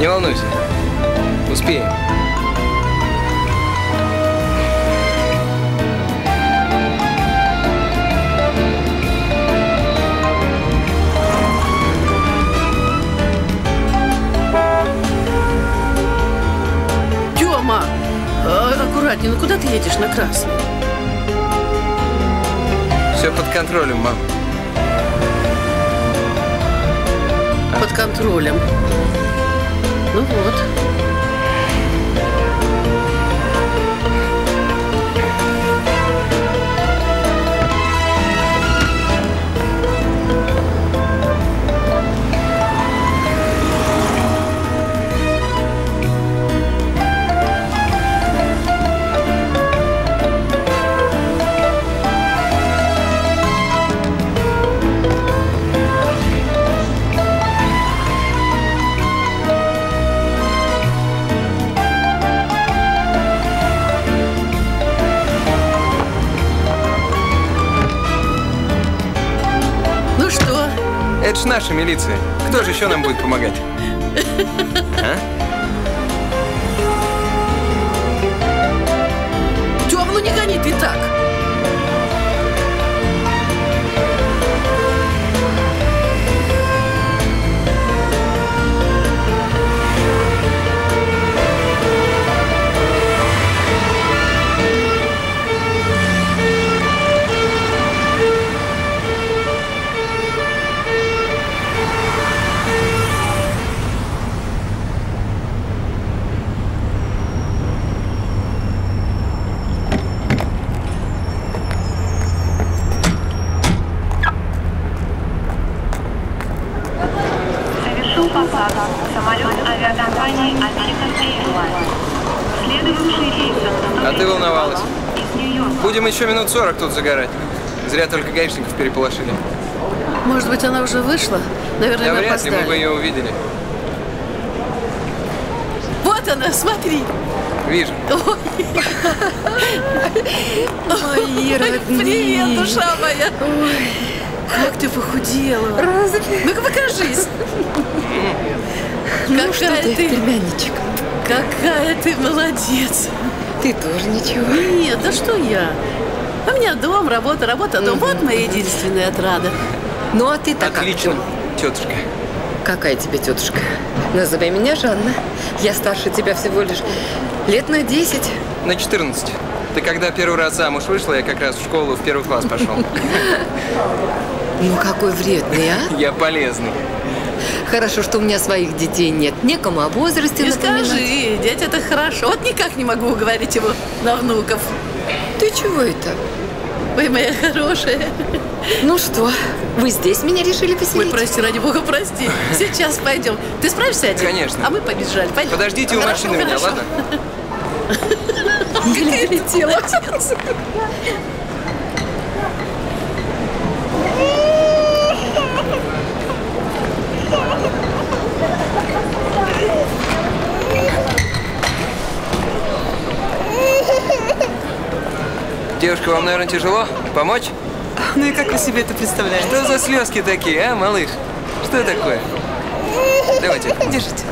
Не волнуйся. Успеем. Тёма! Аккуратнее, ну куда ты едешь на красный? Все под контролем, мам. Под контролем. Ну вот. Это ж наша милиция. Кто же еще нам будет помогать? А? Тём, ну не гони ты так. А ты волновалась. Будем еще минут 40 тут загорать. Зря только гаишников переполошили. Может быть, она уже вышла? Наверное, да вряд ли мы бы ее увидели. Вот она, смотри. Вижу. Мои родные. Привет, душа моя. Ой, как ты похудела. Разве? Ну-ка, покажись. Ну что ты, племянничек? Какая ты молодец. Ты тоже ничего. Нет, да что я? У меня дом, работа, дом. Вот моя единственная отрада. Ну, а ты-то отлично, тетушка. Какая тебе тетушка? Назови меня Жанна. Я старше тебя всего лишь лет на 10. На 14. Ты когда первый раз замуж вышла, я как раз в школу в первый класс пошел. Ну, какой вредный, а? Я полезный. Хорошо, что у меня своих детей нет. Некому о возрасте напоминать. Скажи, дети, это хорошо. Вот никак не могу уговорить его на внуков. Ты чего это? Ой, моя хорошая. Ну что, вы здесь меня решили поселить? Ой, прости, ради бога, прости. Сейчас пойдем. Ты справишься один? Конечно. А мы побежали. Пойдем. Подождите у машины меня, ладно? Какая летела. Девушка, вам, наверное, тяжело? Помочь? Ну и как вы себе это представляете? Что за слезки такие, а, малыш? Что такое? Давайте. Держите.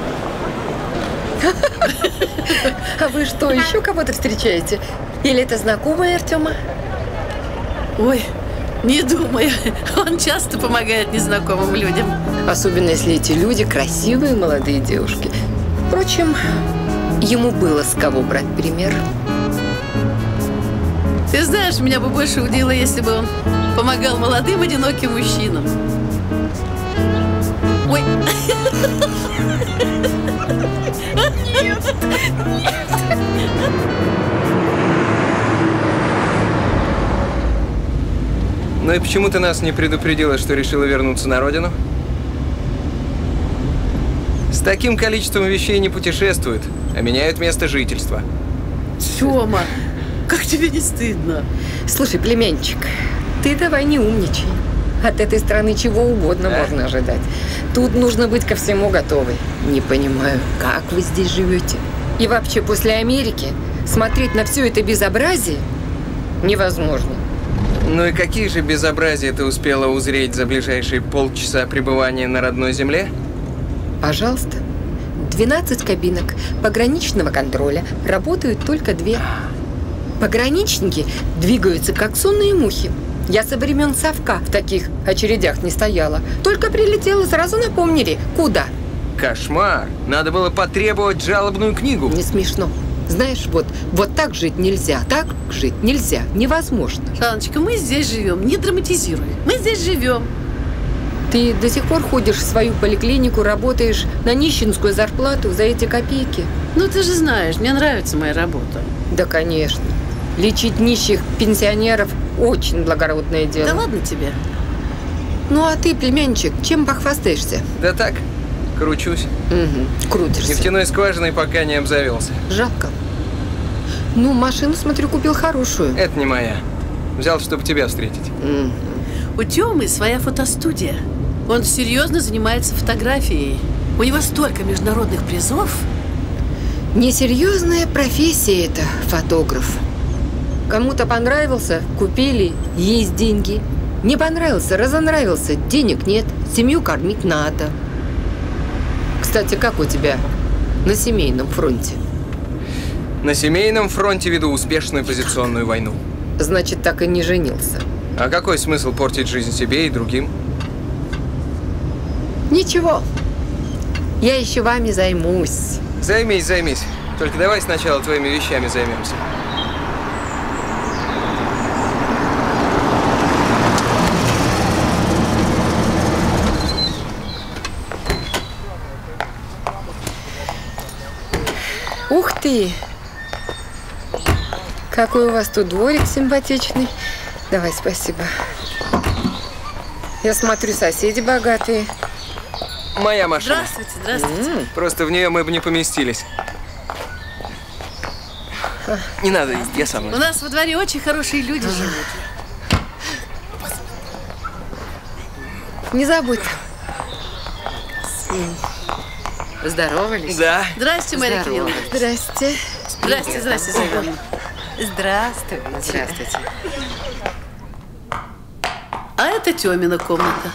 А вы что, еще кого-то встречаете? Или это знакомая Артема? Ой, не думаю. Он часто помогает незнакомым людям. Особенно, если эти люди красивые молодые девушки. Впрочем, ему было с кого брать пример. Ты знаешь, меня бы больше удивило, если бы он помогал молодым, одиноким мужчинам. Ой. Нет. Ну и почему ты нас не предупредила, что решила вернуться на родину? С таким количеством вещей не путешествуют, а меняют место жительства. Тёма, как тебе не стыдно? Слушай, племянчик, ты давай не умничай. От этой страны чего угодно можно ожидать. Тут нужно быть ко всему готовой. Не понимаю, как вы здесь живете. И вообще, после Америки смотреть на все это безобразие невозможно. Ну и какие же безобразия ты успела узреть за ближайшие полчаса пребывания на родной земле? Пожалуйста, 12 кабинок пограничного контроля, работают только 2. Пограничники двигаются, как сонные мухи. Я со времен совка в таких очередях не стояла. Только прилетела, сразу напомнили, куда. Кошмар. Надо было потребовать жалобную книгу. Не смешно. Знаешь, вот так жить нельзя, так жить нельзя, невозможно. Жанночка, мы здесь живем, не драматизируй. Мы здесь живем. Ты до сих пор ходишь в свою поликлинику, работаешь на нищенскую зарплату за эти копейки? Ну, ты же знаешь, мне нравится моя работа. Да, конечно. Лечить нищих пенсионеров – очень благородное дело. Да ладно тебе. Ну, а ты, племянчик, чем похвастаешься? Да так, кручусь. Угу, крутишься. Нефтяной скважиной пока не обзавелся. Жалко. Ну, машину, смотрю, купил хорошую. Это не моя. Взял, чтобы тебя встретить. У Тёмы своя фотостудия. Он серьезно занимается фотографией. У него столько международных призов. Несерьезная профессия это, фотограф. Кому-то понравился, купили, есть деньги. Не понравился, разонравился, денег нет, семью кормить надо. Кстати, как у тебя на семейном фронте? На семейном фронте веду успешную позиционную войну. Значит, так и не женился. А какой смысл портить жизнь себе и другим? Ничего, я еще вами займусь. Займись, займись. Только давай сначала твоими вещами займемся. Ух ты! Какой у вас тут дворик симпатичный. Давай, спасибо. Я смотрю, соседи богатые. Моя машина. Здравствуйте, здравствуйте. Просто в нее мы бы не поместились. Не надо, я сам. У нас во дворе очень хорошие люди живут. Не забудь. Здоровались? Да. Здрасте, Мария Кирилловна. Здрасте. Здрасте, здрасте, Зоя. Здравствуйте. Здравствуйте. А это Тёмина комната.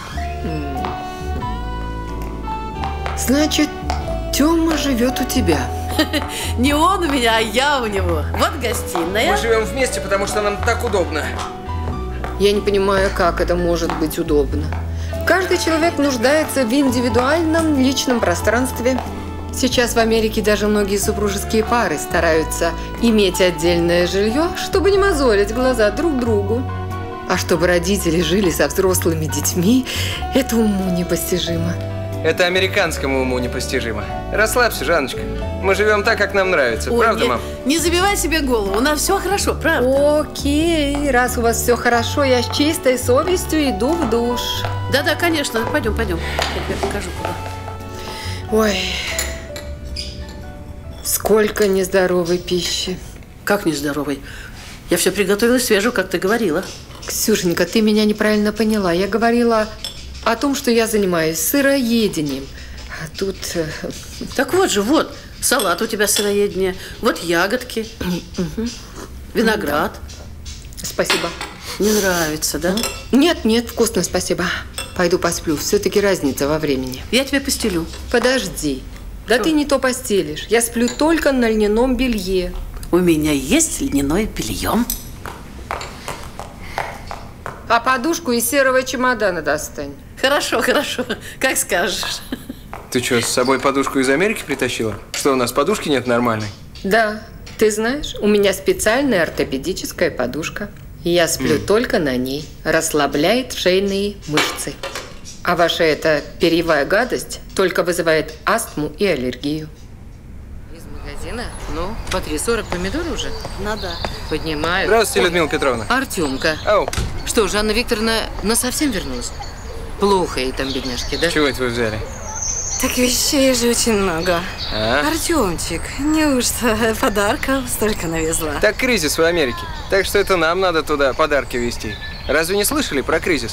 Значит, Тёма живет у тебя. Не он у меня, а я у него. Вот гостиная. Мы живем вместе, потому что нам так удобно. Я не понимаю, как это может быть удобно. Каждый человек нуждается в индивидуальном личном пространстве. Сейчас в Америке даже многие супружеские пары стараются иметь отдельное жилье, чтобы не мозолить глаза друг другу. А чтобы родители жили со взрослыми детьми, это уму непостижимо. Это американскому уму непостижимо. Расслабься, Жанночка. Мы живем так, как нам нравится. Ой, правда, мам? Не забивай себе голову, у нас все хорошо, правда? Окей, раз у вас все хорошо, я с чистой совестью иду в душ. Да-да, конечно, пойдем, пойдем. Я тебе покажу, куда. Ой, сколько нездоровой пищи. Как нездоровый? Я все приготовила свежую, как ты говорила. Ксюшенька, ты меня неправильно поняла. Я говорила о том, что я занимаюсь сыроедением. А тут… Так вот же, вот, салат у тебя сыроедение, вот ягодки, виноград. Спасибо. Не нравится, да? Нет, нет, вкусно, спасибо. Пойду посплю. Все-таки разница во времени. Я тебе постелю. Подожди. Да ты не то постелишь. Я сплю только на льняном белье. У меня есть льняное белье. А подушку из серого чемодана достань. Хорошо, хорошо. Как скажешь. Ты что, с собой подушку из Америки притащила? Что, у нас подушки нет нормальной? Да. Ты знаешь, у меня специальная ортопедическая подушка. Я сплю только на ней. Расслабляет шейные мышцы. А ваша эта перьевая гадость только вызывает астму и аллергию. Из магазина? Ну, по 3,40 помидоры уже? Надо. Поднимаю. Здравствуйте, Людмила Петровна. Артемка. Ау. Что, Жанна Викторовна насовсем вернулась? Плохо ей там, бедняжки, да? Чего это вы взяли? Так вещей же очень много. А? Артемчик, неужто подарков столько навезла? Так кризис в Америке. Так что это нам надо туда подарки везти. Разве не слышали про кризис?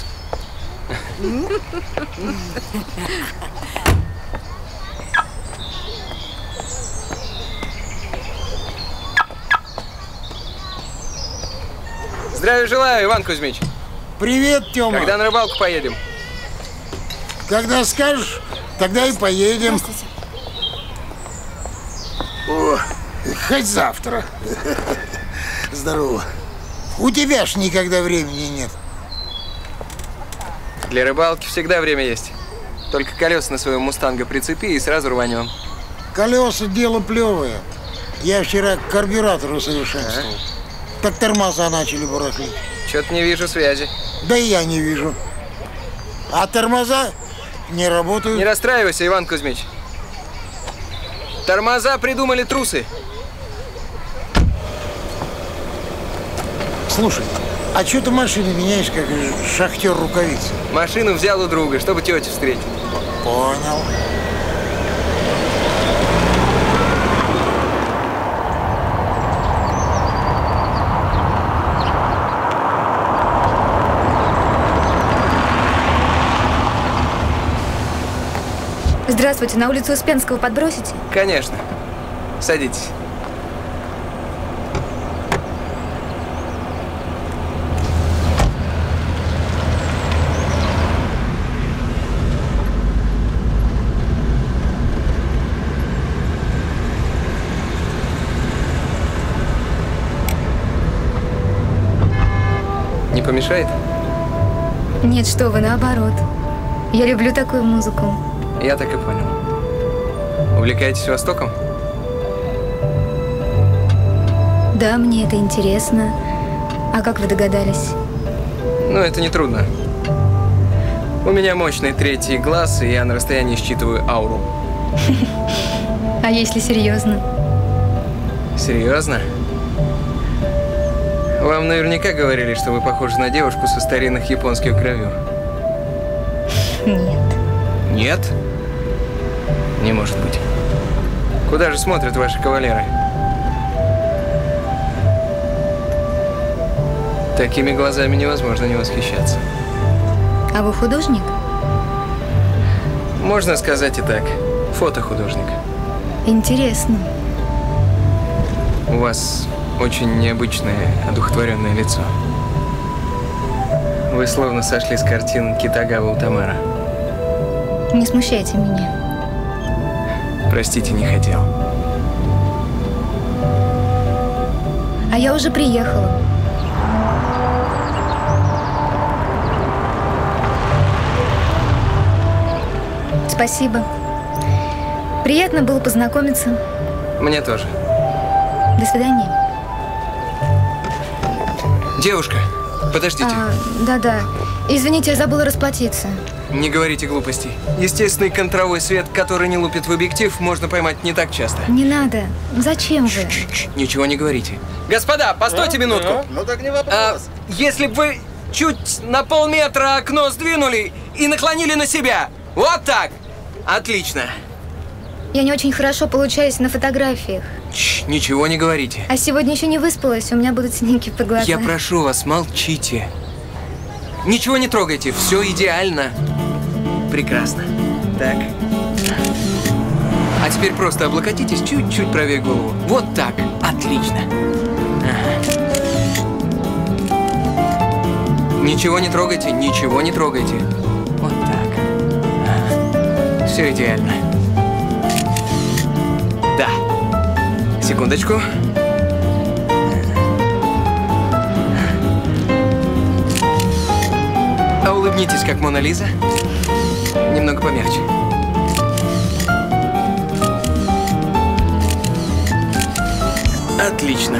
Здравия желаю, Иван Кузьмич. Привет, Тёма. Когда на рыбалку поедем? Когда скажешь, тогда и поедем. О, хоть завтра. Здорово. У тебя ж никогда времени нет. Для рыбалки всегда время есть. Только колеса на своем мустанга прицепи и сразу рванем. Колеса дело плевое. Я вчера карбюратор усовершенствовал. Так тормоза начали барахлить. Что-то не вижу связи. Да и я не вижу. А тормоза не работают. Не расстраивайся, Иван Кузьмич. Тормоза придумали трусы. Слушай, а что ты машину меняешь, как шахтер рукавицы? Машину взял у друга, чтобы тетю встретить. Понял. Здравствуйте, на улицу Успенского подбросите? Конечно. Садитесь. Не помешает? Нет, что вы, наоборот. Я люблю такую музыку. Я так и понял. Увлекаетесь Востоком? Да, мне это интересно. А как вы догадались? Ну, это не трудно. У меня мощный третий глаз, и я на расстоянии считываю ауру. А если серьезно? Серьезно? Вам наверняка говорили, что вы похожи на девушку со старинных японских гравюр. Нет. Нет? Не может быть. Куда же смотрят ваши кавалеры? Такими глазами невозможно не восхищаться. А вы художник? Можно сказать и так. Фотохудожник. Интересно. У вас очень необычное, одухотворенное лицо. Вы словно сошли с картин Китагава Утамара. Не смущайте меня. Простите, не хотел. А я уже приехала. Спасибо. Приятно было познакомиться. Мне тоже. До свидания. Девушка, подождите. Да-да. Извините, я забыла расплатиться. Не говорите глупостей. Естественный контровой свет, который не лупит в объектив, можно поймать не так часто. Не надо. Зачем вы? Ничего не говорите. Господа, постойте минутку. Ну так не вопрос. Если бы вы чуть на полметра окно сдвинули и наклонили на себя. Вот так. Отлично. Я не очень хорошо получаюсь на фотографиях. Ничего не говорите. А сегодня еще не выспалась, у меня будут синяки под глазами. Я прошу вас, молчите. Ничего не трогайте, все идеально. Прекрасно. Так. А теперь просто облокотитесь чуть-чуть правее голову. Вот так. Отлично. Ага. Ничего не трогайте, ничего не трогайте. Вот так. Ага. Все идеально. Да. Секундочку. А улыбнитесь, как Мона Лиза. Немного помягче. Отлично.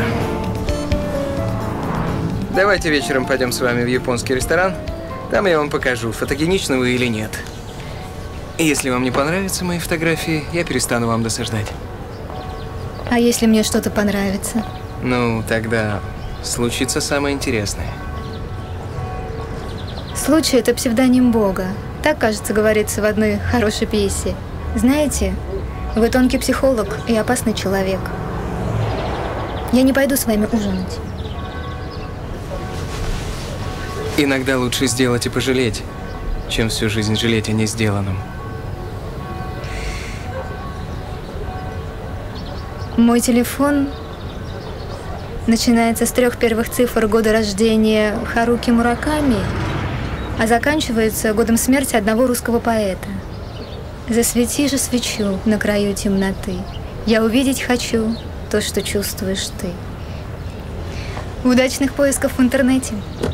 Давайте вечером пойдем с вами в японский ресторан. Там я вам покажу, фотогеничны вы или нет. И если вам не понравятся мои фотографии, я перестану вам досаждать. А если мне что-то понравится? Ну, тогда случится самое интересное. Случай – это псевдоним Бога. Так, кажется, говорится в одной хорошей пьесе. Знаете, вы тонкий психолог и опасный человек. Я не пойду с вами ужинать. Иногда лучше сделать и пожалеть, чем всю жизнь жалеть о несделанном. Мой телефон начинается с 3 первых цифр года рождения Харуки Мураками, а заканчивается годом смерти одного русского поэта. Засвети же свечу на краю темноты, Я увидеть хочу то, что чувствуешь ты. Удачных поисков в интернете.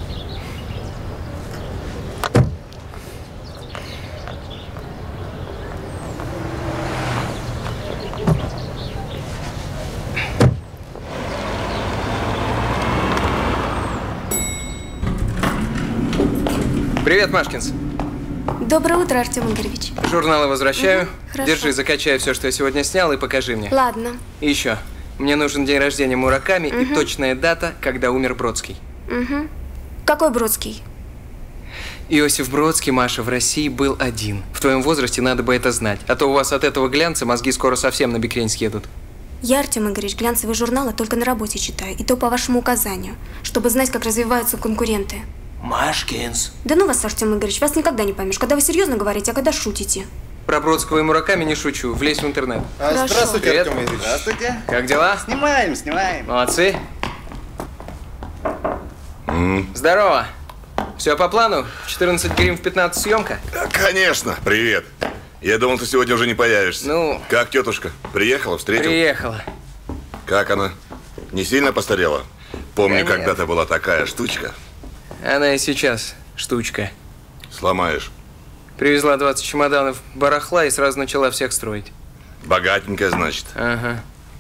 Привет, Машкинс. Доброе утро, Артем Игоревич. Журналы возвращаю. Хорошо. Держи, закачай все, что я сегодня снял, и покажи мне. Ладно. И еще. Мне нужен день рождения Мураками и точная дата, когда умер Бродский. Какой Бродский? Иосиф Бродский, Маша, в России был один. В твоем возрасте надо бы это знать. А то у вас от этого глянца мозги скоро совсем на бекрень съедут. Я, Артем Игоревич, глянцевые журналы только на работе читаю. И то по вашему указанию, чтобы знать, как развиваются конкуренты. Машкинс. Да ну вас, Артем Игоревич, вас никогда не поймешь, когда вы серьезно говорите, а когда шутите. Про Бродского и Мураками не шучу. Влезь в интернет. Здравствуйте, Привет. Артем Игоревич. Здравствуйте. Как дела? Снимаем. Молодцы. Здорово. Все по плану? 14 гривен в 15 съемка? Конечно. Привет. Я думал, ты сегодня уже не появишься. Ну... Как тетушка? Приехала, встретил? Приехала. Как она? Не сильно постарела? Помню, Да когда-то была такая штучка. Она и сейчас штучка. Сломаешь. Привезла 20 чемоданов барахла и сразу начала всех строить. Богатенькая, значит. Ага.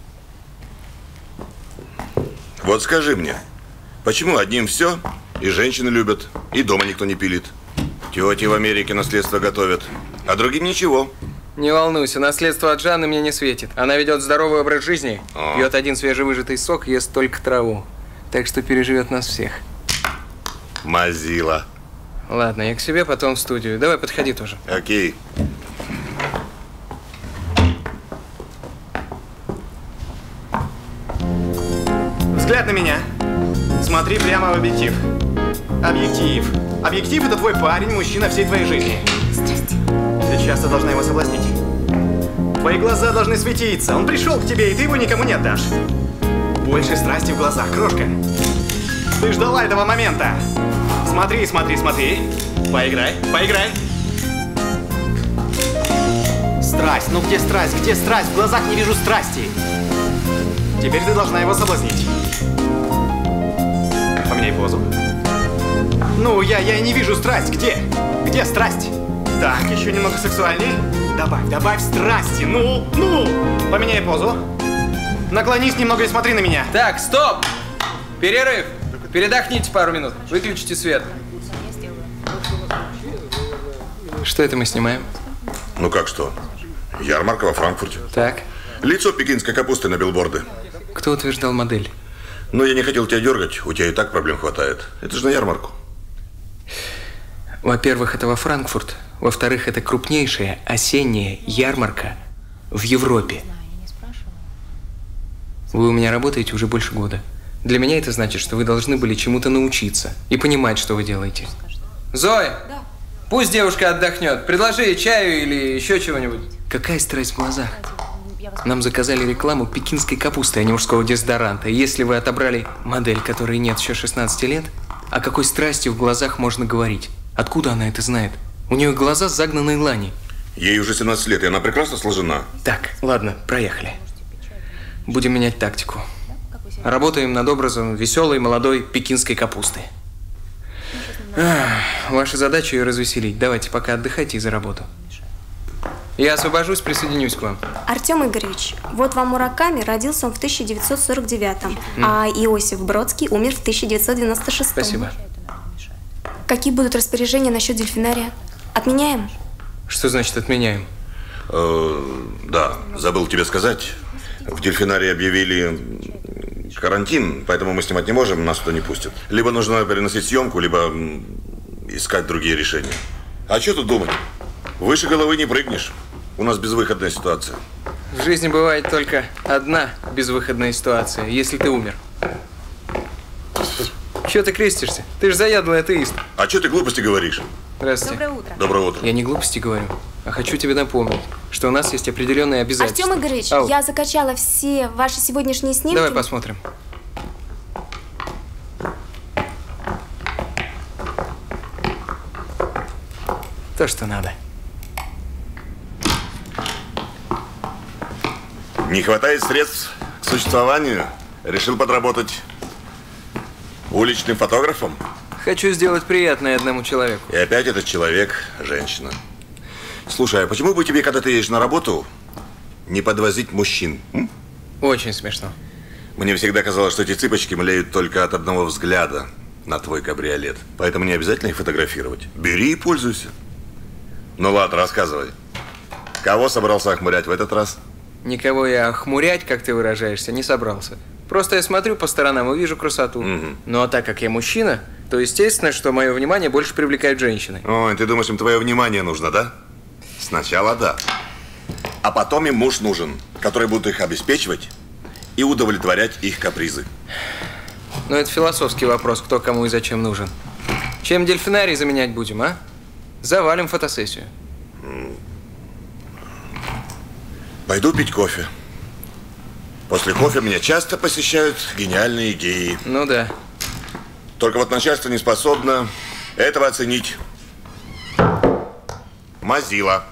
Вот скажи мне, почему одним все, и женщины любят, и дома никто не пилит? Тети в Америке наследство готовят, а другим ничего. Не волнуйся, наследство от Жанны мне не светит. Она ведет здоровый образ жизни, О. пьет один свежевыжатый сок, ест только траву. Так что переживет нас всех. Мазила. Ладно, я к себе, потом в студию. Давай, подходи тоже. Окей. Взгляд на меня. Смотри прямо в объектив. Объектив. Объектив – это твой парень, мужчина всей твоей жизни. Здрасте. Сейчас ты должна его соблазнить. Твои глаза должны светиться. Он пришел к тебе, и ты его никому не отдашь. Больше страсти в глазах, крошка. Ты ждала этого момента. Смотри. Поиграй. Страсть. Ну где страсть? Где страсть? В глазах не вижу страсти. Теперь ты должна его соблазнить. Поменяй позу. Ну, я и не вижу страсть. Где? Где страсть? Так, еще немного сексуальней. Добавь страсти. Ну. Поменяй позу. Наклонись немного и смотри на меня. Так, стоп! Перерыв! Передохните пару минут. Выключите свет. Что это мы снимаем? Ну как что? Ярмарка во Франкфурте. Так. Лицо пекинской капусты на билборды. Кто утверждал модель? Но я не хотел тебя дергать, у тебя и так проблем хватает. Это же на ярмарку. Во-первых, это во Франкфурт. Во-вторых, это крупнейшая осенняя ярмарка в Европе. Вы у меня работаете уже больше года. Для меня это значит, что вы должны были чему-то научиться и понимать, что вы делаете. Зоя! Да. Пусть девушка отдохнет. Предложи ей чаю или еще чего-нибудь. Какая страсть в глазах? Нам заказали рекламу пекинской капусты, а не мужского дезодоранта. И если вы отобрали модель, которой нет еще 16 лет, о какой страсти в глазах можно говорить? Откуда она это знает? У нее глаза загнанные лани. Ей уже 17 лет, и она прекрасно сложена. Так, ладно, проехали. Будем менять тактику. Работаем над образом веселой, молодой пекинской капусты. Ваша задача ее развеселить. Давайте пока отдыхайте и за работу. Я освобожусь, присоединюсь к вам. Артем Игоревич, вот вам Мураками, родился он в 1949-м, а Иосиф Бродский умер в 1996-м. Спасибо. Какие будут распоряжения насчет дельфинария? Отменяем? Что значит отменяем? Да, забыл тебе сказать. В дельфинарии объявили карантин, поэтому мы снимать не можем, нас туда не пустят. Либо нужно переносить съемку, либо искать другие решения. А что тут думать? Выше головы не прыгнешь. У нас безвыходная ситуация. В жизни бывает только одна безвыходная ситуация, если ты умер. Чего ты крестишься? Ты же заядлый атеист. А что ты глупости говоришь? Здравствуйте. Доброе утро. Доброе утро. Я не глупости говорю, а хочу тебе напомнить, что у нас есть определенные обязательства. Артем Игоревич, Ау. я закачала все ваши сегодняшние снимки. Давай посмотрим. То, что надо. Не хватает средств к существованию? Решил подработать уличным фотографом? Хочу сделать приятное одному человеку. И опять этот человек – женщина. Слушай, а почему бы тебе, когда ты едешь на работу, не подвозить мужчин? Очень смешно. Мне всегда казалось, что эти цыпочки млеют только от одного взгляда на твой кабриолет. Поэтому не обязательно их фотографировать. Бери и пользуйся. Ну ладно, рассказывай. Кого собрался охмурять в этот раз? Никого я охмурять, как ты выражаешься, не собрался. Просто я смотрю по сторонам и вижу красоту. Ну а так как я мужчина, то естественно, что мое внимание больше привлекают женщины. Ой, ты думаешь, им твое внимание нужно, да? Сначала да. А потом им муж нужен, который будет их обеспечивать и удовлетворять их капризы. Но это философский вопрос, кто кому и зачем нужен. Чем дельфинарий заменять будем, а? Завалим фотосессию. Пойду пить кофе. После кофе меня часто посещают гениальные геи. Ну да. Только вот начальство не способно этого оценить. Мазила.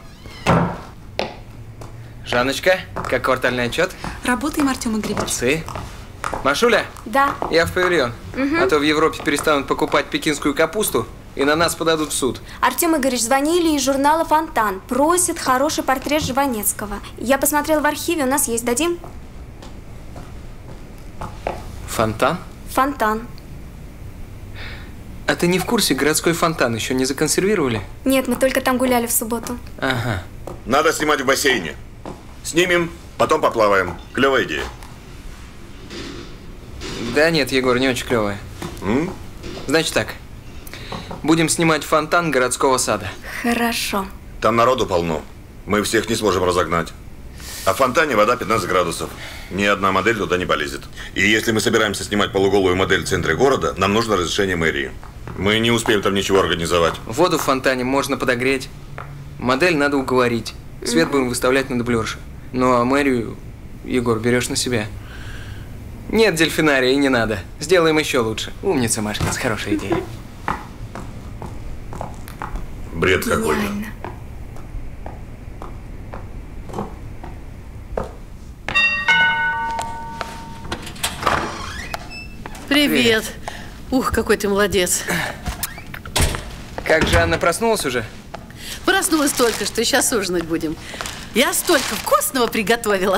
Жанночка, как квартальный отчет? Работаем, Артем Игоревич. Молодцы. Машуля? Да. Я в павильон. А то в Европе перестанут покупать пекинскую капусту и на нас подадут в суд. Артем Игоревич, звонили из журнала «Фонтан». Просят хороший портрет Жванецкого. Я посмотрела в архиве, у нас есть. Дадим? Фонтан? Фонтан. А ты не в курсе, городской фонтан еще не законсервировали? Нет, мы только там гуляли в субботу. Ага. Надо снимать в бассейне. Снимем, потом поплаваем. Клевая идея. Да нет, Егор, не очень клевая. Значит так. Будем снимать фонтан городского сада. Хорошо. Там народу полно. Мы всех не сможем разогнать. А в фонтане вода 15 градусов. Ни одна модель туда не полезет. И если мы собираемся снимать полуголую модель в центре города, нам нужно разрешение мэрии. Мы не успеем там ничего организовать. Воду в фонтане можно подогреть. Модель надо уговорить. Свет будем выставлять на дублерше. Ну а мэрию, Егор, берешь на себя. Нет дельфинария и не надо. Сделаем еще лучше. Умница, Машка, с хорошей идеей. Бред какой-то. Привет. Ух, какой ты молодец. Как же Анна проснулась уже? Проснулась только что, сейчас ужинать будем. Я столько вкусного приготовила.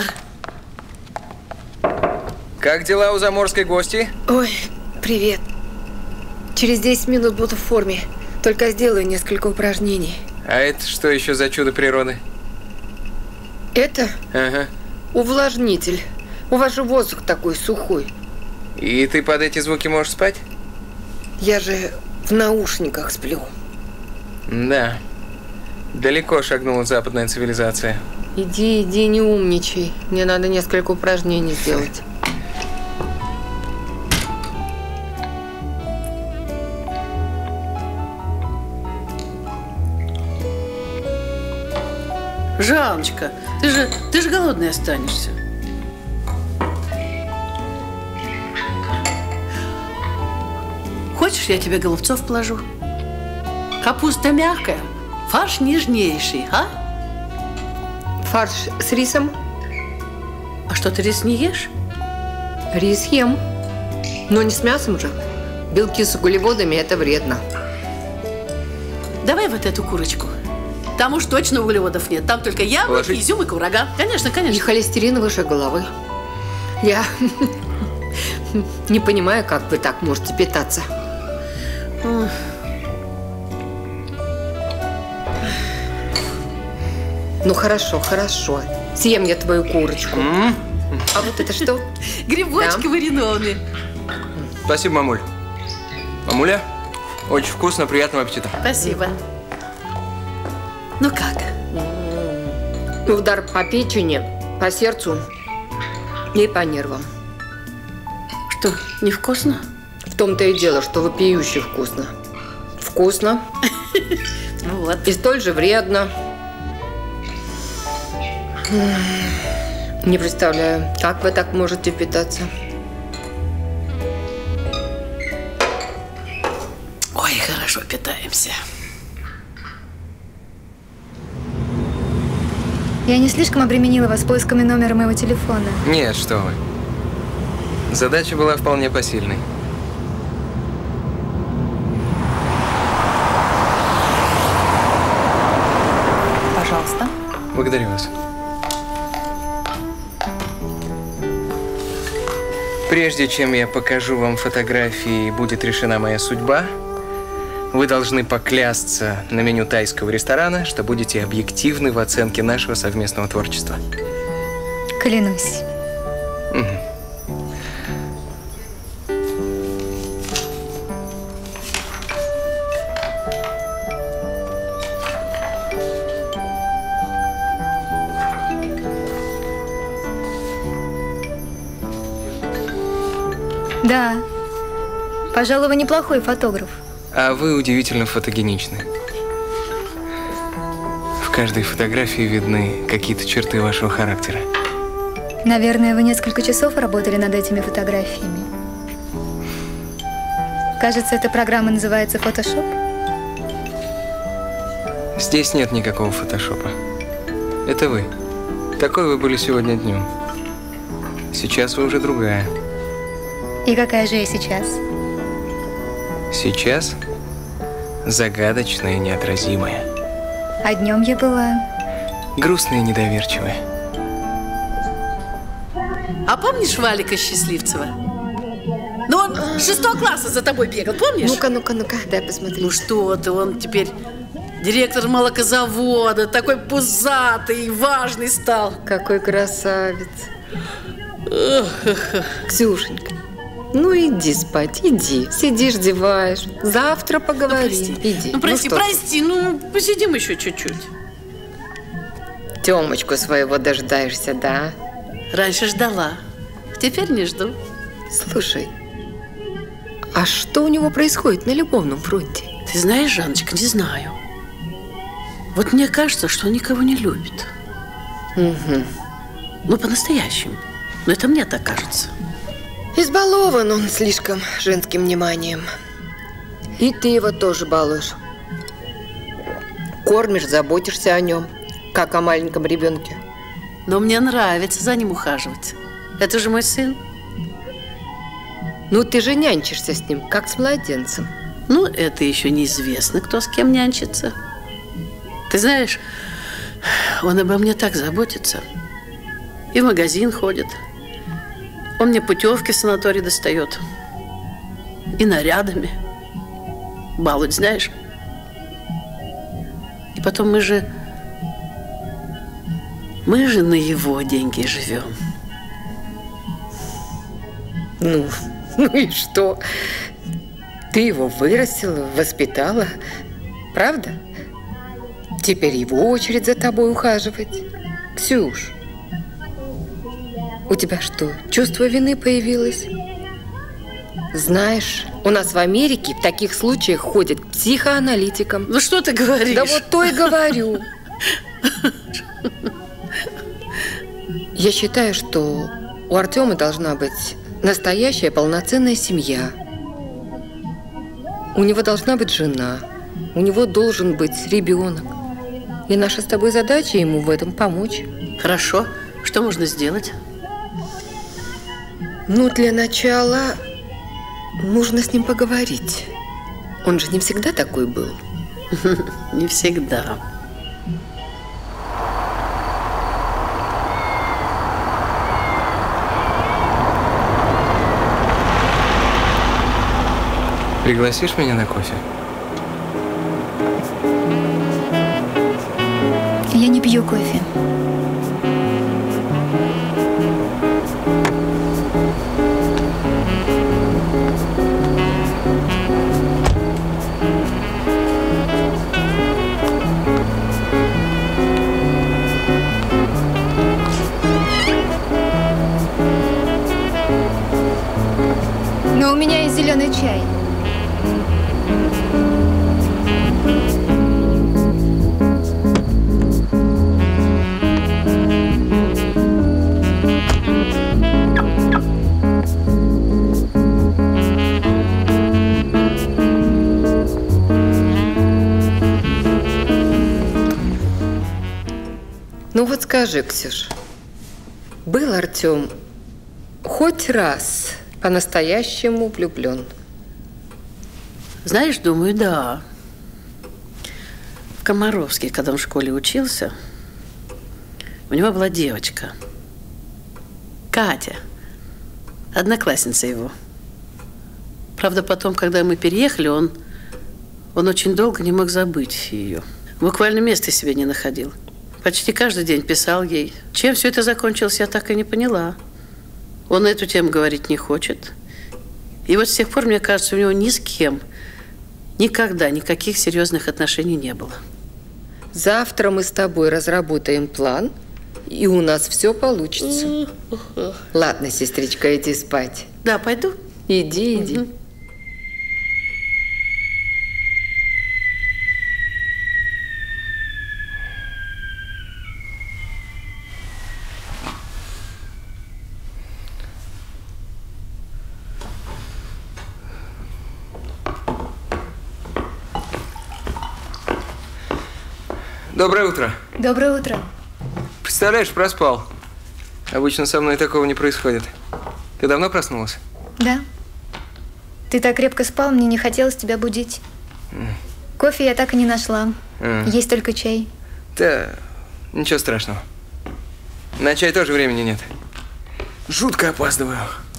Как дела у заморской гости? Ой, привет. Через 10 минут буду в форме. Только сделаю несколько упражнений. А это что еще за чудо природы? Это? Ага. Увлажнитель. У вас же воздух такой сухой. И ты под эти звуки можешь спать? Я же в наушниках сплю. Да. Далеко шагнула западная цивилизация. Иди, не умничай. Мне надо несколько упражнений сделать. Жанночка, ты же голодной останешься. Хочешь, я тебе голубцов положу? Капуста мягкая, фарш нежнейший, а? Фарш с рисом? А что, ты рис не ешь? Рис ем. Но не с мясом же. Белки с углеводами – это вредно. Давай вот эту курочку. Там уж точно углеводов нет. Там только яблоки, изюм и курага. Конечно, конечно. И холестерин выше головы. Я не понимаю, как вы так можете питаться. Ну хорошо, хорошо. Съем я твою курочку. А вот это что? Грибочки маринованные. Спасибо, мамуль. Мамуля, очень вкусно, приятного аппетита. Спасибо. Ну как? Удар по печени, по сердцу и по нервам. Что, невкусно? В том-то и дело, что вопиюще вкусно. Вкусно. Вот. И столь же вредно. Не представляю, как вы так можете питаться. Ой, хорошо питаемся. Я не слишком обременила вас поисками номера моего телефона? Нет, что вы. Задача была вполне посильной. Пожалуйста. Благодарю вас. Прежде чем я покажу вам фотографии и будет решена моя судьба, вы должны поклясться на меню тайского ресторана, что будете объективны в оценке нашего совместного творчества. Клянусь. Угу. Да. Пожалуй, вы неплохой фотограф. А вы удивительно фотогеничны. В каждой фотографии видны какие-то черты вашего характера. Наверное, вы несколько часов работали над этими фотографиями. Кажется, эта программа называется Photoshop. Здесь нет никакого фотошопа. Это вы. Такой вы были сегодня днем. Сейчас вы уже другая. И какая же я сейчас? Сейчас загадочная и неотразимая. А днем я была... грустная и недоверчивая. А помнишь Валика Счастливцева? Ну, он 6 класса за тобой бегал, помнишь? Ну-ка, дай посмотреть. Ну что ты, он теперь директор молокозавода, такой пузатый, важный стал. Какой красавец. Ксюшенька, ну иди спать, иди. Сидишь, зеваешь. Завтра поговорим. Иди. Ну прости, ну посидим еще чуть-чуть. Тёмочку своего дождаешься, да? Раньше ждала, теперь не жду. Слушай, а что у него происходит на любовном фронте? Ты знаешь, Жанночка, не знаю. Вот мне кажется, что он никого не любит. Угу. Ну, по-настоящему. Но это мне так кажется. Избалован он слишком женским вниманием. И ты его тоже балуешь. Кормишь, заботишься о нем, как о маленьком ребенке. Но мне нравится за ним ухаживать. Это же мой сын. Ну, ты же нянчишься с ним, как с младенцем. Ну, это еще неизвестно, кто с кем нянчится. Ты знаешь, он обо мне так заботится. И в магазин ходит. Он мне путевки в санаторий достает. И нарядами. Балует, знаешь. И потом мы же на его деньги живем. Ну и что? Ты его вырастила, воспитала, правда? Теперь его очередь за тобой ухаживать. Ксюш, у тебя что, чувство вины появилось? Знаешь, у нас в Америке в таких случаях ходят к психоаналитикам. Ну что ты говоришь? Да вот то и говорю. Я считаю, что у Артема должна быть настоящая полноценная семья. У него должна быть жена. У него должен быть ребенок. И наша с тобой задача ему в этом помочь. Хорошо. Что можно сделать? Ну, для начала нужно с ним поговорить. Он же не всегда такой был. Не всегда. Пригласишь меня на кофе? Я не пью кофе. Но у меня есть зеленый чай. Ну вот скажи, Ксюш, был Артем хоть раз по-настоящему влюблен? Знаешь, думаю, да. В Комаровске, когда он в школе учился, у него была девочка. Катя. Одноклассница его. Правда, потом, когда мы переехали, он очень долго не мог забыть ее. Буквально места себе не находил. Почти каждый день писал ей. Чем все это закончилось, я так и не поняла. Он на эту тему говорить не хочет. И вот с тех пор, мне кажется, у него ни с кем никогда никаких серьезных отношений не было. Завтра мы с тобой разработаем план, и у нас все получится. Ладно, сестричка, иди спать. Да, пойду? Иди, иди. Угу. Доброе утро. Доброе утро. Представляешь, проспал. Обычно со мной такого не происходит. Ты давно проснулась? Да. Ты так крепко спал, мне не хотелось тебя будить. Кофе я так и не нашла. Есть только чай. Да, ничего страшного. На чай тоже времени нет. Жутко опаздываю.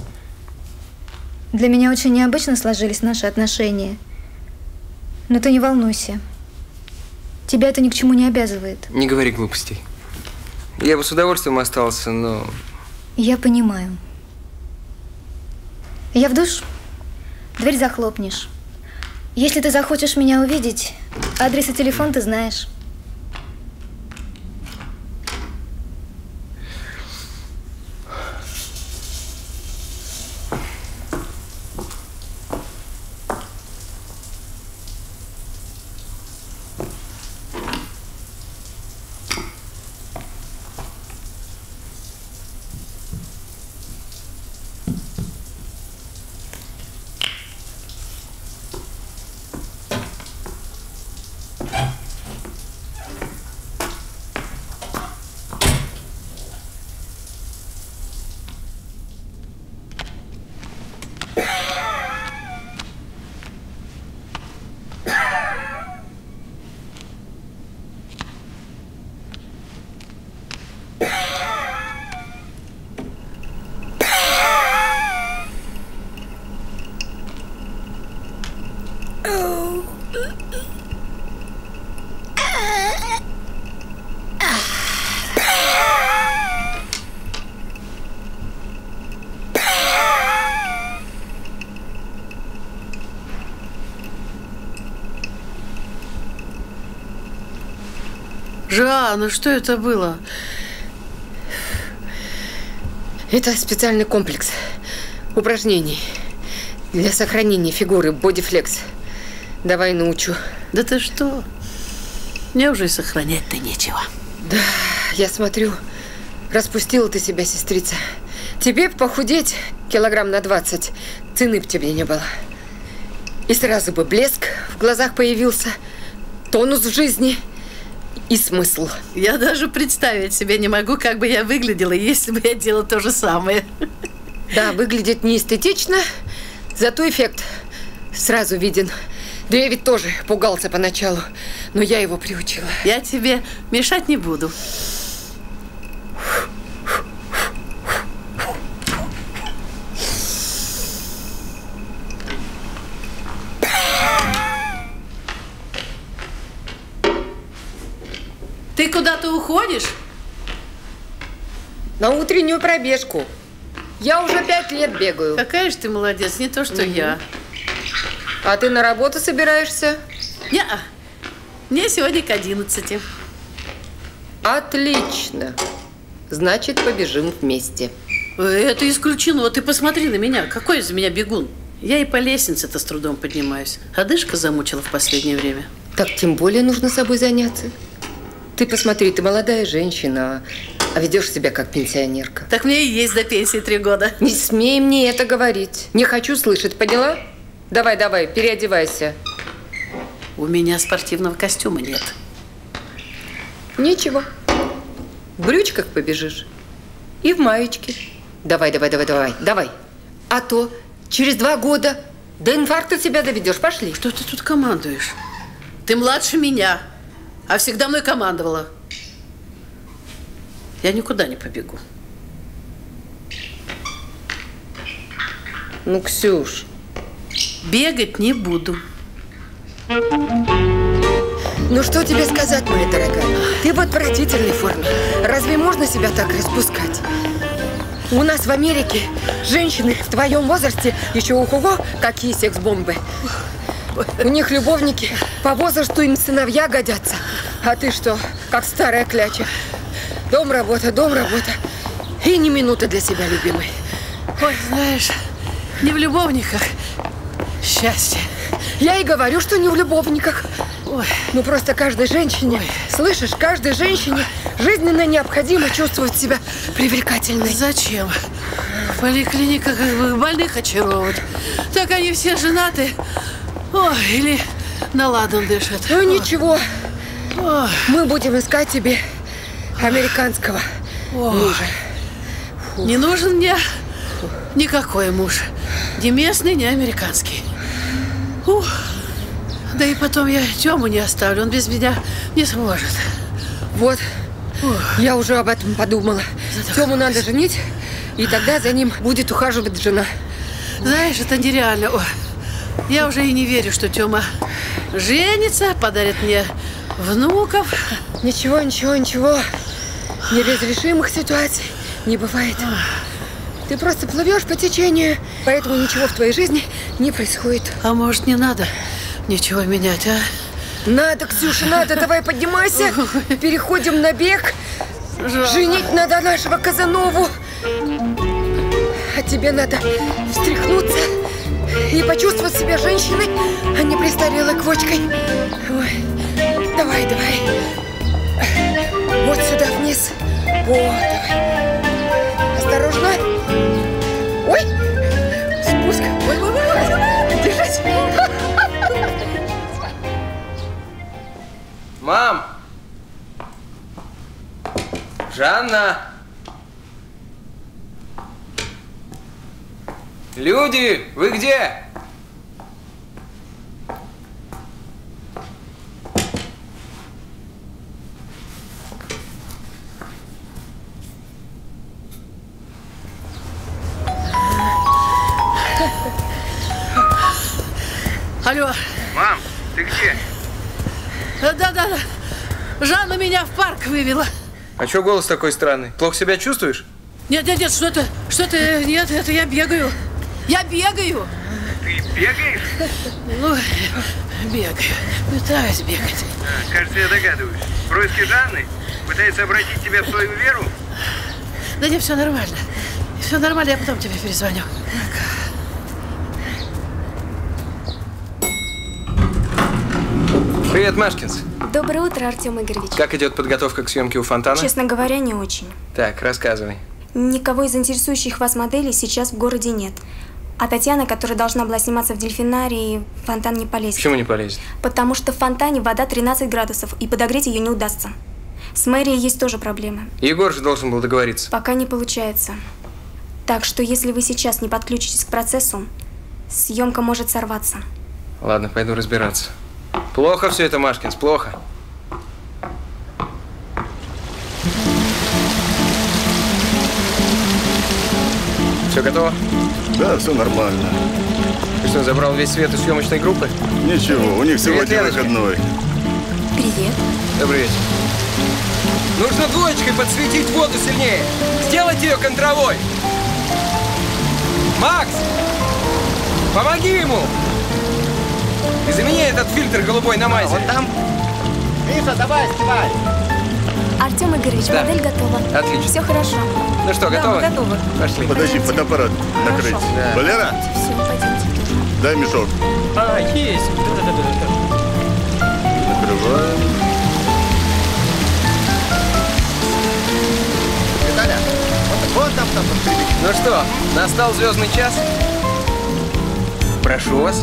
Для меня очень необычно сложились наши отношения. Но ты не волнуйся. Тебя это ни к чему не обязывает. Не говори глупостей. Я бы с удовольствием остался, но… Я понимаю. Я в душ. Дверь захлопнешь. Если ты захочешь меня увидеть, адрес и телефон ты знаешь. Жа, ну что это было? Это специальный комплекс упражнений для сохранения фигуры бодифлекс. Давай научу. Да ты что? Мне уже и сохранять-то нечего. Да, я смотрю, распустила ты себя, сестрица. Тебе б похудеть килограмм на 20, цены б тебе не было. И сразу бы блеск в глазах появился, тонус в жизни и смысл. Я даже представить себе не могу, как бы я выглядела, если бы я делала то же самое. Да, выглядит не эстетично, зато эффект сразу виден. Да я ведь тоже пугался поначалу, но я его приучила. Я тебе мешать не буду. Ты куда-то уходишь? На утреннюю пробежку. Я уже 5 лет бегаю. Какая же ты молодец, не то что я. А ты на работу собираешься? Не-а. Мне сегодня к 11. Отлично. Значит, побежим вместе. Это исключено. Ты посмотри на меня. Какой из меня бегун? Я и по лестнице-то с трудом поднимаюсь. Одышка замучила в последнее время. Так тем более нужно собой заняться. Ты посмотри, ты молодая женщина, а ведешь себя как пенсионерка. Так мне и есть до пенсии 3 года. Не смей мне это говорить. Не хочу слышать, поняла? Давай, давай, переодевайся. У меня спортивного костюма нет. Ничего. В брючках побежишь и в маечке. Давай. А то через 2 года до инфаркта себя доведешь. Пошли. Что ты тут командуешь? Ты младше меня, а всегда мной командовала. Я никуда не побегу. Ну, Ксюш. Бегать не буду. Ну, что тебе сказать, моя дорогая? Ты в отвратительной форме. Разве можно себя так распускать? У нас в Америке женщины в твоем возрасте еще ого-го, какие секс-бомбы. У них любовники по возрасту им сыновья годятся. А ты что, как старая кляча. Дом, работа. И ни минуты для себя, любимый. Ой, знаешь, не в любовниках счастье. Я и говорю, что не в любовниках. Ой. Ну просто каждой женщине, слышишь, каждой женщине жизненно необходимо чувствовать себя привлекательной. Зачем? В поликлиниках больных очаровывать. Так они все женаты. Ой, или на ладан дышат. Ну ничего. Ой. Мы будем искать тебе американского мужа. Не нужен мне никакой муж. Ни местный, ни американский. Да и потом я Тему не оставлю, он без меня не сможет. Вот, я уже об этом подумала. Тему надо женить, и тогда за ним будет ухаживать жена. Знаешь, это нереально. Я уже и не верю, что Тема женится, подарит мне внуков. Ничего. Неразрешимых ситуаций не бывает. Ты просто плывешь по течению, поэтому ничего в твоей жизни не происходит. А может, не надо ничего менять, а? Надо, Ксюша, надо. Давай поднимайся. Переходим на бег. Женить надо нашего Казанову. А тебе надо встряхнуться и почувствовать себя женщиной, а не престарелой квочкой. Ой. Давай. Вот сюда вниз. Вот, давай. Осторожно. Ой. Спуск. Ой. Держись. Мам! Жанна! Люди, вы где? Алло. Мам, ты где? Да. Жанна меня в парк вывела. А чё голос такой странный? Плохо себя чувствуешь? Нет, что ты, нет, это я бегаю. Я бегаю. Ты бегаешь? Ну, бегаю. Пытаюсь бегать. Кажется, я догадываюсь. Происки Жанны пытается обратить тебя в свою веру? Да не, все нормально. Все нормально, я потом тебе перезвоню. Привет, Машкинс. Доброе утро, Артем Игоревич. Как идет подготовка к съемке у фонтана? Честно говоря, не очень. Так, рассказывай. Никого из интересующих вас моделей сейчас в городе нет. А Татьяна, которая должна была сниматься в дельфинарии, в фонтан не полезет. Почему не полезет? Потому что в фонтане вода 13 градусов, и подогреть ее не удастся. С мэрией есть тоже проблемы. Егор же должен был договориться. Пока не получается. Так что, если вы сейчас не подключитесь к процессу, съемка может сорваться. Ладно, пойду разбираться. Плохо все это, Машкинс, плохо. Все готово? Да, все нормально. Ты что, забрал весь свет из съемочной группы? Ничего, у них сегодня Леночка. выходной. Привет. Добрый вечер. Нужно двоечкой подсветить воду сильнее. Сделайте ее контровой. Макс! Помоги ему! И заменяй этот фильтр голубой на мазе. Вот там. Миша, давай, снимай. Артем Игоревич, Да. модель готова. Отлично. Все хорошо. Ну что, готовы? Да, мы готовы. Пошли. Подожди, Пойдемте. фотоаппарат накрыть. Да. Валера, Все, пойдемте. дай мешок. А, есть. Да. Накрываем. Виталя, вот там подстрелить. Ну что, настал звездный час? Прошу вас.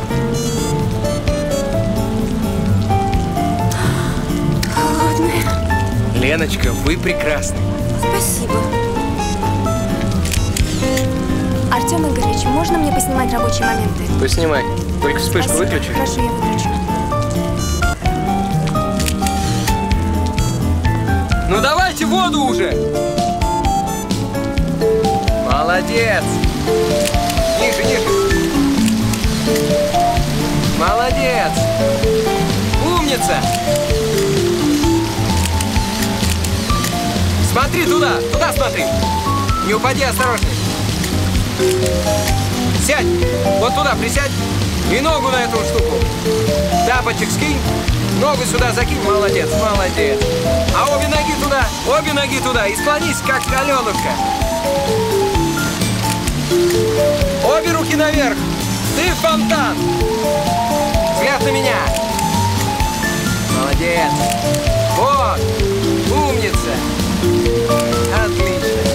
Холодная. Леночка, вы прекрасны. Спасибо. Артем Игоревич, можно мне поснимать рабочие моменты? Поснимай. Только вспышку выключи. Хорошо, я выключу. Ну давайте воду уже! Молодец! Ниже, ниже! Молодец! Умница! Смотри туда! Туда смотри! Не упади, осторожней! Сядь! Вот туда присядь! И ногу на эту штуку! Тапочек скинь! Ногу сюда закинь! Молодец! Молодец! А обе ноги туда! Обе ноги туда! И склонись, как Аленушка! Обе руки наверх! Ты фонтан! Взгляд на меня! Молодец! Вот! Умница! Отлично!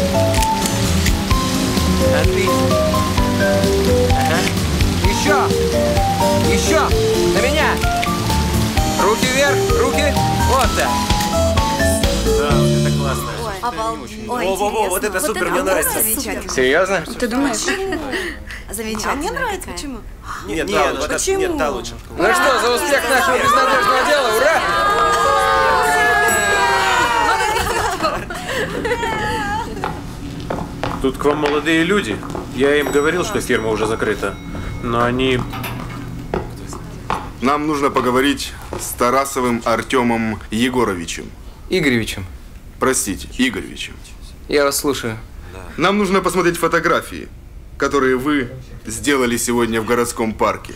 Отлично! Ага. Еще! Еще! На меня! Руки вверх! Руки! Вот так! Да, вот это классно. Во-во-во, вот это супер, мне нравится. Серьезно? Ты думаешь? Замечательно. А мне нравится, почему? Нет, почему? Нет, та лучше. Ну что, за успех нашего безнадежного дела, ура! Тут к вам молодые люди. Я им говорил, что фирма уже закрыта. Но они... Нам нужно поговорить с Тарасовым Артемом Егоровичем. Игоревичем. Простите, Игоревичем. Я вас слушаю. Нам нужно посмотреть фотографии, которые вы сделали сегодня в городском парке.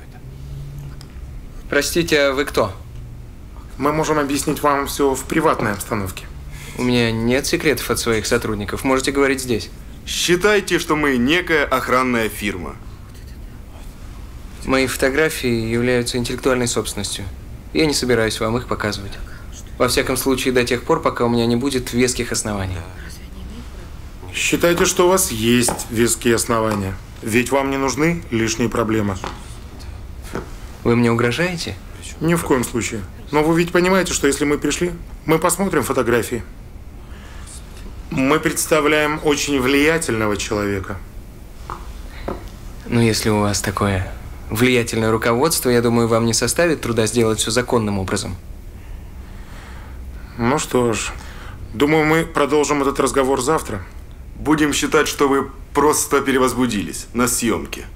Простите, а вы кто? Мы можем объяснить вам все в приватной обстановке. У меня нет секретов от своих сотрудников. Можете говорить здесь. Считайте, что мы некая охранная фирма. Мои фотографии являются интеллектуальной собственностью. Я не собираюсь вам их показывать. Во всяком случае, до тех пор, пока у меня не будет веских оснований. Считайте, что у вас есть веские основания. Ведь вам не нужны лишние проблемы. Вы мне угрожаете? Ни в коем случае. Но вы ведь понимаете, что если мы пришли, мы посмотрим фотографии. Мы представляем очень влиятельного человека. Ну, если у вас такое влиятельное руководство, я думаю, вам не составит труда сделать все законным образом. Ну что ж, думаю, мы продолжим этот разговор завтра. Будем считать, что вы просто перевозбудились на съемке.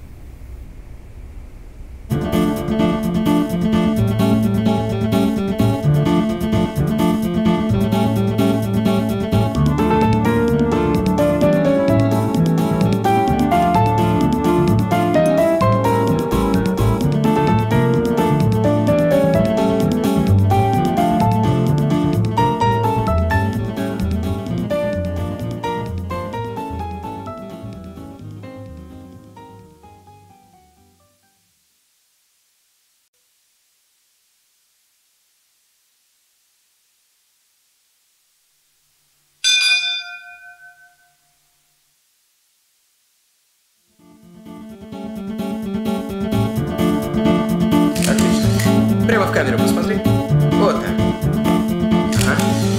Прямо в камеру посмотри. Вот так. Ага.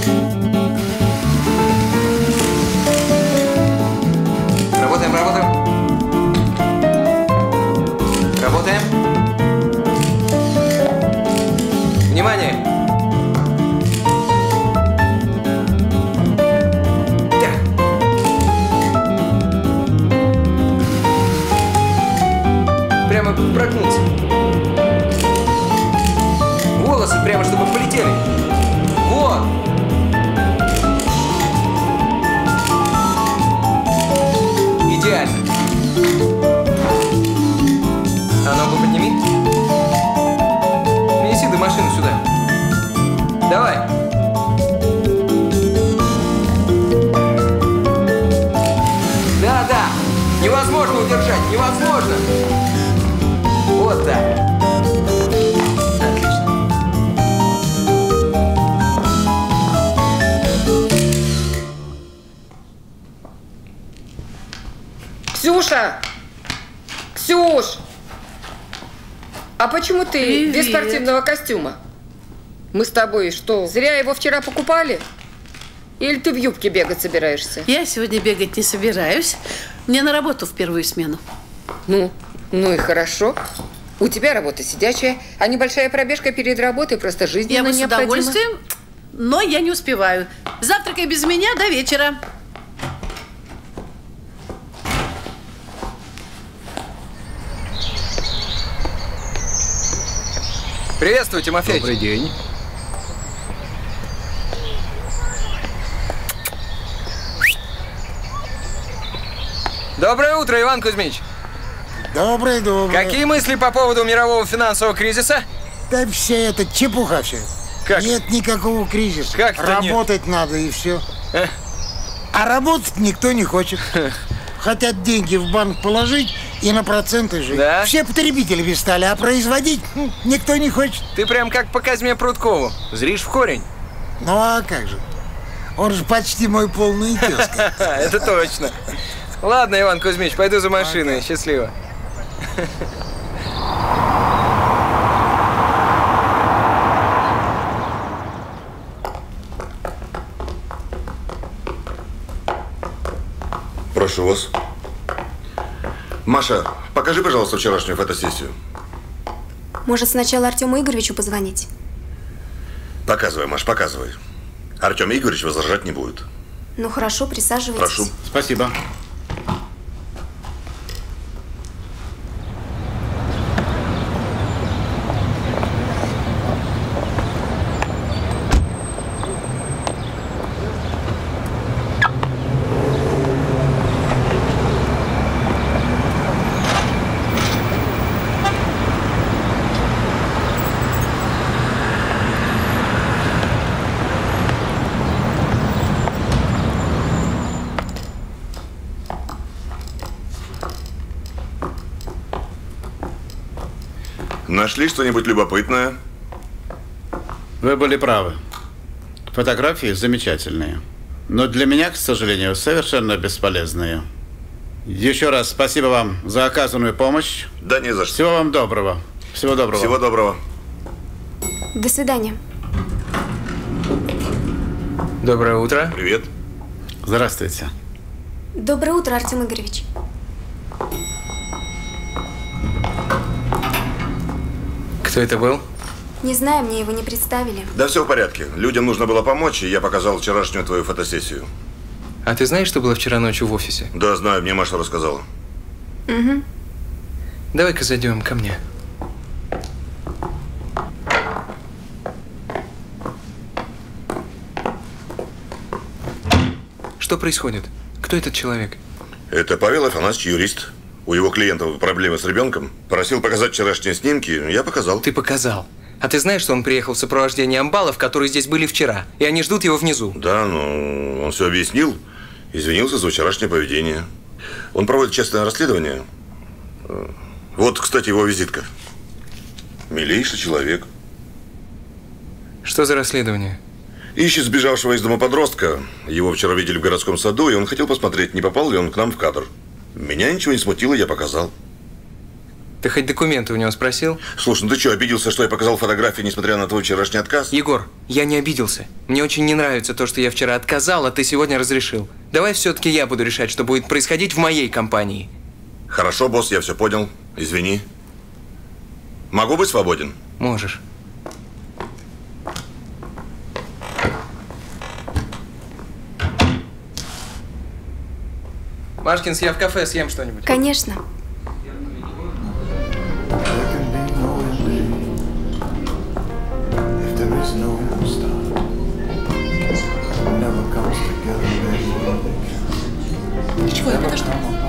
Работаем, работаем. Работаем. Внимание. Так. Прямо прогнуться. Волосы прямо, чтобы полетели. Вот. Идеально. А ногу подними. Неси до машины сюда. Давай. Да, да. Невозможно удержать. Невозможно. Вот так. Ксюша! Ксюш! А почему ты Привет. без спортивного костюма? Мы с тобой что, зря его вчера покупали? Или ты в юбке бегать собираешься? Я сегодня бегать не собираюсь. Мне на работу в первую смену. Ну и хорошо. У тебя работа сидячая, а небольшая пробежка перед работой просто жизненно необходима. Я бы с удовольствием, но я не успеваю. Завтракай без меня до вечера. Приветствую, Тимофей. Добрый день. Доброе утро, Иван Кузьмич. Доброе. Какие мысли по поводу мирового финансового кризиса? Да все это чепуха все. Как? Нет никакого кризиса. Как это нет? Работать надо и все. А работать никто не хочет. Хотят деньги в банк положить и на проценты жить. Да? Все потребителями стали, а производить никто не хочет. Ты прям как по Казьме Прудкову. Зришь в корень. Ну а как же? Он же почти мой полный тезка. Это точно. Ладно, Иван Кузьмич, пойду за машиной. Счастливо. Прошу вас. Маша, покажи, пожалуйста, вчерашнюю фотосессию. Может, сначала Артему Игоревичу позвонить? Показывай, Маш, показывай. Артем Игоревич возражать не будет. Ну хорошо, присаживайтесь. Прошу. Спасибо. Нашли что-нибудь любопытное? Вы были правы. Фотографии замечательные. Но для меня, к сожалению, совершенно бесполезные. Еще раз спасибо вам за оказанную помощь. Да не за что. Всего вам доброго. Всего доброго. Всего доброго. До свидания. Доброе утро. Привет. Здравствуйте. Доброе утро, Артем Игоревич. Кто это был? Не знаю, мне его не представили. Да все в порядке. Людям нужно было помочь, и я показал вчерашнюю твою фотосессию. А ты знаешь, что было вчера ночью в офисе? Да, знаю, мне Маша рассказала. Угу. Давай-ка зайдем ко мне. Что происходит? Кто этот человек? Это Павел Афанасьевич, юрист. У его клиентов проблемы с ребенком. Просил показать вчерашние снимки, я показал. Ты показал. А ты знаешь, что он приехал в сопровождении амбалов, которые здесь были вчера, и они ждут его внизу? Да, но он все объяснил. Извинился за вчерашнее поведение. Он проводит честное расследование. Вот, кстати, его визитка. Милейший человек. Что за расследование? Ищет сбежавшего из дома подростка. Его вчера видели в городском саду, и он хотел посмотреть, не попал ли он к нам в кадр. Меня ничего не смутило, я показал. Ты хоть документы у него спросил? Слушай, ну ты что, обиделся, что я показал фотографии, несмотря на твой вчерашний отказ? Егор, я не обиделся. Мне очень не нравится то, что я вчера отказал, а ты сегодня разрешил. Давай все-таки я буду решать, что будет происходить в моей компании. Хорошо, босс, я все понял. Извини. Могу быть свободен? Можешь. Машкинс, я в кафе съем что-нибудь. Конечно. Ничего, я подожду.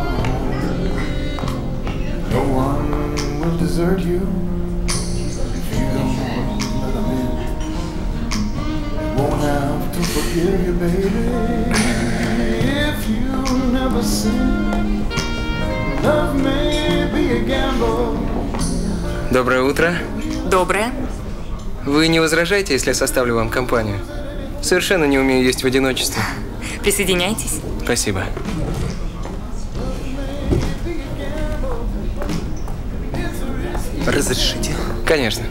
Доброе утро. Доброе. Вы не возражаете, если я составлю вам компанию? Совершенно не умею есть в одиночестве. Присоединяйтесь. Спасибо. Разрешите? Конечно.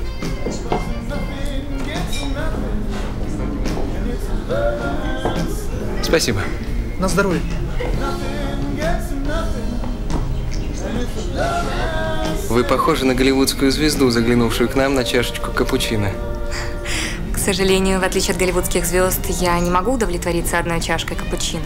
Спасибо. На здоровье. Вы похожи на голливудскую звезду, заглянувшую к нам на чашечку капучино. К сожалению, в отличие от голливудских звезд, я не могу удовлетвориться одной чашкой капучино.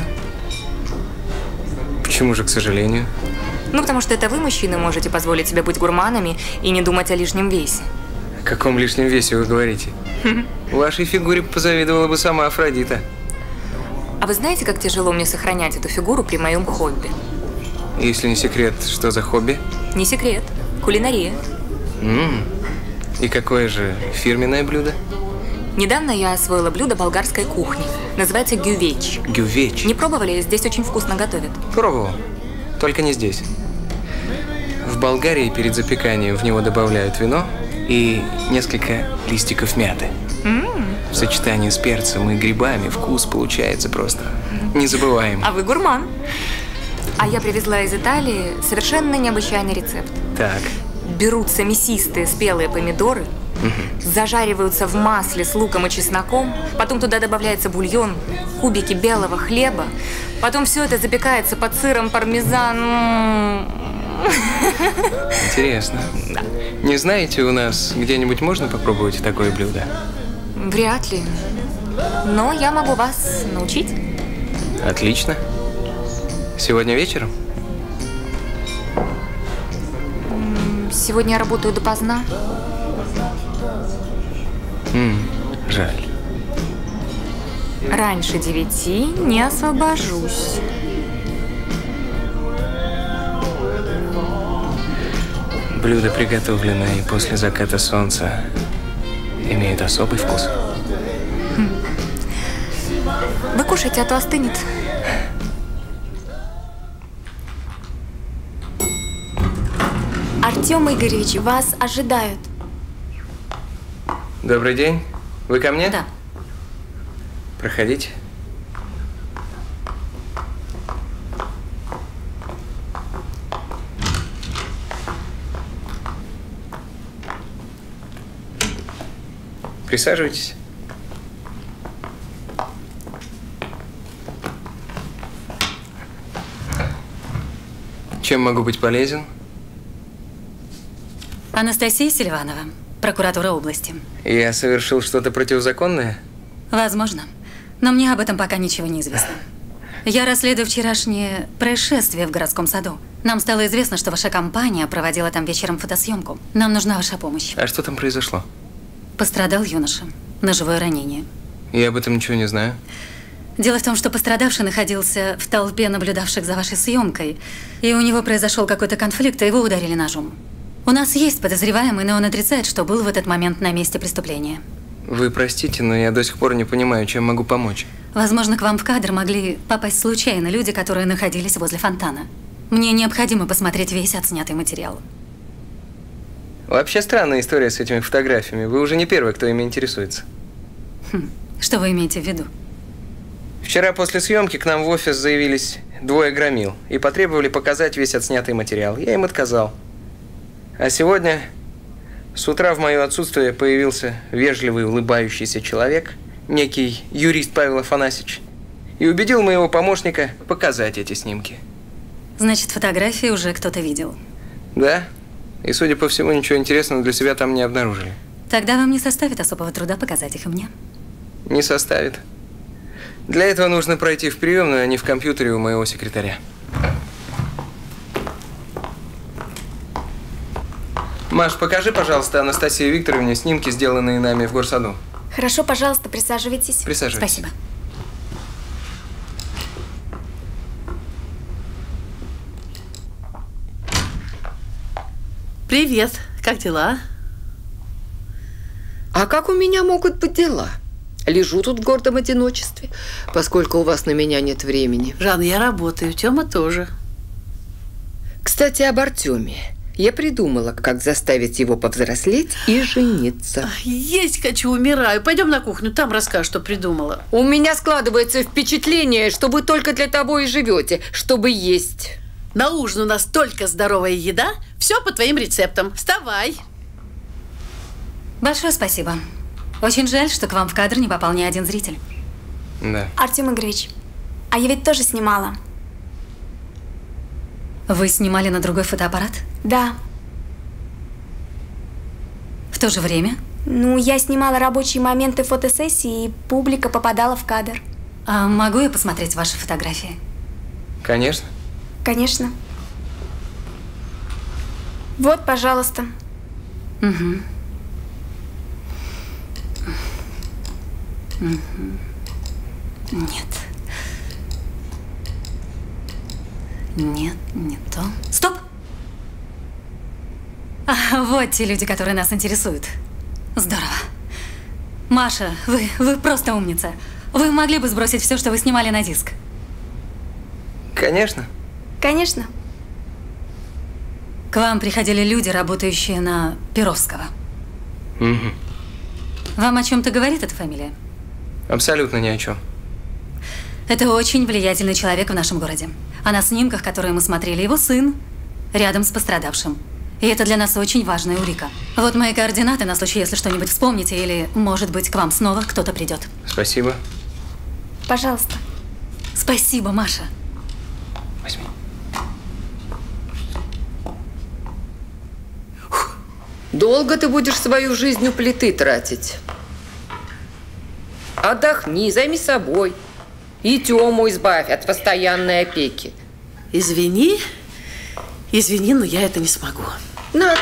Почему же, к сожалению? Ну, потому что это вы, мужчины, можете позволить себе быть гурманами и не думать о лишнем весе. О каком лишнем весе вы говорите? Вашей фигуре позавидовала бы сама Афродита. А вы знаете, как тяжело мне сохранять эту фигуру при моем хобби? Если не секрет, что за хобби? Не секрет. Кулинария. И какое же фирменное блюдо? Недавно я освоила блюдо болгарской кухни. Называется гювеч. Гювеч? Не пробовали? Здесь очень вкусно готовят. Пробовал. Только не здесь. В Болгарии перед запеканием в него добавляют вино и несколько листиков мяты. В сочетании с перцем и грибами вкус получается просто незабываемый. А вы гурман. А я привезла из Италии совершенно необычайный рецепт. Так. Берутся мясистые спелые помидоры, зажариваются в масле с луком и чесноком, потом туда добавляется бульон, кубики белого хлеба, потом все это запекается под сыром пармезан. Интересно. Да. Не знаете, у нас где-нибудь можно попробовать такое блюдо? Вряд ли. Но я могу вас научить. Отлично. Сегодня вечером? Сегодня я работаю допоздна. Жаль. Раньше 9 не освобожусь. Блюда, приготовленные после заката солнца, имеют особый вкус. Вы кушайте, а то остынет. Артем Игоревич, вас ожидают. Добрый день. Вы ко мне? Да. Проходите. Присаживайтесь. Чем могу быть полезен? Анастасия Селиванова, прокуратура области. Я совершил что-то противозаконное? Возможно. Но мне об этом пока ничего не известно. Я расследую вчерашнее происшествие в городском саду. Нам стало известно, что ваша компания проводила там вечером фотосъемку. Нам нужна ваша помощь. А что там произошло? Пострадал юноша. Ножевое ранение. Я об этом ничего не знаю. Дело в том, что пострадавший находился в толпе наблюдавших за вашей съемкой, и у него произошел какой-то конфликт, и его ударили ножом. У нас есть подозреваемый, но он отрицает, что был в этот момент на месте преступления. Вы простите, но я до сих пор не понимаю, чем могу помочь. Возможно, к вам в кадр могли попасть случайно люди, которые находились возле фонтана. Мне необходимо посмотреть весь отснятый материал. Вообще странная история с этими фотографиями. Вы уже не первый, кто ими интересуется. Что вы имеете в виду? Вчера после съемки к нам в офис заявились 2 громил и потребовали показать весь отснятый материал. Я им отказал. А сегодня с утра в мое отсутствие появился вежливый, улыбающийся человек, некий юрист Павел Афанасьевич, и убедил моего помощника показать эти снимки. Значит, фотографии уже кто-то видел? Да. И, судя по всему, ничего интересного для себя там не обнаружили. Тогда вам не составит особого труда показать их и мне. Не составит. Для этого нужно пройти в приемную, а не в компьютере у моего секретаря. Маш, покажи, пожалуйста, Анастасии Викторовне снимки, сделанные нами в горсаду. Хорошо, пожалуйста, присаживайтесь. Присаживайтесь. Спасибо. Привет. Как дела? А как у меня могут быть дела? Лежу тут в гордом одиночестве, поскольку у вас на меня нет времени. Жан, я работаю, Тёма тоже. Кстати, об Артёме. Я придумала, как заставить его повзрослеть и жениться. Есть хочу, умираю. Пойдем на кухню, там расскажешь, что придумала. У меня складывается впечатление, что вы только для того и живете, чтобы есть. На ужин у нас только здоровая еда, все по твоим рецептам. Вставай. Большое спасибо. Очень жаль, что к вам в кадр не попал ни один зритель. Да. Артем Игоревич, А я ведь тоже снимала. Вы снимали на другой фотоаппарат? Да. В то же время? Ну, я снимала рабочие моменты фотосессии, и публика попадала в кадр. А могу я посмотреть ваши фотографии? Конечно. Конечно. Вот, пожалуйста. Угу. Угу. Нет. Нет, не то. Стоп! Вот те люди, которые нас интересуют. Здорово. Маша, вы просто умница. Вы могли бы сбросить все, что вы снимали на диск? Конечно. Конечно. К вам приходили люди, работающие на Перовского. Угу. Вам о чем-то говорит эта фамилия? Абсолютно ни о чем. Это очень влиятельный человек в нашем городе. А на снимках, которые мы смотрели, его сын рядом с пострадавшим. И это для нас очень важная улика. Вот мои координаты на случай, если что-нибудь вспомните, или, может быть, к вам снова кто-то придет. Спасибо. Пожалуйста. Спасибо, Маша. Возьми. Долго ты будешь свою жизнь у плиты тратить? Отдохни, займи собой. И Тему избавь от постоянной опеки. Извини, но я это не смогу. Надо.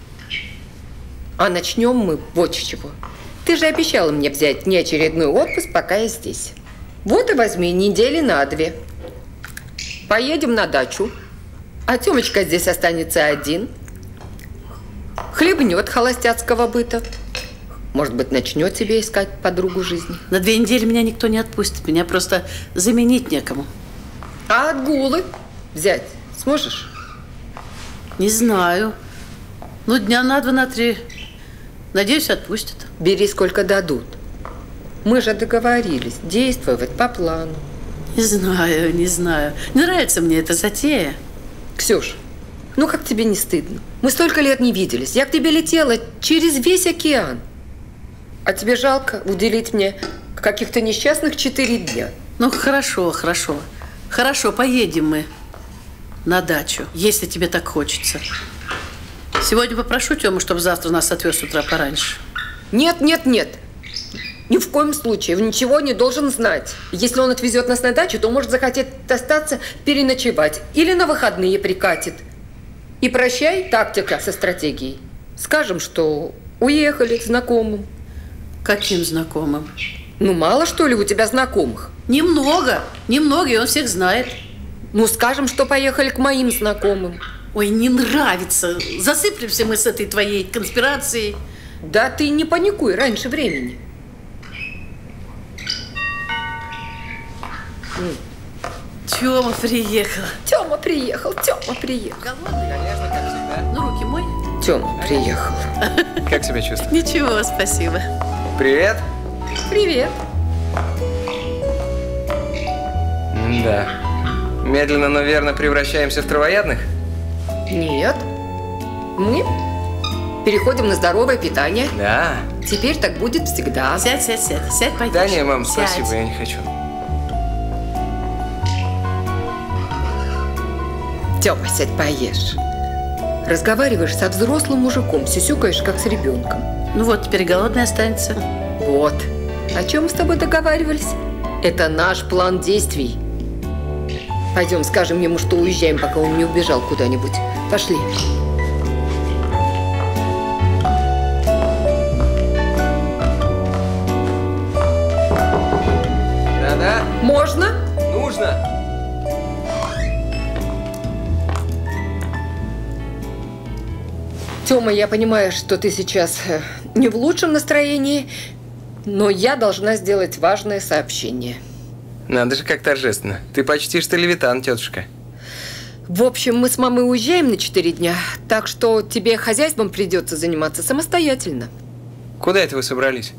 А начнем мы вот с чего. Ты же обещала мне взять неочередной отпуск, пока я здесь. Вот и возьми недели на 2. Поедем на дачу. А Тёмочка здесь останется один. Хлебнет холостяцкого быта. Может быть, начнет себе искать подругу жизни. На 2 недели меня никто не отпустит. Меня просто заменить некому. А отгулы взять сможешь? Не знаю. Ну, дня на 2, на 3. Надеюсь, отпустят. Бери, сколько дадут. Мы же договорились действовать по плану. Не знаю. Не нравится мне эта затея. Ксюш, ну как тебе не стыдно? Мы столько лет не виделись. Я к тебе летела через весь океан. А тебе жалко уделить мне каких-то несчастных 4 дня? Ну, хорошо. Хорошо, поедем мы на дачу, если тебе так хочется. Сегодня попрошу Тему, чтобы завтра нас отвез с утра пораньше. Нет. Ни в коем случае. Он ничего не должен знать. Если он отвезет нас на дачу, то может захотеть остаться переночевать. Или на выходные прикатит. И прощай тактика со стратегией. Скажем, что уехали к знакомым. Каким знакомым? Ну, мало, что ли, у тебя знакомых? Немного, и он всех знает. Ну, скажем, что поехали к моим знакомым. Ой, не нравится. Засыплемся мы с этой твоей конспирацией. Да ты не паникуй раньше времени. Тёма приехал. Голодный? Конечно, как всегда. Ну, руки мой. Тёма приехал. Как себя чувствуешь? Ничего, спасибо. Привет. Привет. Да. Медленно, но верно превращаемся в травоядных? Нет. Мы переходим на здоровое питание. Да. Теперь так будет всегда. Сядь, поешь. Да не, мам, Сядь. спасибо, я не хочу. Тёма, сядь, поешь. Разговариваешь со взрослым мужиком, сюсюкаешь, как с ребенком. Ну вот, теперь голодный останется. Вот. О чем мы с тобой договаривались? Это наш план действий. Пойдем, скажем ему, что уезжаем, пока он не убежал куда-нибудь. Пошли. Да-да. Можно? Нужно. Тёма, я понимаю, что ты сейчас не в лучшем настроении, но я должна сделать важное сообщение. Надо же, как торжественно. Ты почти что левитан, тетушка. В общем, мы с мамой уезжаем на 4 дня, так что тебе хозяйством придется заниматься самостоятельно. Куда это вы собрались?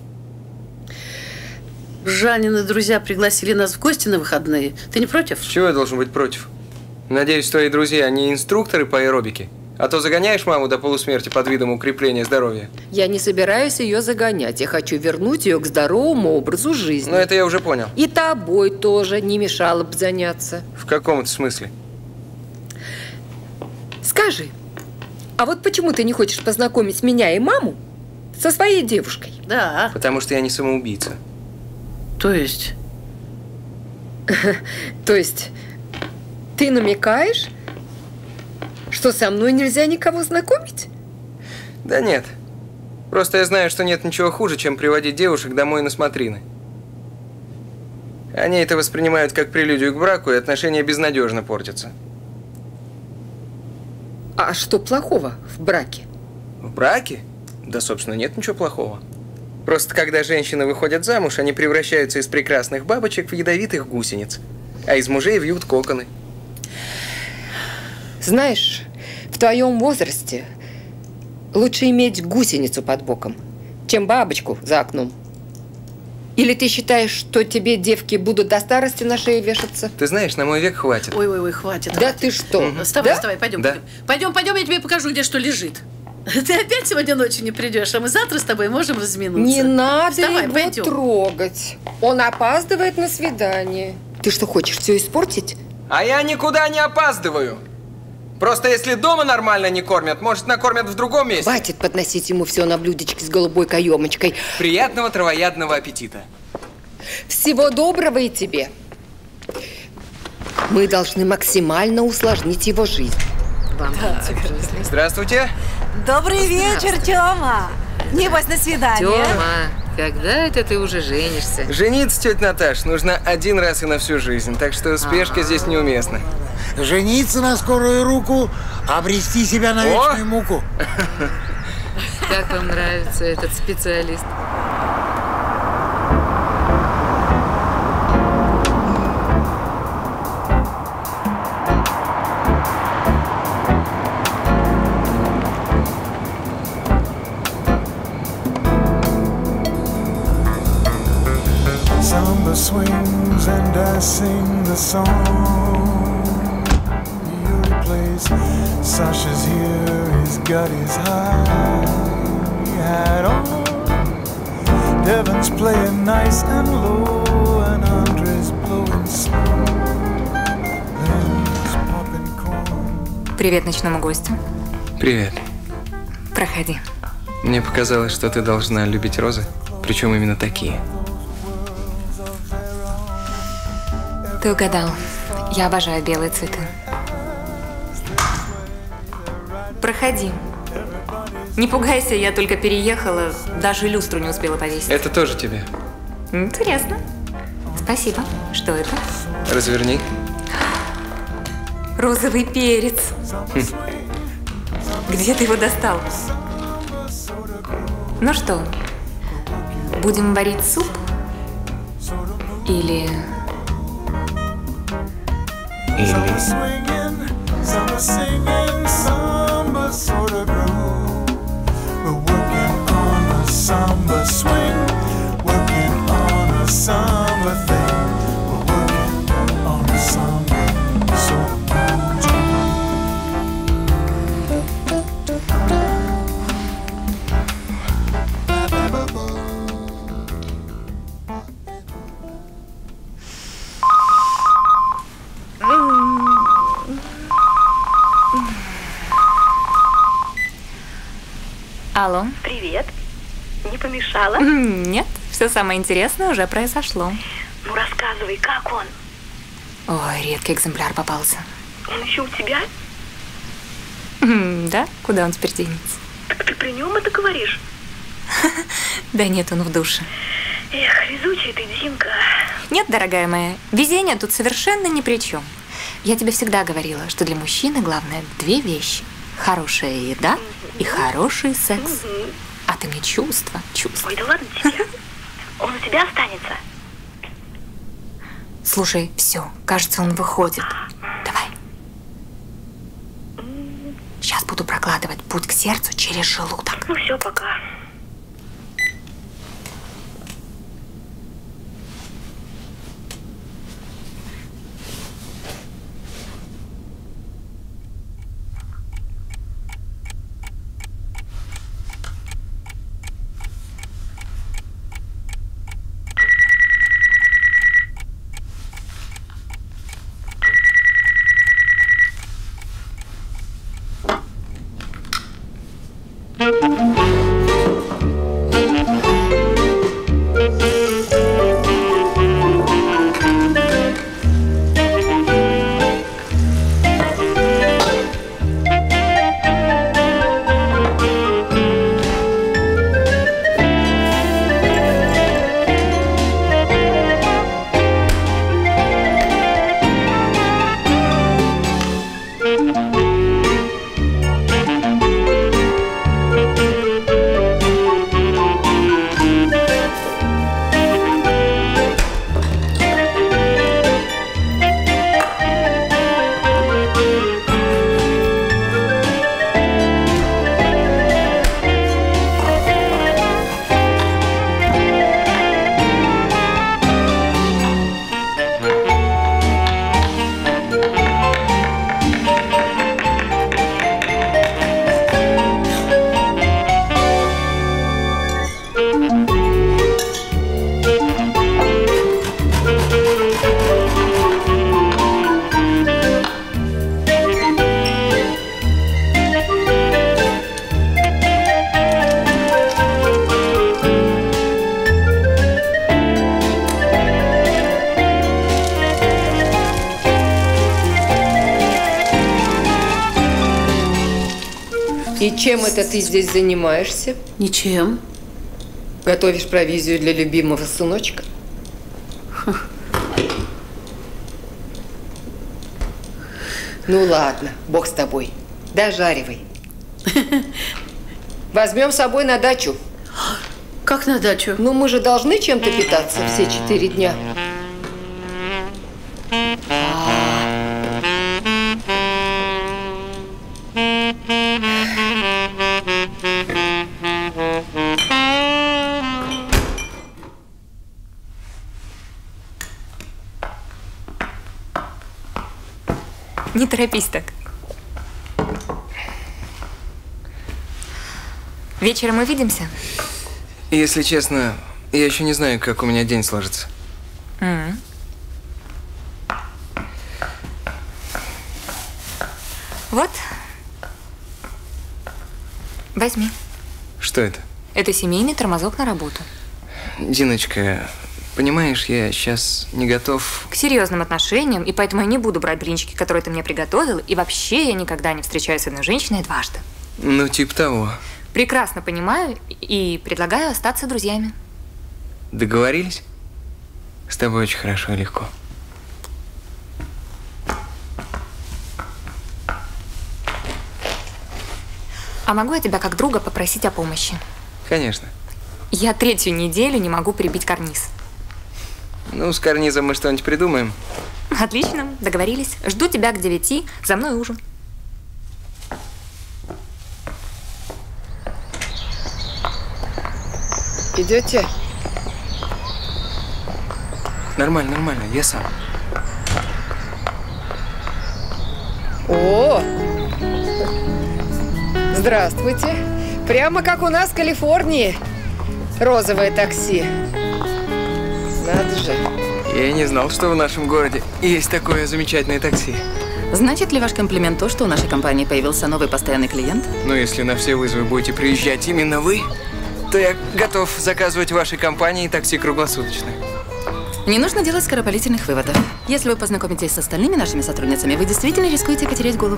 Жанины друзья пригласили нас в гости на выходные. Ты не против? Чего я должен быть против? Надеюсь, твои друзья не инструкторы по аэробике? А то загоняешь маму до полусмерти под видом укрепления здоровья. Я не собираюсь ее загонять. Я хочу вернуть ее к здоровому образу жизни. Ну, это я уже понял. И тобой тоже не мешало бы заняться. В каком-то смысле? Скажи, а вот почему ты не хочешь познакомить меня и маму со своей девушкой? Да. Потому что я не самоубийца. То есть? То есть, ты намекаешь, что со мной нельзя никого знакомить? Да нет. Просто я знаю, что нет ничего хуже, чем приводить девушек домой на смотрины. Они это воспринимают как прелюдию к браку, и отношения безнадежно портятся. А что плохого в браке? В браке? Да, собственно, нет ничего плохого. Просто когда женщины выходят замуж, они превращаются из прекрасных бабочек в ядовитых гусениц, а из мужей вьют коконы. Знаешь, в твоем возрасте лучше иметь гусеницу под боком, чем бабочку за окном. Или ты считаешь, что тебе девки будут до старости на шее вешаться? Ты знаешь, на мой век хватит. Ой, хватит. Да ты что? Вставай, вставай, пойдем. Да? Пойдем, я тебе покажу, где что лежит. Ты опять сегодня ночью не придешь, а мы завтра с тобой можем разминуться. Не надо Вставай, его пойдем. трогать. Он опаздывает на свидание. Ты что, хочешь все испортить? А я никуда не опаздываю. Просто если дома нормально не кормят, может, накормят в другом месте. Хватит подносить ему все на блюдечке с голубой каемочкой. Приятного травоядного аппетита. Всего доброго и тебе. Мы должны максимально усложнить его жизнь. Вам Здравствуйте. Добрый вечер, Тёма. Небось, на свидание. Тёма, когда это ты уже женишься? Жениться, тетя Наташ, нужно один раз и на всю жизнь, так что спешка здесь неуместна. Жениться на скорую руку, обрести себя на вечную муку. Как вам нравится этот специалист? Samba swings and I sing the song. Yuri plays, Sasha's here, he's got his high hat on. Devin's playing nice and low, and Andre's blowing slow. Lynn's popping corn. Привет ночному гостю. Привет. Проходи. Мне показалось, что ты должна любить розы, причем именно такие. Ты угадал. Я обожаю белые цветы. Проходи. Не пугайся, я только переехала, даже люстру не успела повесить. Это тоже тебе. Интересно. Спасибо. Что это? Разверни. Розовый перец. Где ты его достал? Ну что, будем варить суп? Или... Some are swinging, some are singing, samba sort of groove. We're working on a samba swing, working on a samba thing. We're working on a samba sort of Алло. Привет. Не помешала? Нет, все самое интересное уже произошло. Ну, рассказывай, как он? Ой, редкий экземпляр попался. Он еще у тебя? Да? Куда он теперь денется? Так ты при нем это говоришь? Да нет, он в душе. Эх, везучая ты, Динка. Нет, дорогая моя, везение тут совершенно ни при чем. Я тебе всегда говорила, что для мужчины главное две вещи. Хорошая еда и хороший секс. А ты мне чувства. Ой, да ладно тебе. Он у тебя останется? Слушай, все, кажется, он выходит. Давай. Сейчас буду прокладывать путь к сердцу через желудок. Ну все, пока. И чем это ты здесь занимаешься? Ничем. Готовишь провизию для любимого сыночка? Ну ладно, бог с тобой. Дожаривай. Возьмем с собой на дачу. Как на дачу? Ну, мы же должны чем-то питаться все 4 дня. Не торопись так. Вечером увидимся? Если честно, я еще не знаю, как у меня день сложится. Вот. Возьми. Что это? Это семейный тормозок на работу. Диночка, понимаешь, я сейчас не готов К серьезным отношениям, и поэтому я не буду брать блинчики, которые ты мне приготовил, и вообще я никогда не встречаюсь с одной женщиной дважды. Ну, типа того. Прекрасно понимаю и предлагаю остаться друзьями. Договорились? С тобой очень хорошо и легко. А могу я тебя как друга попросить о помощи? Конечно. Я 3-ю неделю не могу прибить карниз. Ну, с карнизом мы что-нибудь придумаем. Отлично, договорились. Жду тебя к 9, за мной ужин. Идете? Нормально, нормально, я сам. О! Здравствуйте. Прямо как у нас в Калифорнии. Розовое такси. Надо же. Я и не знал, что в нашем городе есть такое замечательное такси. Значит ли ваш комплимент то, что у нашей компании появился новый постоянный клиент? Ну, если на все вызовы будете приезжать именно вы, то я готов заказывать в вашей компании такси круглосуточно. Не нужно делать скоропалительных выводов. Если вы познакомитесь с остальными нашими сотрудницами, вы действительно рискуете потерять голову.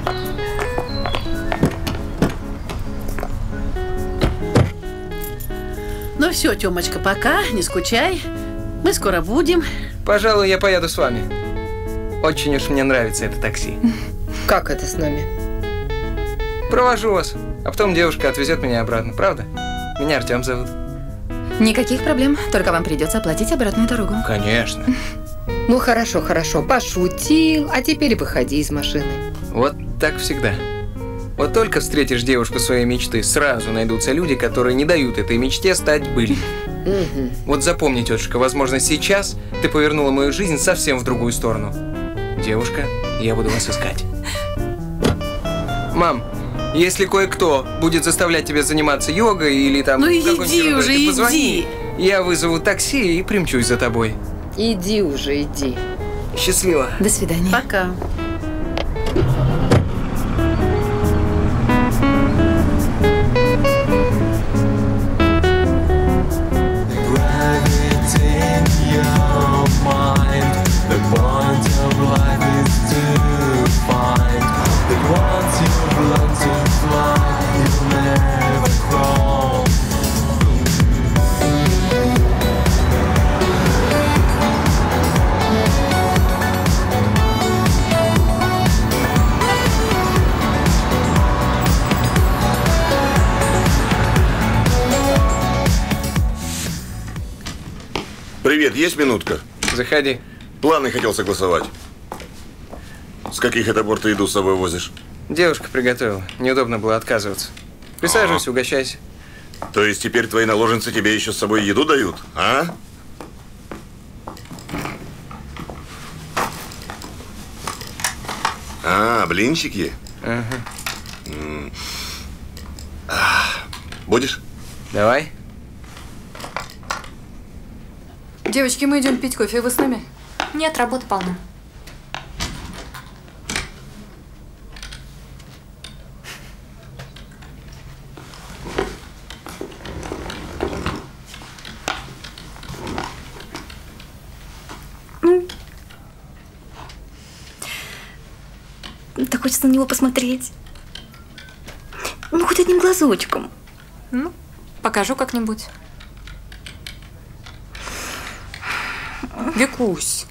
Ну все, Тёмочка, пока, не скучай. Мы скоро будем. Пожалуй, я поеду с вами. Очень уж мне нравится это такси. Как это с нами? Провожу вас, а потом девушка отвезет меня обратно, правда? Меня Артём зовут. Никаких проблем, только вам придется оплатить обратную дорогу. Конечно. Ну хорошо, хорошо, пошутил, а теперь выходи из машины. Вот так всегда. Вот только встретишь девушку своей мечты, сразу найдутся люди, которые не дают этой мечте стать былью. Вот запомни, тетушка, возможно, сейчас ты повернула мою жизнь совсем в другую сторону. Девушка, я буду вас искать. Мам, если кое-кто будет заставлять тебя заниматься йогой или там... Ну иди уже, ты позвони, иди. я вызову такси и примчусь за тобой. Иди уже, иди. Счастливо. До свидания. Пока. Привет, есть минутка? Заходи. Планы хотел согласовать. С каких это пор ты еду с собой возишь? Девушка приготовила. Неудобно было отказываться. Присаживайся, угощайся. То есть теперь твои наложницы тебе еще с собой еду дают, а? А, блинчики? Ага. Будешь? Давай. Девочки, мы идем пить кофе. Вы с нами? Нет, работы полно. Так хочется на него посмотреть. Ну, хоть одним глазочком. Ну, покажу как-нибудь. Викусь.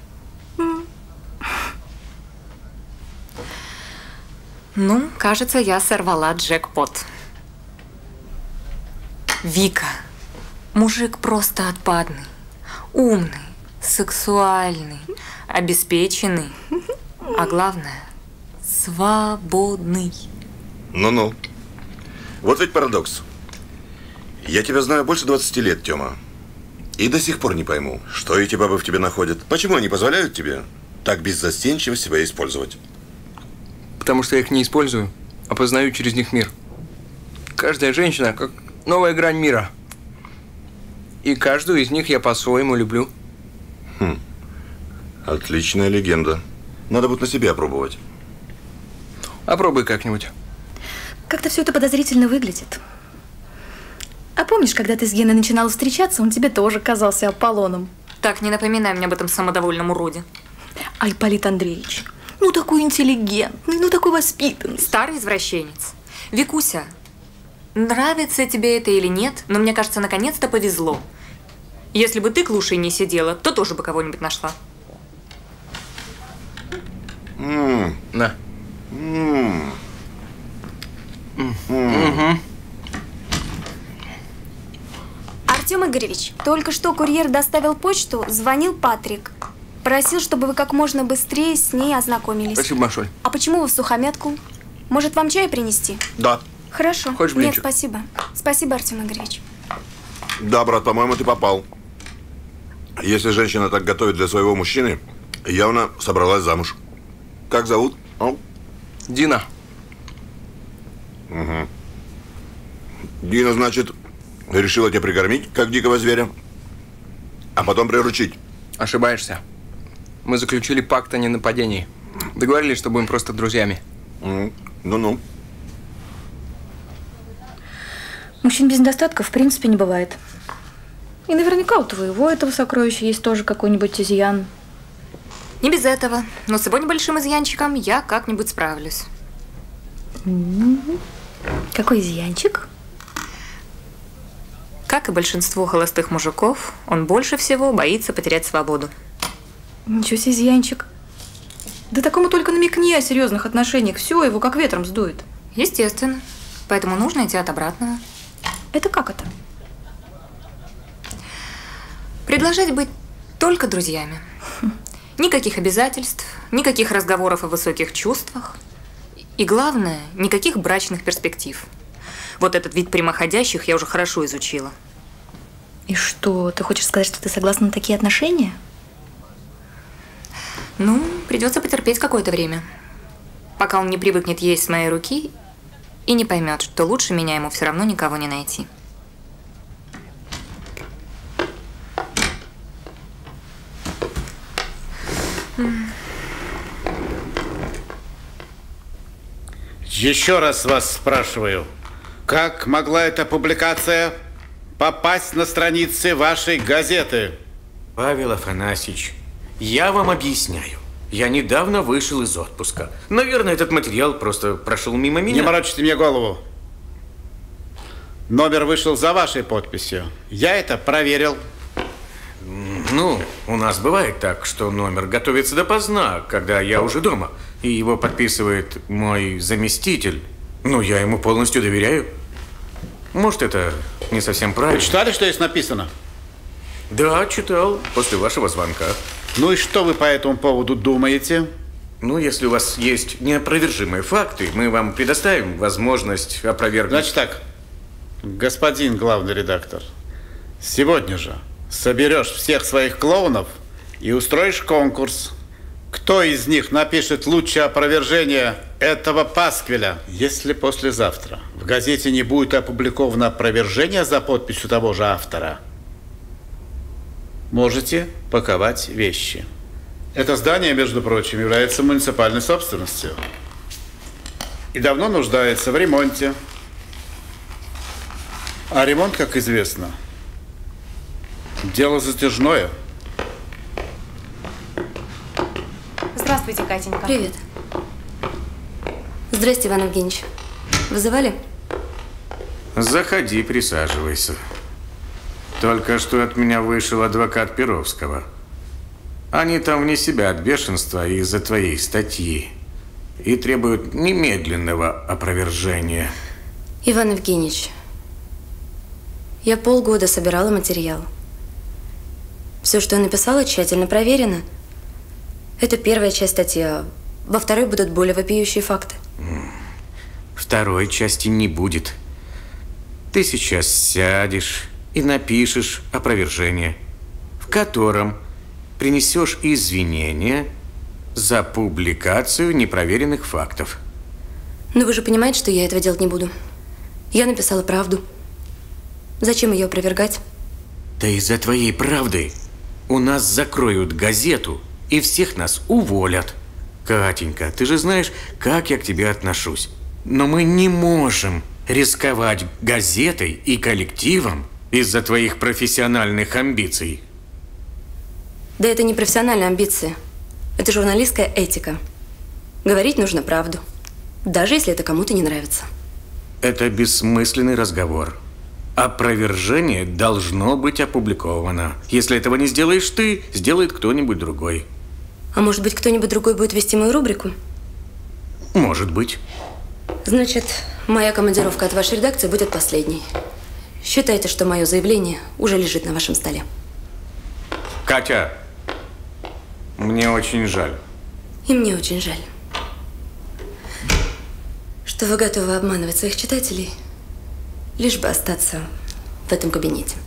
Ну, кажется, я сорвала джекпот. Вика. Мужик просто отпадный. Умный, сексуальный, обеспеченный. А главное, свободный. Ну-ну. Вот ведь парадокс. Я тебя знаю больше 20 лет, Тёма. И до сих пор не пойму, что эти бабы в тебе находят. Почему они позволяют тебе так беззастенчиво себя использовать? Потому что я их не использую, а познаю через них мир. Каждая женщина как новая грань мира. И каждую из них я по-своему люблю. Хм. Отличная легенда. Надо будет на себе опробовать. Опробуй как-нибудь. Как-то все это подозрительно выглядит. А помнишь, когда ты с Геной начинала встречаться, он тебе тоже казался Аполлоном? Так, не напоминай мне об этом самодовольном уроде. А Ипполит Андреевич, ну такой интеллигентный, ну такой воспитанный. Старый извращенец. Викуся, нравится тебе это или нет, но мне кажется, наконец-то повезло. Если бы ты клушей не сидела, то тоже бы кого-нибудь нашла. На. Артем Игоревич, только что курьер доставил почту, звонил Патрик. Просил, чтобы вы как можно быстрее с ней ознакомились. Спасибо, Машуль. А почему вы в сухомятку? Может, вам чай принести? Да. Хорошо. Хочешь блинчик? Нет, спасибо. Спасибо, Артем Игоревич. Да, брат, по-моему, ты попал. Если женщина так готовит для своего мужчины, явно собралась замуж. Как зовут? Дина. Угу. Дина, значит, решила тебя прикормить, как дикого зверя, а потом приручить. Ошибаешься. Мы заключили пакт о ненападении. Договорились, что будем просто друзьями. Ну-ну. Мужчин без недостатков в принципе не бывает. И наверняка у твоего этого сокровища есть тоже какой-нибудь изъян. Не без этого, но с его небольшим изъянчиком я как-нибудь справлюсь. Какой изъянчик? Как и большинство холостых мужиков, он больше всего боится потерять свободу. Ничего себе изъянчик. Да такому только намекни о серьезных отношениях. Все, его как ветром сдует. Естественно. Поэтому нужно идти от обратного. Это как это? Предложить быть только друзьями. Никаких обязательств, никаких разговоров о высоких чувствах. И главное, никаких брачных перспектив. Вот этот вид прямоходящих я уже хорошо изучила. И что, ты хочешь сказать, что ты согласна на такие отношения? Ну, придется потерпеть какое-то время. Пока он не привыкнет есть с моей руки и не поймет, что лучше меня ему все равно никого не найти. Еще раз вас спрашиваю, как могла эта публикация попасть на страницы вашей газеты? Павел Афанасьевич, я вам объясняю. Я недавно вышел из отпуска. Наверное, этот материал просто прошел мимо меня. Не морочите мне голову. Номер вышел за вашей подписью. Я это проверил. Ну, у нас бывает так, что номер готовится допоздна, когда я уже дома. И его подписывает мой заместитель. Ну, я ему полностью доверяю. Может, это не совсем правильно. Вы читали, что здесь написано? Да, читал. После вашего звонка. Ну и что вы по этому поводу думаете? Ну, если у вас есть неопровержимые факты, мы вам предоставим возможность опровергнуть. Значит так, господин главный редактор, сегодня же соберешь всех своих клоунов и устроишь конкурс. Кто из них напишет лучшее опровержение этого пасквиля? Если послезавтра в газете не будет опубликовано опровержение за подписью того же автора, можете паковать вещи. Это здание, между прочим, является муниципальной собственностью и давно нуждается в ремонте. А ремонт, как известно, дело затяжное. Здравствуйте, Катенька. Привет. Здрасте, Иван Евгеньевич. Вызывали? Заходи, присаживайся. Только что от меня вышел адвокат Перовского. Они там вне себя от бешенства из-за твоей статьи и требуют немедленного опровержения. Иван Евгеньевич, я полгода собирала материал. Все, что я написала, тщательно проверено. Это первая часть статьи, а во второй будут более вопиющие факты. Второй части не будет. Ты сейчас сядешь и напишешь опровержение, в котором принесешь извинения за публикацию непроверенных фактов. Но вы же понимаете, что я этого делать не буду. Я написала правду. Зачем ее опровергать? Да из-за твоей правды у нас закроют газету и всех нас уволят. Катенька, ты же знаешь, как я к тебе отношусь. Но мы не можем рисковать газетой и коллективом из-за твоих профессиональных амбиций. Да это не профессиональная амбиция. Это журналистская этика. Говорить нужно правду. Даже если это кому-то не нравится. Это бессмысленный разговор. Опровержение должно быть опубликовано. Если этого не сделаешь ты, сделает кто-нибудь другой. А может быть, кто-нибудь другой будет вести мою рубрику? Может быть. Значит, моя командировка от вашей редакции будет последней. Считайте, что мое заявление уже лежит на вашем столе. Катя, мне очень жаль. И мне очень жаль, что вы готовы обманывать своих читателей, лишь бы остаться в этом кабинете.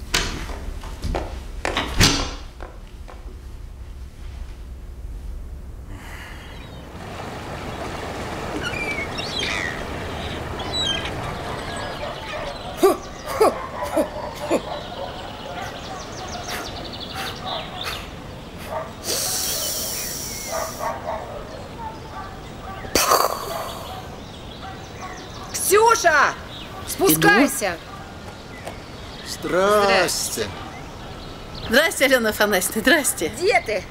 Ксюша! Спускайся! Здрасте. Здрасте, Алена Афанасьевна, здрасте. Где ты?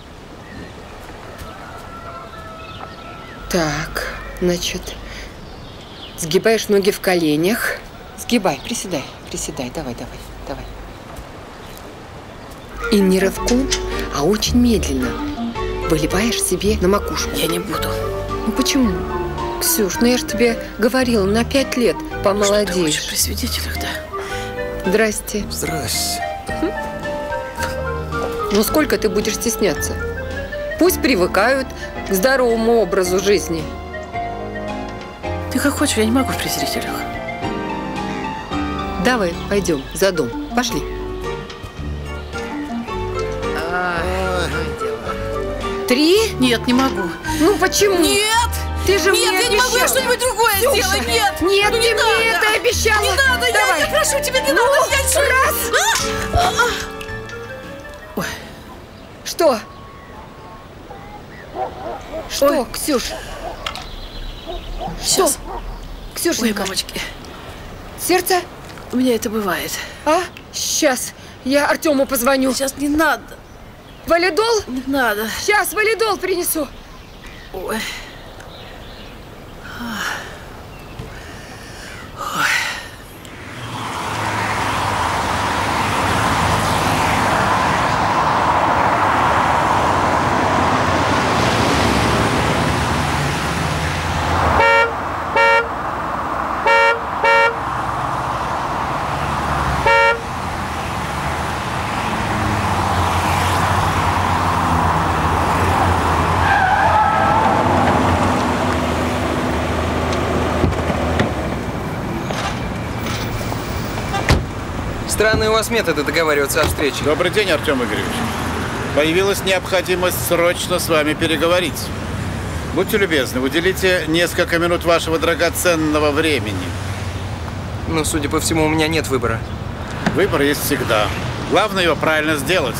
Так, значит, сгибаешь ноги в коленях. Сгибай, приседай, давай. И не рывком, а очень медленно выливаешь себе на макушку. Я не буду. Ну почему? Ксюш, ну я же тебе говорила, на 5 лет помолодеешь. Что ты хочешь при свидетелях, да? Здрасте. Здрасте. Ну сколько ты будешь стесняться? Пусть привыкают к здоровому образу жизни. Ты как хочешь, я не могу при зрителях. Давай, пойдем за дом. Пошли. Три? Нет, не могу. Ну почему? Нет! Ты же нет, мне я не могу, я что-нибудь другое Ксюша, сделать. Нет! Нет, ну, ты мне это обещала. Не надо, давай. я прошу тебя, не надо. Я Раз. Ой. Что? Что, ой. Ксюш? Сейчас. Что? Ксюшенька. Ой, мамочки. Сердце? У меня это бывает. А? Сейчас. Я Артему позвоню. Сейчас не надо. Валидол? Не надо. Сейчас валидол принесу. Ой. Странные у вас методы договариваться о встрече. Добрый день, Артем Игоревич. Появилась необходимость срочно с вами переговорить. Будьте любезны, уделите несколько минут вашего драгоценного времени. Ну, судя по всему, у меня нет выбора. Выбор есть всегда. Главное его правильно сделать.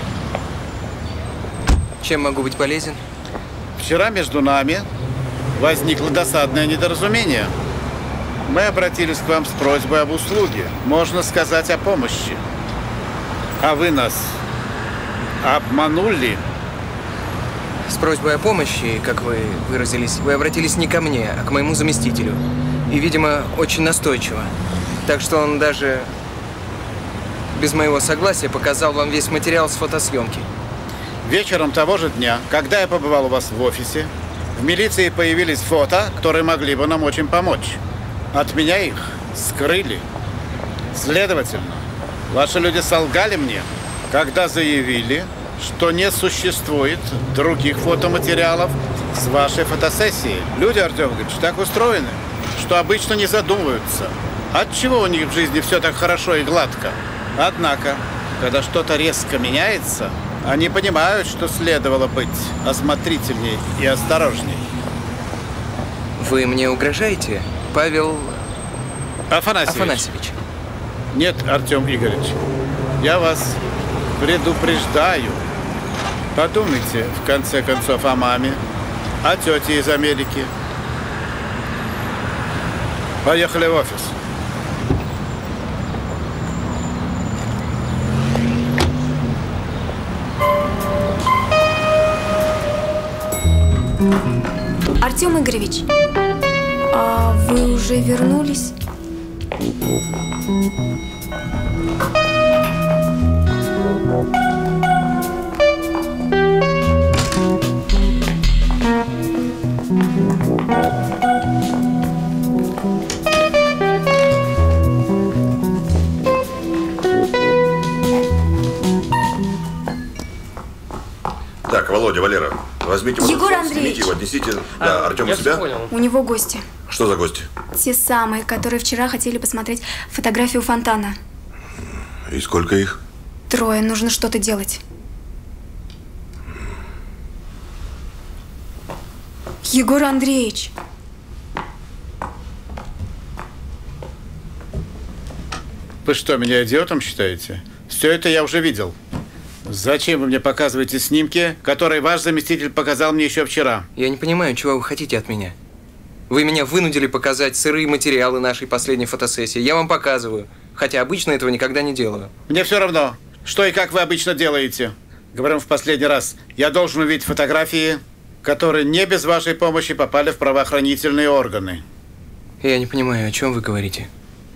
Чем могу быть полезен? Вчера между нами возникло досадное недоразумение. Мы обратились к вам с просьбой об услуге, можно сказать, о помощи. А вы нас обманули. С просьбой о помощи, как вы выразились, вы обратились не ко мне, а к моему заместителю. И, видимо, очень настойчиво. Так что он даже без моего согласия показал вам весь материал с фотосъемки. Вечером того же дня, когда я побывал у вас в офисе, в милиции появились фото, которые могли бы нам очень помочь. От меня их скрыли. Следовательно, ваши люди солгали мне, когда заявили, что не существует других фотоматериалов с вашей фотосессии. Люди, Артем Игоревич, так устроены, что обычно не задумываются, отчего у них в жизни все так хорошо и гладко. Однако, когда что-то резко меняется, они понимают, что следовало быть осмотрительней и осторожней. Вы мне угрожаете, Павел Афанасьевич? Нет, Артем Игоревич, я вас предупреждаю. Подумайте, в конце концов, о маме, о тете из Америки. Поехали в офис. Артем Игоревич, а вы уже вернулись? Так, Володя, Валера, возьмите Егор его, Андреевич. снимите его, отнесите. Да, Артем у себя? У него гости. Что за гости? Те самые, которые вчера хотели посмотреть фотографию фонтана. И сколько их? 3, нужно что-то делать. Егор Андреевич. Вы что, меня идиотом считаете? Все это я уже видел. Зачем вы мне показываете снимки, которые ваш заместитель показал мне еще вчера? Я не понимаю, чего вы хотите от меня. Вы меня вынудили показать сырые материалы нашей последней фотосессии. Я вам показываю, хотя обычно этого никогда не делаю. Мне все равно, что и как вы обычно делаете. Говорим в последний раз. Я должен увидеть фотографии, которые не без вашей помощи попали в правоохранительные органы. Я не понимаю, о чем вы говорите.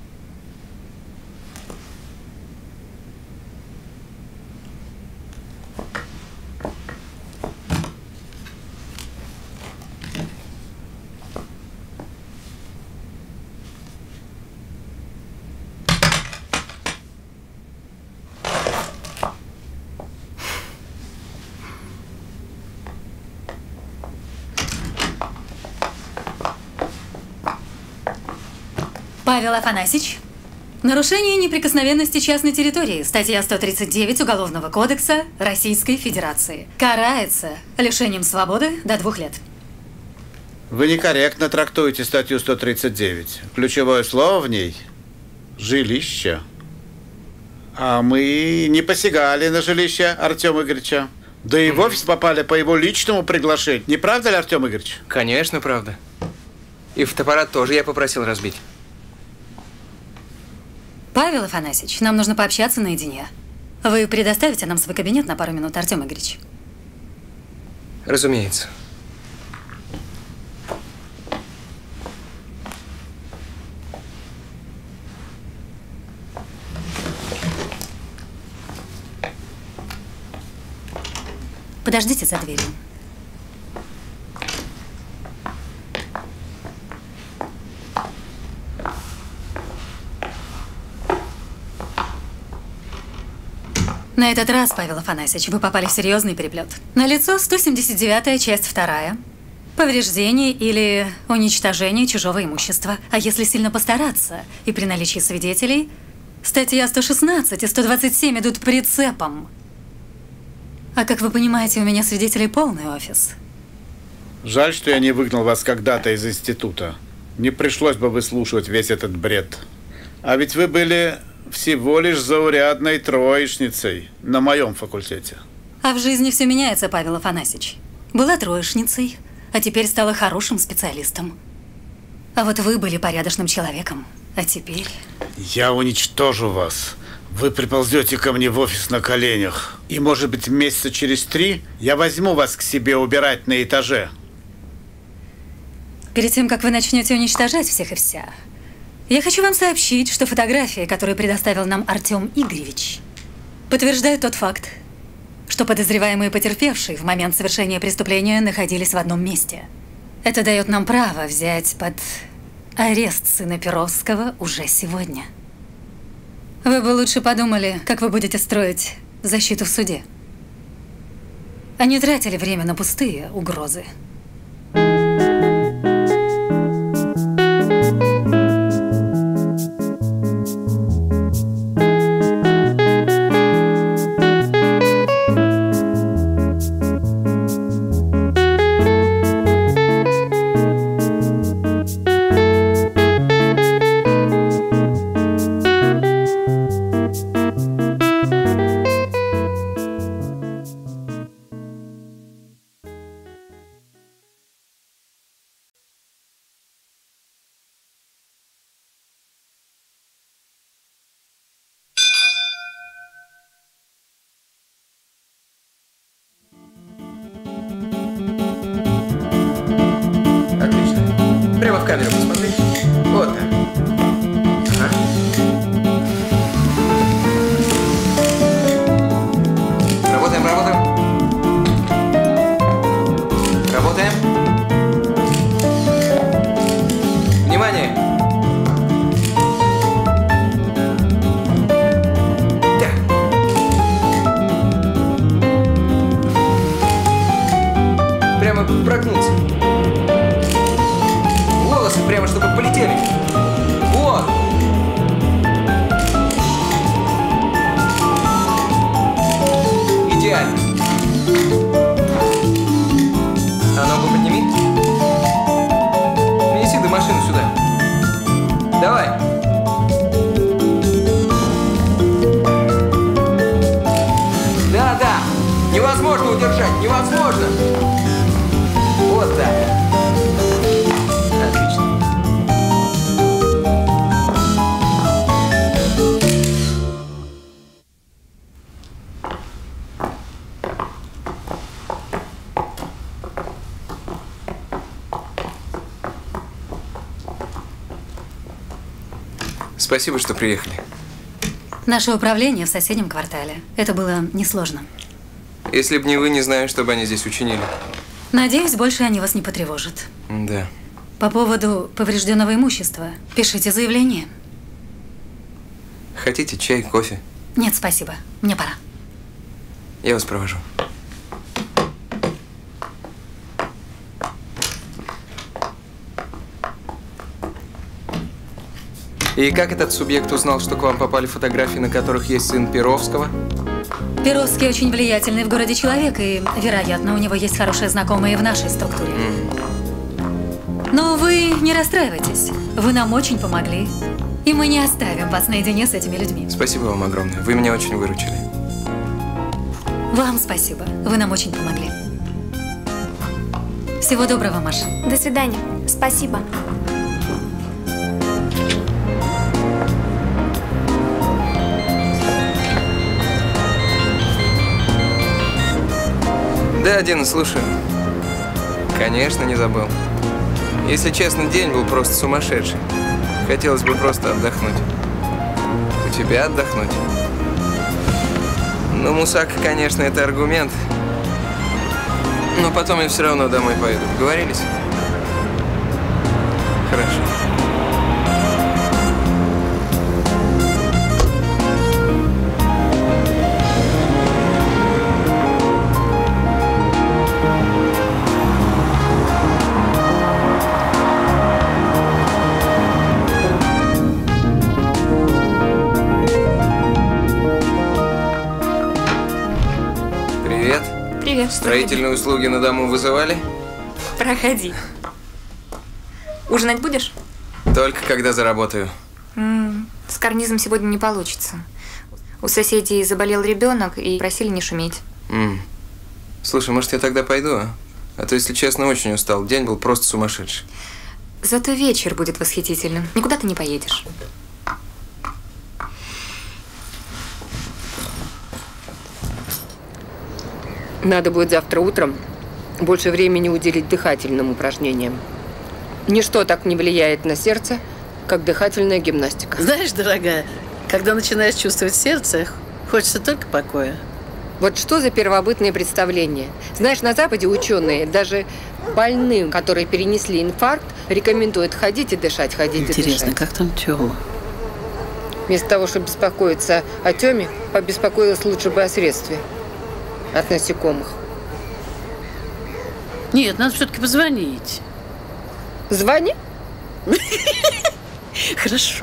Павел Афанасьевич, нарушение неприкосновенности частной территории, статья 139 Уголовного кодекса Российской Федерации. Карается лишением свободы до 2 лет. Вы некорректно трактуете статью 139. Ключевое слово в ней – жилище. А мы не посягали на жилище Артема Игоревича. Да и в офис попали по его личному приглашению. Не правда ли, Артем Игоревич? Конечно, правда. И фотоаппарат тоже я попросил разбить. Павел Афанасьевич, нам нужно пообщаться наедине. Вы предоставите нам свой кабинет на пару минут, Артем Игоревич? Разумеется. Подождите за дверью. На этот раз, Павел Афанасьевич, вы попали в серьезный переплет. Налицо 179-я, часть 2. Повреждение или уничтожение чужого имущества. А если сильно постараться, и при наличии свидетелей, статья 116 и 127 идут прицепом. А как вы понимаете, у меня свидетелей полный офис. Жаль, что я не выгнал вас когда-то из института. Не пришлось бы выслушивать весь этот бред. А ведь вы были всего лишь заурядной троечницей на моем факультете. А в жизни все меняется, Павел Афанасьевич. Была троечницей, а теперь стала хорошим специалистом. А вот вы были порядочным человеком, а теперь… Я уничтожу вас. Вы приползете ко мне в офис на коленях. И, может быть, месяца через 3 я возьму вас к себе убирать на этаже. Перед тем, как вы начнете уничтожать всех и вся, Я хочу вам сообщить, что фотографии, которые предоставил нам Артем Игоревич, подтверждают тот факт, что подозреваемые и потерпевшие в момент совершения преступления находились в одном месте. Это дает нам право взять под арест сына Перовского уже сегодня. Вы бы лучше подумали, как вы будете строить защиту в суде, а не тратили время на пустые угрозы. Прямо в камеру посмотри. Вот так. Ага. Работаем, работаем. Работаем. Внимание. Так. Прямо прогнуться. Волосы прямо, чтобы полетели. Вот. Идеально. А ногу подними. Неси до машины сюда. Давай. Да, да. Невозможно удержать. Невозможно. Вот так. Спасибо, что приехали. Наше управление в соседнем квартале. Это было несложно. Если бы не вы, не знаю, что бы они здесь учинили. Надеюсь, больше они вас не потревожат. Да. По поводу поврежденного имущества пишите заявление. Хотите чай, кофе? Нет, спасибо. Мне пора. Я вас провожу. И как этот субъект узнал, что к вам попали фотографии, на которых есть сын Перовского? Перовский очень влиятельный в городе человек, и, вероятно, у него есть хорошие знакомые в нашей структуре. Но вы не расстраивайтесь. Вы нам очень помогли. И мы не оставим вас наедине с этими людьми. Спасибо вам огромное. Вы меня очень выручили. Вам спасибо. Вы нам очень помогли. Всего доброго, Маша. До свидания. Спасибо. Да, Дина, слушаю. Конечно, не забыл. Если честно, день был просто сумасшедший. Хотелось бы просто отдохнуть. У тебя отдохнуть. Ну, мусака, конечно, это аргумент. Но потом я все равно домой пойду. Договорились? Хорошо. Привет. Строительные услуги на дому вызывали? Проходи. Ужинать будешь? Только когда заработаю. С карнизом сегодня не получится. У соседей заболел ребенок и просили не шуметь. Слушай, может, я тогда пойду, а? А то, если честно, очень устал. День был просто сумасшедший. Зато вечер будет восхитительным. Никуда ты не поедешь. Надо будет завтра утром больше времени уделить дыхательным упражнениям. Ничто так не влияет на сердце, как дыхательная гимнастика. Знаешь, дорогая, когда начинаешь чувствовать сердце, хочется только покоя. Вот что за первобытные представления? Знаешь, на Западе ученые даже больным, которые перенесли инфаркт, рекомендуют ходить и дышать, ходить и дышать. Интересно, как там Тёма? Вместо того, чтобы беспокоиться о Тёме, побеспокоилась лучше бы о средстве от насекомых. Нет, надо все-таки позвонить. Звони. Хорошо.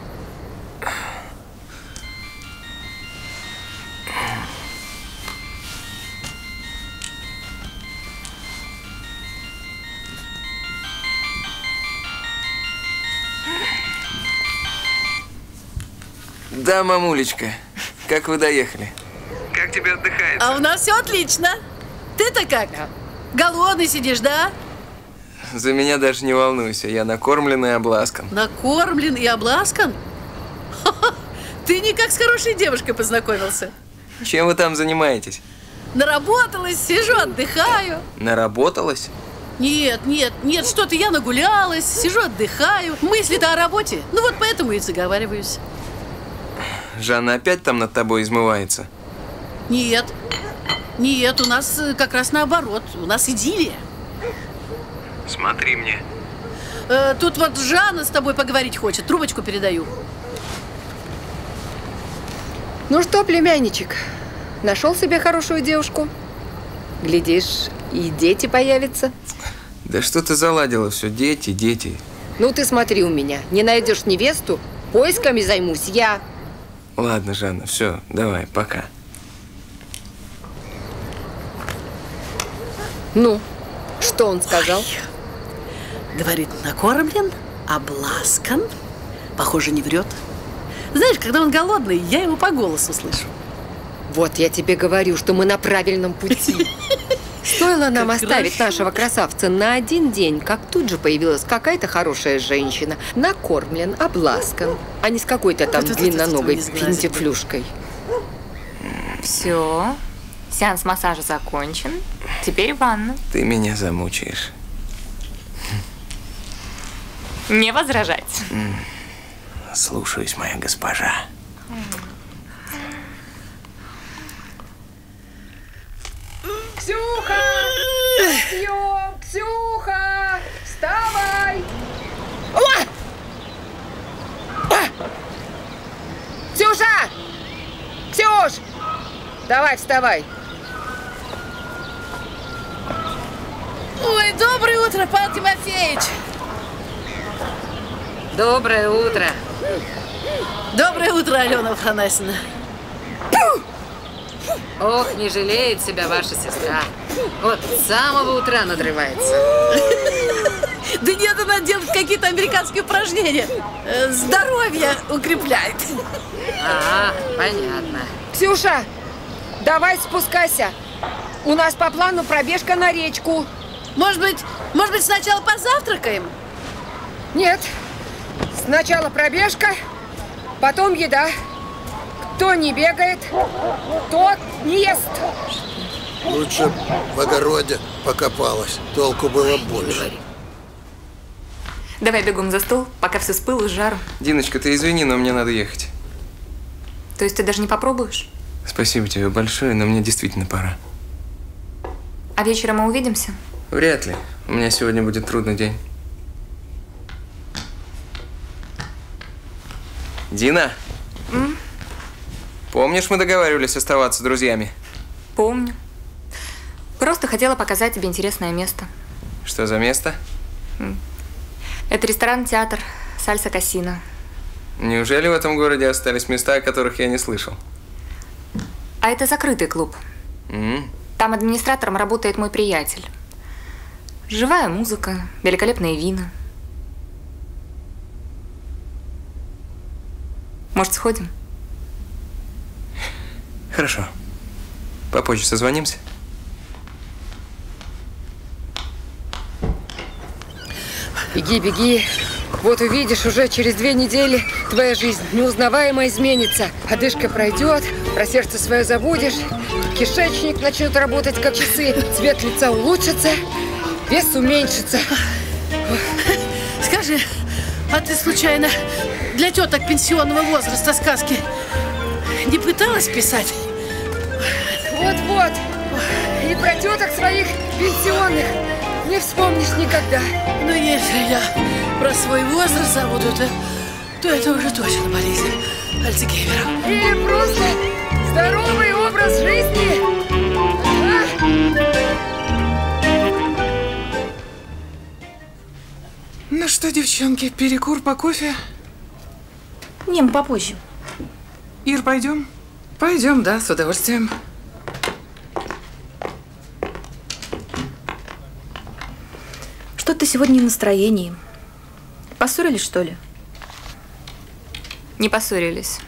Да, мамулечка, как вы доехали? Как тебе отдыхается? А у нас все отлично. Ты-то как? Голодный сидишь, да? За меня даже не волнуйся, я накормлен и обласкан. Накормлен и обласкан? Ха-ха, ты никак с хорошей девушкой познакомился. Чем вы там занимаетесь? Наработалась, сижу, отдыхаю. Наработалась? Нет, что-то я нагулялась, сижу, отдыхаю. Мысли-то о работе, ну вот поэтому и заговариваюсь. Жанна опять там над тобой измывается? Нет, у нас как раз наоборот, у нас идиллия. Смотри мне. Тут вот Жанна с тобой поговорить хочет, трубочку передаю. Ну что, племянничек, нашел себе хорошую девушку? Глядишь, и дети появятся. Да что ты заладила все, дети. Ну ты смотри у меня, не найдешь невесту, поисками займусь я. Ладно, Жанна, все, давай, пока. Ну, что он сказал? Ой. Говорит, накормлен, обласкан. Похоже, не врет. Знаешь, когда он голодный, я его по голосу слышу. Вот я тебе говорю, что мы на правильном пути. Стоило нам оставить нашего красавца на один день, как тут же появилась какая-то хорошая женщина. Накормлен, обласкан, а не с какой-то там длинноногой финтифлюшкой. Все, сеанс массажа закончен. Теперь ванна. Ты меня замучаешь. Не возражать. Слушаюсь, моя госпожа. Ксюха! Подъем! Ксюха! Вставай! Ксюша! Ксюш! Давай, вставай! Ой, доброе утро, Павел Тимофеевич! Доброе утро! Доброе утро, Алена Афанасьевна! Ох, не жалеет себя ваша сестра. Вот с самого утра надрывается. Да нет, она делает какие-то американские упражнения. Здоровье укрепляет. А, понятно. Ксюша, давай спускайся. У нас по плану пробежка на речку. Может быть, сначала позавтракаем? Нет. Сначала пробежка, потом еда. Кто не бегает, тот не ест. Лучше в огороде покопалась, толку было больше. Давай бегом за стол, пока все с пылу с жару. Диночка, ты извини, но мне надо ехать. То есть ты даже не попробуешь? Спасибо тебе большое, но мне действительно пора. А вечером мы увидимся? Вряд ли. У меня сегодня будет трудный день. Дина? Помнишь, мы договаривались оставаться друзьями? Помню. Просто хотела показать тебе интересное место. Что за место? Это ресторан-театр Сальса Касино. Неужели в этом городе остались места, о которых я не слышал? А это закрытый клуб. Там администратором работает мой приятель. Живая музыка, великолепные вина. Может, сходим? Хорошо. Попозже созвонимся. Беги, беги. Вот увидишь, уже через 2 недели твоя жизнь неузнаваемо изменится. Одышка пройдет, про сердце свое забудешь, кишечник начнет работать как часы, цвет лица улучшится, вес уменьшится. Скажи, А ты, случайно, для теток пенсионного возраста сказки не пыталась писать? Вот-вот. И про теток своих пенсионных не вспомнишь никогда. Но если я про свой возраст забуду, то это уже точно болезнь Альцгеймера. Или просто здоровый образ жизни. Ну что, девчонки, перекур по кофе? Не, попозже. Ир, пойдем? Пойдем, да, с удовольствием. Что ты сегодня в настроении? Поссорились, что ли? Не поссорились.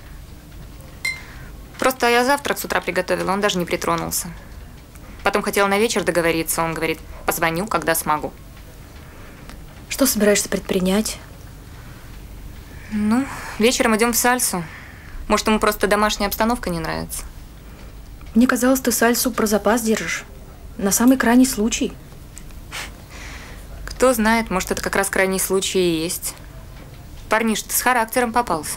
Просто я завтрак с утра приготовила, он даже не притронулся. Потом хотела на вечер договориться, он говорит, позвоню, когда смогу. Что собираешься предпринять? Ну, вечером идем в сальсу. Может, ему просто домашняя обстановка не нравится. Мне казалось, ты сальсу про запас держишь. На самый крайний случай. Кто знает, может, это как раз крайний случай и есть. Парниш, ты с характером попался.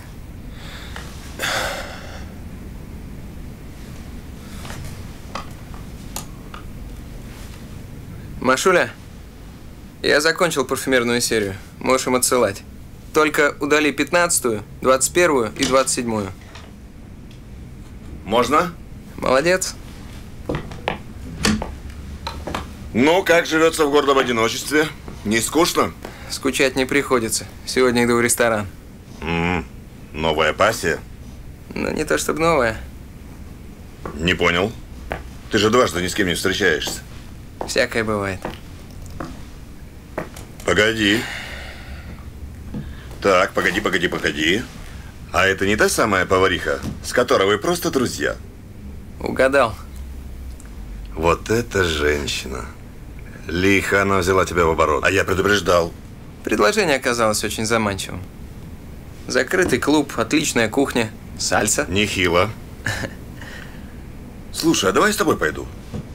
Машуля, я закончил парфюмерную серию. Можешь им отсылать. Только удали 15-ю, 21-ю и 27-ю. Можно? Молодец. Ну, как живется в гордом одиночестве? Не скучно? Скучать не приходится. Сегодня иду в ресторан. Новая пассия? Ну, не то чтобы новая. Не понял. Ты же дважды ни с кем не встречаешься. Всякое бывает. Погоди. Так, погоди. А это не та самая повариха, с которой вы просто друзья? Угадал. Вот это женщина. Лихо она взяла тебя в оборот. А я предупреждал. Предложение оказалось очень заманчивым. Закрытый клуб, отличная кухня, сальса. Нехило. Слушай, а давай я с тобой пойду?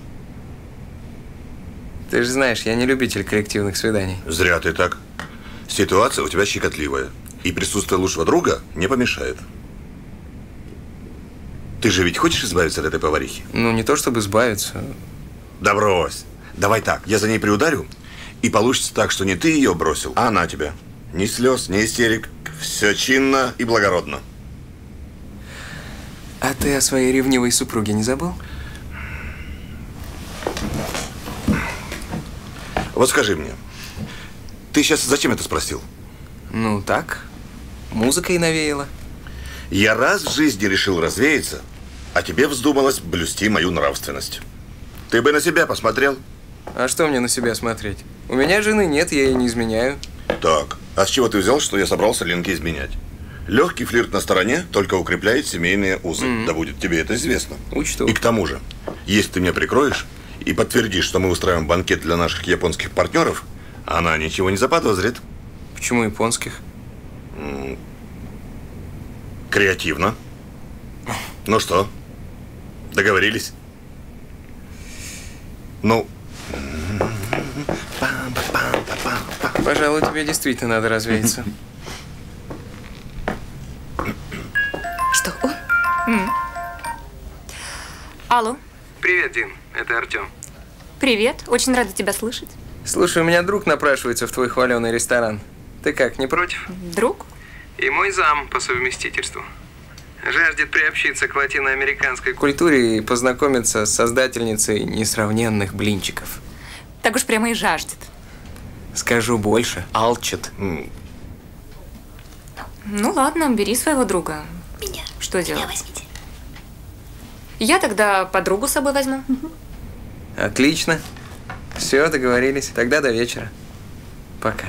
Ты же знаешь, я не любитель коллективных свиданий. Зря ты так. Ситуация у тебя щекотливая. И присутствие лучшего друга не помешает. Ты же ведь хочешь избавиться от этой поварихи? Ну, не то чтобы избавиться. Да брось. Давай так, я за ней приударю, и получится так, что не ты ее бросил, а она тебя. Ни слез, ни истерик. Все чинно и благородно. А ты о своей ревнивой супруге не забыл? Вот скажи мне, ты сейчас зачем это спросил? Ну, так. Музыкой навеяла. Я раз в жизни решил развеяться, а тебе вздумалось блюсти мою нравственность. Ты бы на себя посмотрел. А что мне на себя смотреть? У меня жены нет, я ей не изменяю. Так, а с чего ты взял, что я собрался Ленке изменять? Легкий флирт на стороне только укрепляет семейные узы. Да будет тебе это известно. Учту. И к тому же, если ты меня прикроешь и подтвердишь, что мы устраиваем банкет для наших японских партнеров, она ничего не заподозрит. Почему японских? Креативно. Ну что, договорились? Ну... Пожалуй, тебе действительно надо развеяться. Что? Алло. Привет, Дин. Это Артем. Привет. Очень рада тебя слышать. Слушай, у меня друг напрашивается в твой хваленый ресторан. Ты как, не против? Друг? И мой зам по совместительству. Жаждет приобщиться к латиноамериканской культуре и познакомиться с создательницей несравненных блинчиков. Так уж прямо и жаждет. Скажу больше, алчит. Ну ладно, бери своего друга. Меня. Что делать? Возьмите. Я тогда подругу с собой возьму. Отлично. Все, договорились. Тогда до вечера. Пока.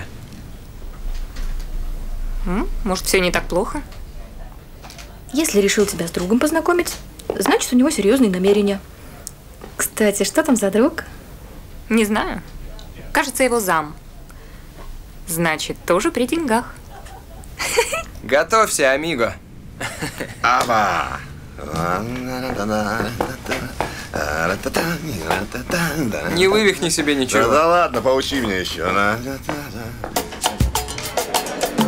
Может, все не так плохо? Если решил тебя с другом познакомить, значит, у него серьезные намерения. Кстати, что там за друг? Не знаю. Кажется, его зам. Значит, тоже при деньгах. Готовься, амиго. Аба! Не вывихни себе ничего. Да ладно, поучи меня еще.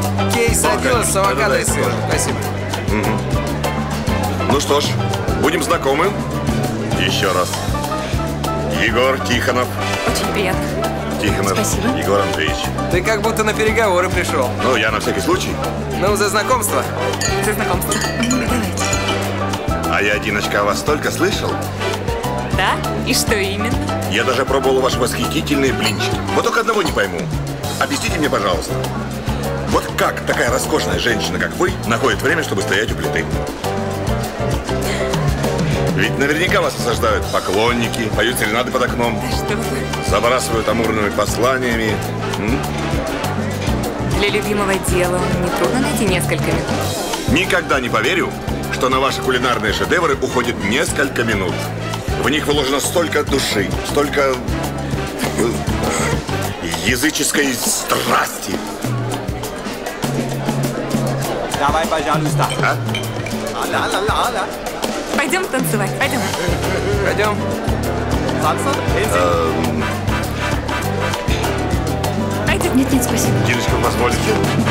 Кейс один с авокадо и сыром. Спасибо. Ну что ж, будем знакомы. Еще раз. Егор Тихонов. Очень приятно. Тихонов Спасибо. Егор Андреевич. Ты как будто на переговоры пришел. Ну, я на всякий случай. Ну, за знакомство. За знакомство. А я, Диночка, о вас столько слышал. Да? И что именно? Я даже пробовал ваши восхитительные блинчики. Вот только одного не пойму. Объясните мне, пожалуйста. Вот как такая роскошная женщина, как вы, находит время, чтобы стоять у плиты? Ведь наверняка вас осаждают поклонники, поют серенады под окном, Что вы? забрасывают амурными посланиями. Для любимого дела нетрудно найти несколько минут. Никогда не поверю, что на ваши кулинарные шедевры уходит несколько минут. В них вложено столько души, столько языческой страсти. Давай, пожалуйста. А? Пойдем танцевать, пойдем. Пойдем. Пойдем. Нет, спасибо. Диночка, позвольте.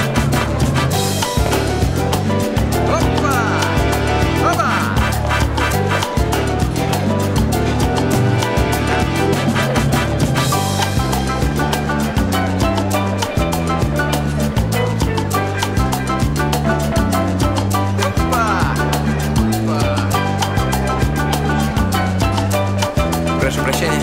Прошу прощения.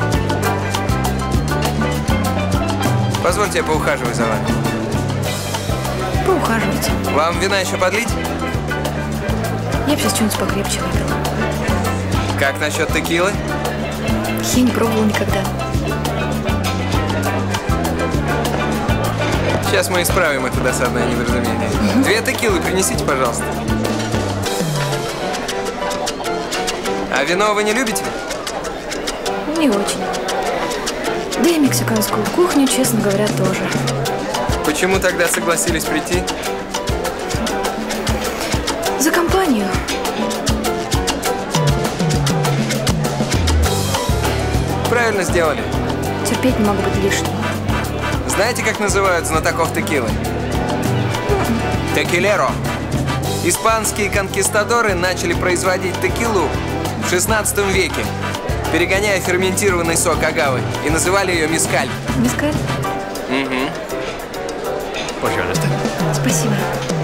Позвольте, я поухаживаю за вами. Поухаживайте. Вам вина еще подлить? Я бы сейчас что-нибудь покрепче выпила. Как насчет текилы? Я не пробовала никогда. Сейчас мы исправим это досадное недоразумение. 2 текилы принесите, пожалуйста. А вино вы не любите? Не очень. Да и мексиканскую кухню, честно говоря, тоже. Почему тогда согласились прийти? За компанию. Правильно сделали. Терпеть не могу быть лишним. Знаете, как называют знатоков текилы? Текилеро. Испанские конкистадоры начали производить текилу в 16 веке, перегоняя ферментированный сок агавы, и называли ее мескаль. Мескаль? Угу. Пожалуйста. Спасибо.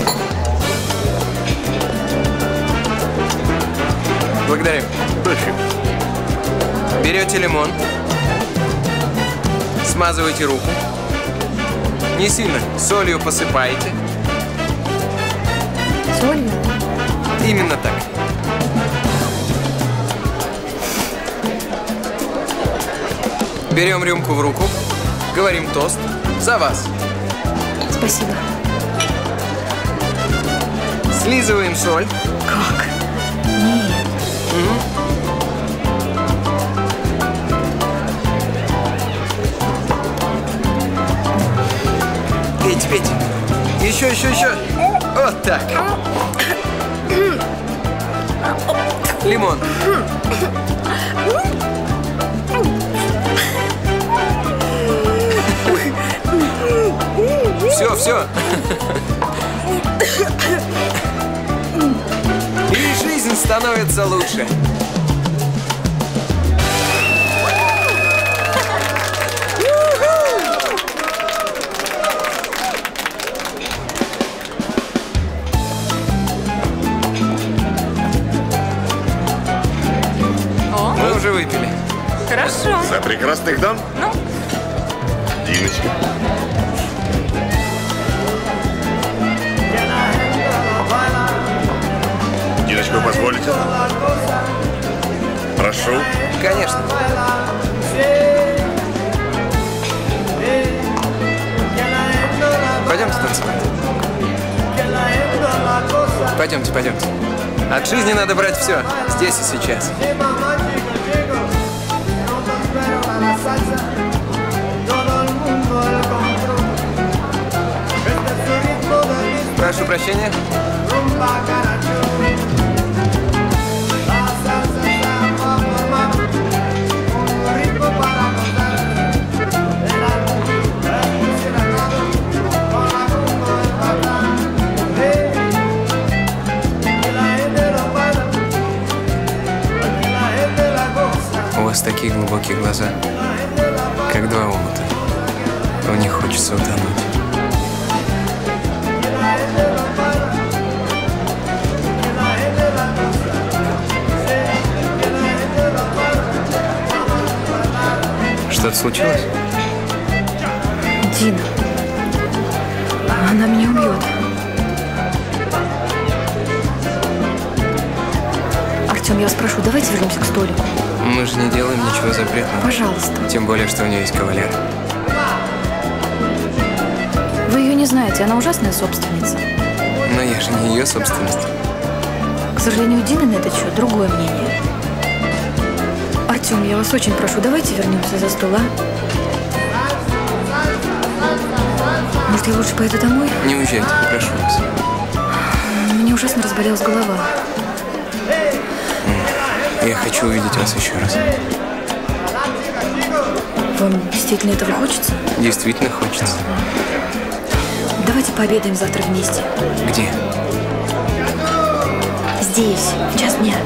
Благодарю. Берете лимон, смазываете руку, не сильно, солью посыпаете. Солью? Именно так. Берем рюмку в руку, говорим тост за вас. Спасибо. Слизываем соль. Как? Нет. Пейте, пейте. Еще, еще, еще. Вот так. Лимон. Все, все. И жизнь становится лучше. Мы уже выпили. Хорошо. За прекрасных дам? Ну? Диночка. Диночка, вы позволите? Прошу. Конечно. Пойдемте танцевать. Пойдемте, пойдемте. От жизни надо брать все. Здесь и сейчас. Прошу прощения. глубокие глаза, как два омута. В них хочется утонуть. Что-то случилось? Дина. Она меня убьет. Артем, я вас прошу, давайте вернемся к столику. Мы же не делаем ничего запретного. Пожалуйста. Тем более, что у нее есть кавалер. Вы ее не знаете, она ужасная собственница. Но я же не ее собственность. К сожалению, у Дины на этот счет другое мнение. Артем, я вас очень прошу, давайте вернемся за стол, а? Может, я лучше пойду домой? Не уезжайте, прошу вас. Мне ужасно разболелась голова. Я хочу увидеть вас еще раз. Вам действительно этого хочется? Действительно хочется. Давайте пообедаем завтра вместе. Где? Здесь, в час дня.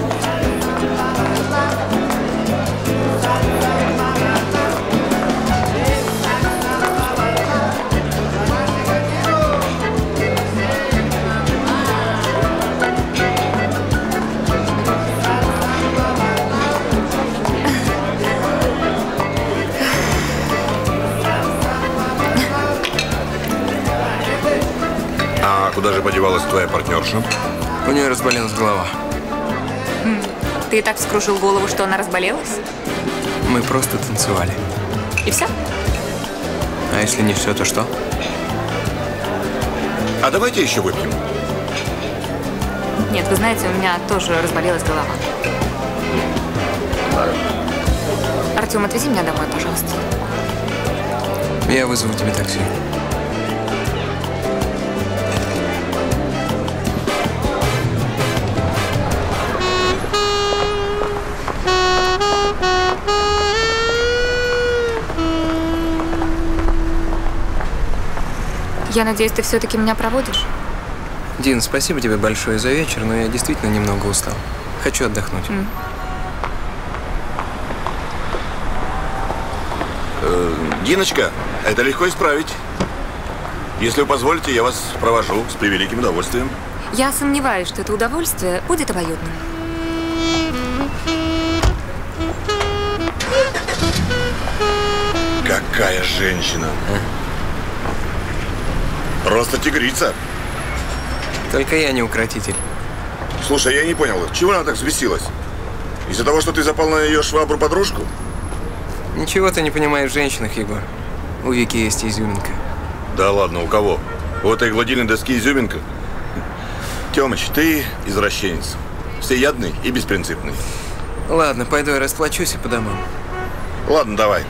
Куда же подевалась твоя партнерша? У нее разболелась голова. Ты и так вскружил голову, что она разболелась? Мы просто танцевали. И все? А если не все, то что? А давайте еще выпьем. Нет, вы знаете, у меня тоже разболелась голова. Артем, отвези меня домой, пожалуйста. Я вызову тебе такси. Я надеюсь, ты все-таки меня проводишь? Дин, спасибо тебе большое за вечер, но я действительно немного устал. Хочу отдохнуть. Диночка, это легко исправить. Если вы позволите, я вас провожу с превеликим удовольствием. Я сомневаюсь, что это удовольствие будет обоюдным. Какая женщина! Просто тигрица. Только я не укротитель. Слушай, я не понял, чего она так взбесилась? Из-за того, что ты запал на ее швабру-подружку? Ничего ты не понимаешь в женщинах, Егор. У Вики есть изюминка. Да ладно, у кого? У этой гладильной доски изюминка? Тёмыч, ты извращенец. Всеядный и беспринципный. Ладно, пойду я расплачусь и по домам. Ладно, давай.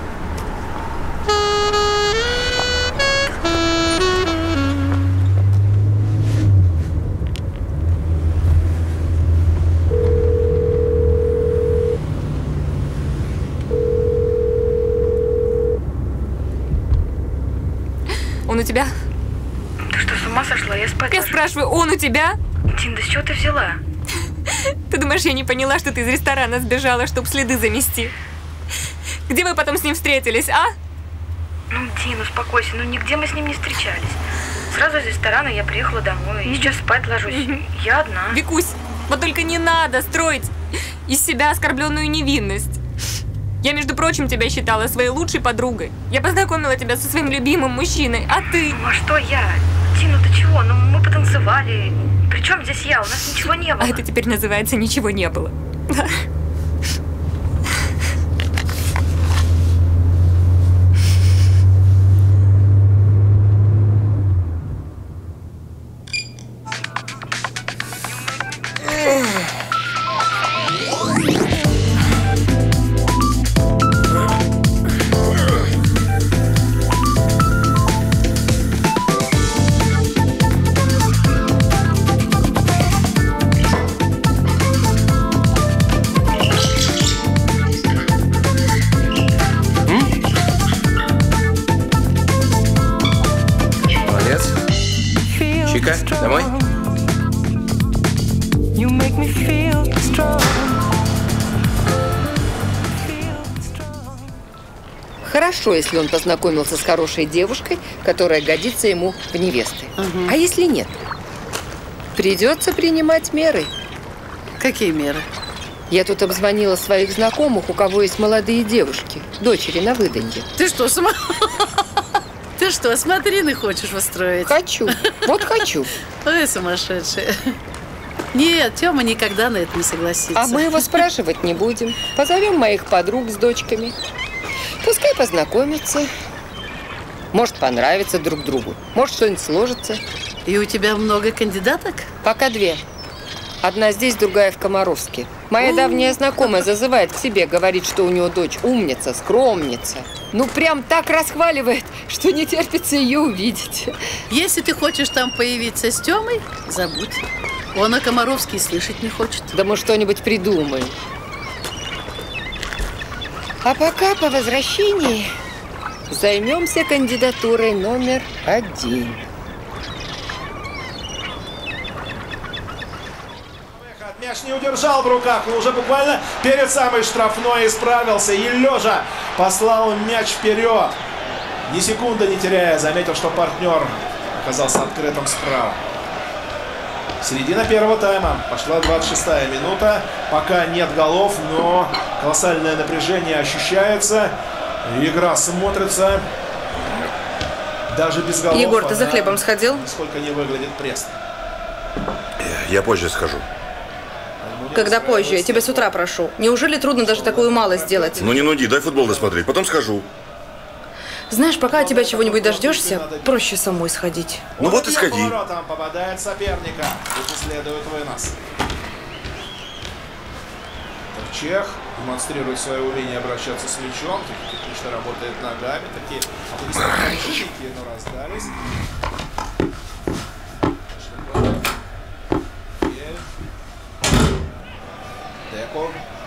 Он у тебя? Ты что, с ума сошла? Я спать Я спрашиваю, он у тебя? Дин, да с чего ты взяла? Ты думаешь, я не поняла, что ты из ресторана сбежала, чтобы следы замести? Где вы потом с ним встретились, а? Ну, Дин, успокойся, ну нигде мы с ним не встречались. Сразу из ресторана я приехала домой, и сейчас спать ложусь. Я одна. Викусь, вот только не надо строить из себя оскорбленную невинность. Я, между прочим, тебя считала своей лучшей подругой. Я познакомила тебя со своим любимым мужчиной, а ты? Ну, а что я? Дин, ну ты чего? Ну мы потанцевали. Причем здесь я? У нас ничего не было. А это теперь называется «ничего не было». Домой? You make me feel strong. Хорошо, если он познакомился с хорошей девушкой, которая годится ему в невесты. А если нет? Придется принимать меры. Какие меры? Я тут обзвонила своих знакомых, у кого есть молодые девушки, дочери на выданье. Ты что, Ты что, смотрины хочешь устроить? Хочу. Вот хочу. Ой, сумасшедшая. Нет, Тёма никогда на это не согласится. А мы его спрашивать не будем. Позовем моих подруг с дочками. Пускай познакомятся. Может, понравится друг другу. Может, что-нибудь сложится. И у тебя много кандидаток? Пока 2. Одна здесь, другая в Комаровске. Моя давняя знакомая зазывает к себе, говорит, что у него дочь умница, скромница. Ну, прям так расхваливает, что не терпится ее увидеть. Если ты хочешь там появиться с Тёмой, забудь. Он о Комаровске слышать не хочет. Да мы что-нибудь придумаем. А пока по возвращении займемся кандидатурой номер 1. Мяч не удержал в руках, но уже буквально перед самой штрафной исправился. И лежа послал мяч вперед. Ни секунды не теряя, заметил, что партнер оказался открытым справа. Середина первого тайма. Пошла 26-я минута. Пока нет голов, но колоссальное напряжение ощущается. Игра смотрится даже без голов. Егор, ты за хлебом сходил? Нисколько не выглядит пресно. Я позже схожу. Когда позже? Я тебя с утра прошу. Неужели трудно даже такую малость сделать? Ну не нуди, дай футбол досмотреть, потом схожу. Знаешь, пока от тебя чего-нибудь дождешься, проще самой сходить. Ну вот и сходи. Попадает соперника. Тут следует вынос. Чех демонстрирует свое умение обращаться с мячом. Технично работает ногами. Такие аплодисменты, но раздались. Деко.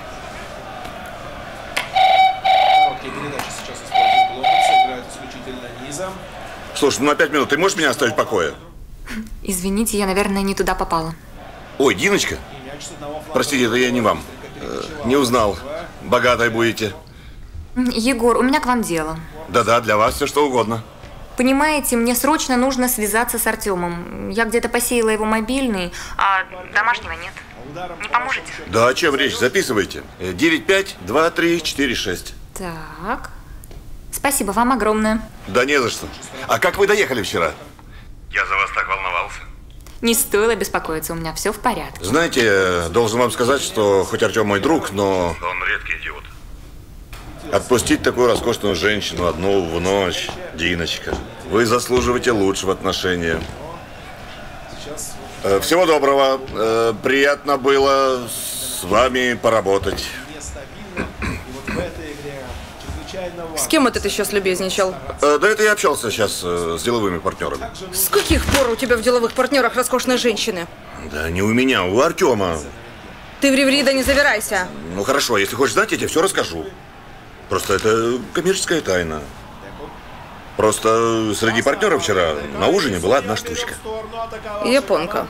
Короткие передачи сейчас использует Лопес. Играет исключительно низом. Слушай, ну на 5 минут ты можешь меня оставить в покое? Извините, я, наверное, не туда попала. Ой, Диночка. Простите, это я не вам. Не узнал. Богатой будете. Егор, у меня к вам дело. Да-да, для вас все что угодно. Понимаете, мне срочно нужно связаться с Артемом. Я где-то посеяла его мобильный, а домашнего нет. Не поможете? Да, о чем речь? Записывайте. 952346. Так. Спасибо вам огромное. Да не за что. А как вы доехали вчера? Я за вас так волновался. Не стоило беспокоиться, у меня все в порядке. Знаете, должен вам сказать, что хоть Артем мой друг, но... Он редкий идиот. Отпустить такую роскошную женщину одну в ночь, Диночка. Вы заслуживаете лучшего отношения. Всего доброго. Приятно было с вами поработать. С кем это ты сейчас любезничал? Да это я общался сейчас с деловыми партнерами. С каких пор у тебя в деловых партнерах роскошные женщины? Да не у меня, у Артема. Ты ври-ври, да не завирайся. Ну хорошо, если хочешь знать, я тебе все расскажу. Просто это коммерческая тайна. Просто среди партнеров вчера на ужине была одна штучка. Японка.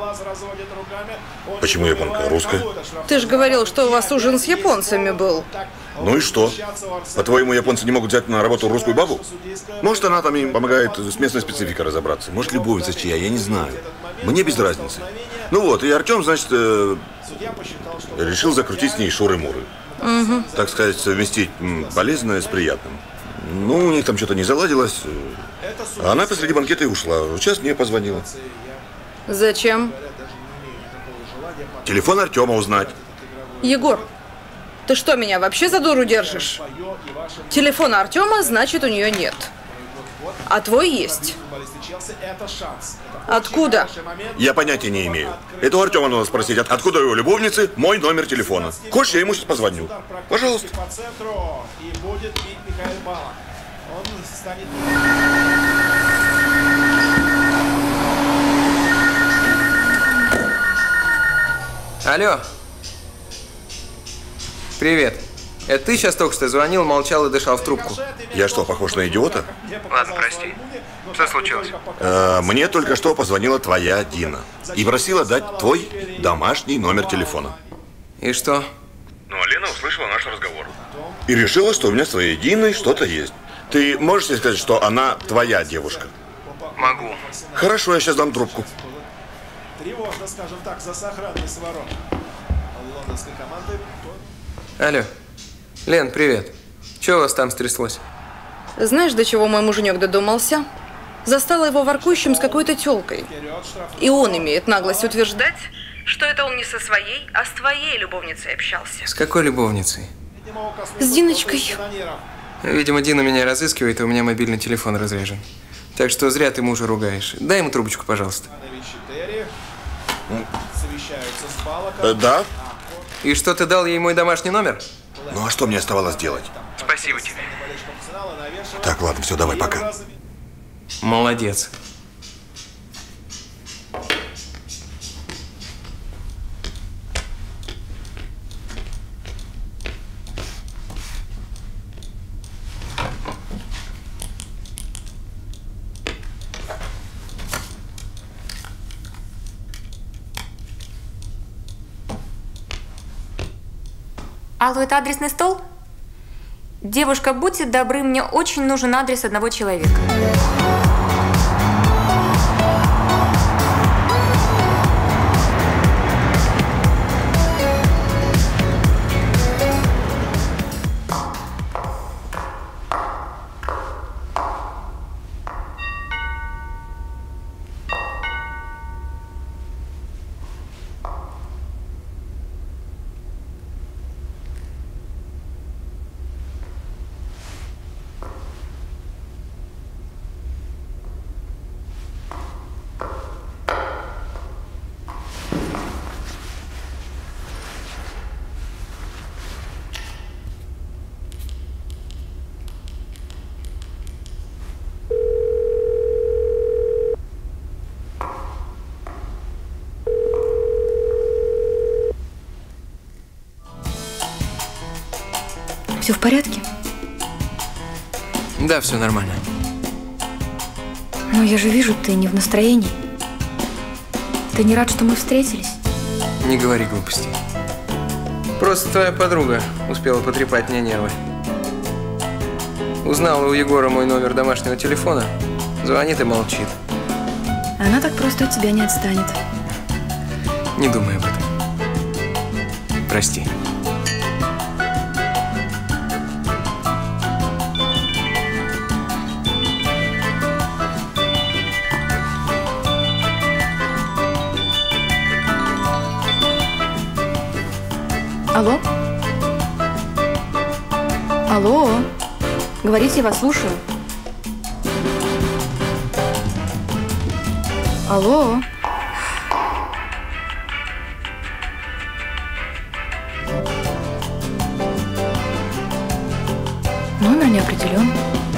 Почему японка? Русская? Ты же говорил, что у вас ужин с японцами был. Ну и что? По-твоему, японцы не могут взять на работу русскую бабу? Может, она там им помогает с местной спецификой разобраться. Может, любовница чья, я не знаю. Мне без разницы. Ну вот, и Артем, значит, решил закрутить с ней шуры-муры. Угу. Так сказать, совместить полезное с приятным. Ну, у них там что-то не заладилось. А она посреди банкета и ушла. Сейчас мне позвонила. Зачем? Телефон Артема узнать. Егор, ты что, меня вообще за дуру держишь? Телефона Артема, значит, у нее нет. А твой есть. Откуда? Я понятия не имею. Это у Артема надо спросить, откуда у его любовницы мой номер телефона. Хочешь, я ему сейчас позвоню? Пожалуйста. Алло. Привет. Это ты сейчас только что звонил, молчал и дышал в трубку? Я что, похож на идиота? Ладно, прости. Что случилось? Мне только что позвонила твоя Дина. И просила дать твой домашний номер телефона. И что? Ну, Лена услышала наш разговор. И решила, что у меня с твоей Диной что-то есть. Ты можешь себе сказать, что она твоя девушка? Могу. Хорошо, я сейчас дам трубку. Тревожно, скажем так, за сохранность ворот лондонской команды. Алло. Лен, привет. Че у вас там стряслось? Знаешь, до чего мой муженек додумался? Застала его воркующим с какой-то тёлкой. И он имеет наглость утверждать, что это он не со своей, а с твоей любовницей общался. С какой любовницей? С Диночкой. Видимо, Дина меня разыскивает, и у меня мобильный телефон разряжен. Так что зря ты мужа ругаешь. Дай ему трубочку, пожалуйста. Да? И что, ты дал ей мой домашний номер? Ну а что мне оставалось делать? Спасибо тебе. Так, ладно, все, давай, пока. Молодец. Алло, это адресный стол? Девушка, будьте добры, мне очень нужен адрес одного человека. Все в порядке? Да, все нормально. Но я же вижу, ты не в настроении. Ты не рад, что мы встретились? Не говори глупостей. Просто твоя подруга успела потрепать мне нервы. Узнала у Егора мой номер домашнего телефона, звонит и молчит. Она так просто от тебя не отстанет. Не думай об этом. Прости. Алло? Алло? Говорите, я вас слушаю. Алло? Номер не определен.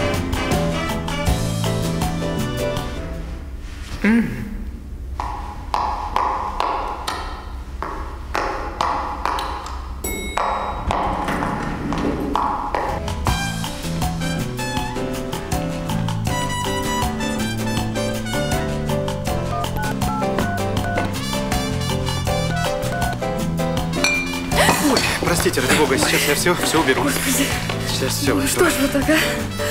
Простите, ради бога, сейчас я все уберу. Господи. Сейчас все. Ну что ж вы так, а?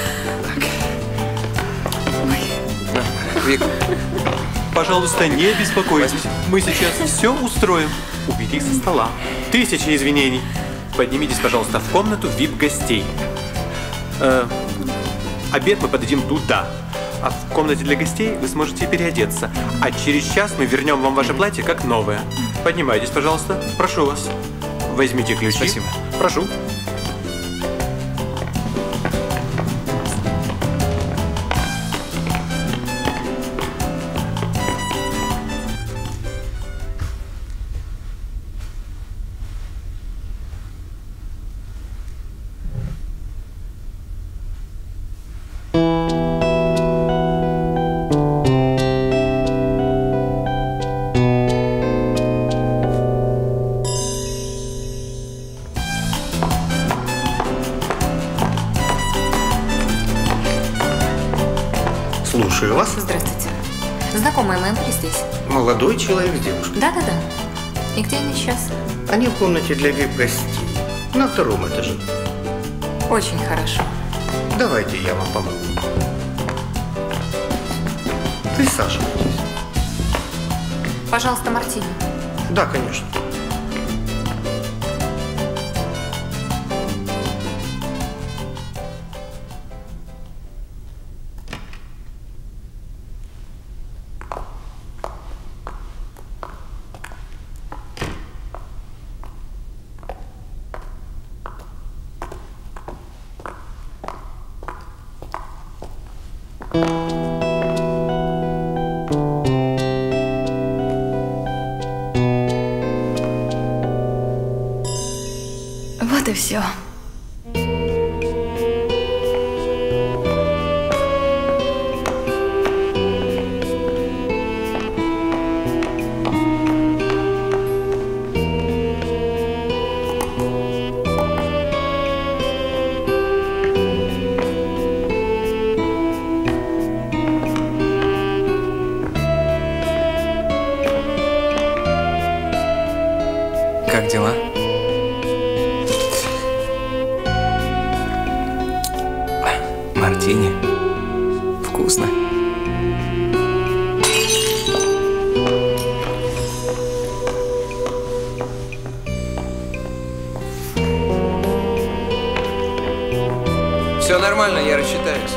Вик. Пожалуйста, не беспокойтесь. Мы сейчас все устроим. Убери со стола. 1000 извинений. Поднимитесь, пожалуйста, в комнату VIP-гостей. Обед мы подадим туда. А в комнате для гостей вы сможете переодеться. А через час мы вернем вам ваше платье как новое. Поднимайтесь, пожалуйста. Прошу вас. Возьмите ключи. Спасибо. Прошу. Слушаю вас. Здравствуйте. Знакомые мои были здесь? Молодой человек с девушкой. Да-да-да. И где они сейчас? Они в комнате для VIP-гостей. На 2-м этаже. Очень хорошо. Давайте я вам помогу. Присаживайтесь. Пожалуйста, мартини. Да, конечно. Вот и все. Как дела? Мартини. Вкусно. Все нормально, я рассчитаюсь.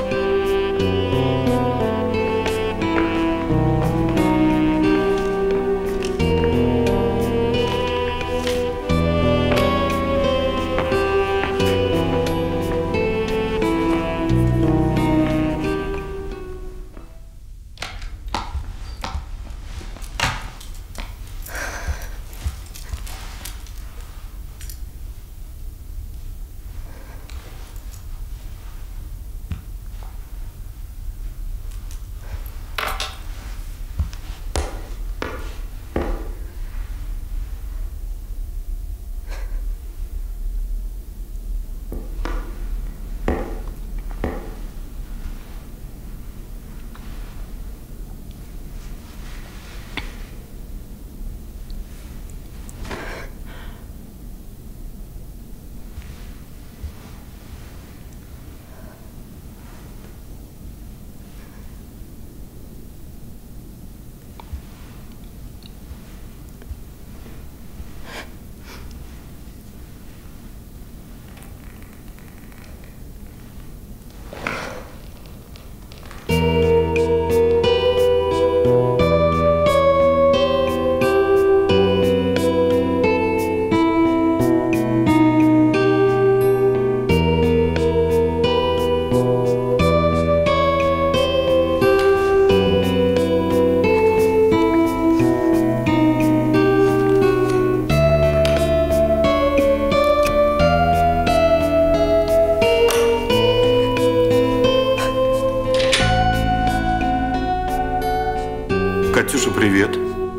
Катюша, привет.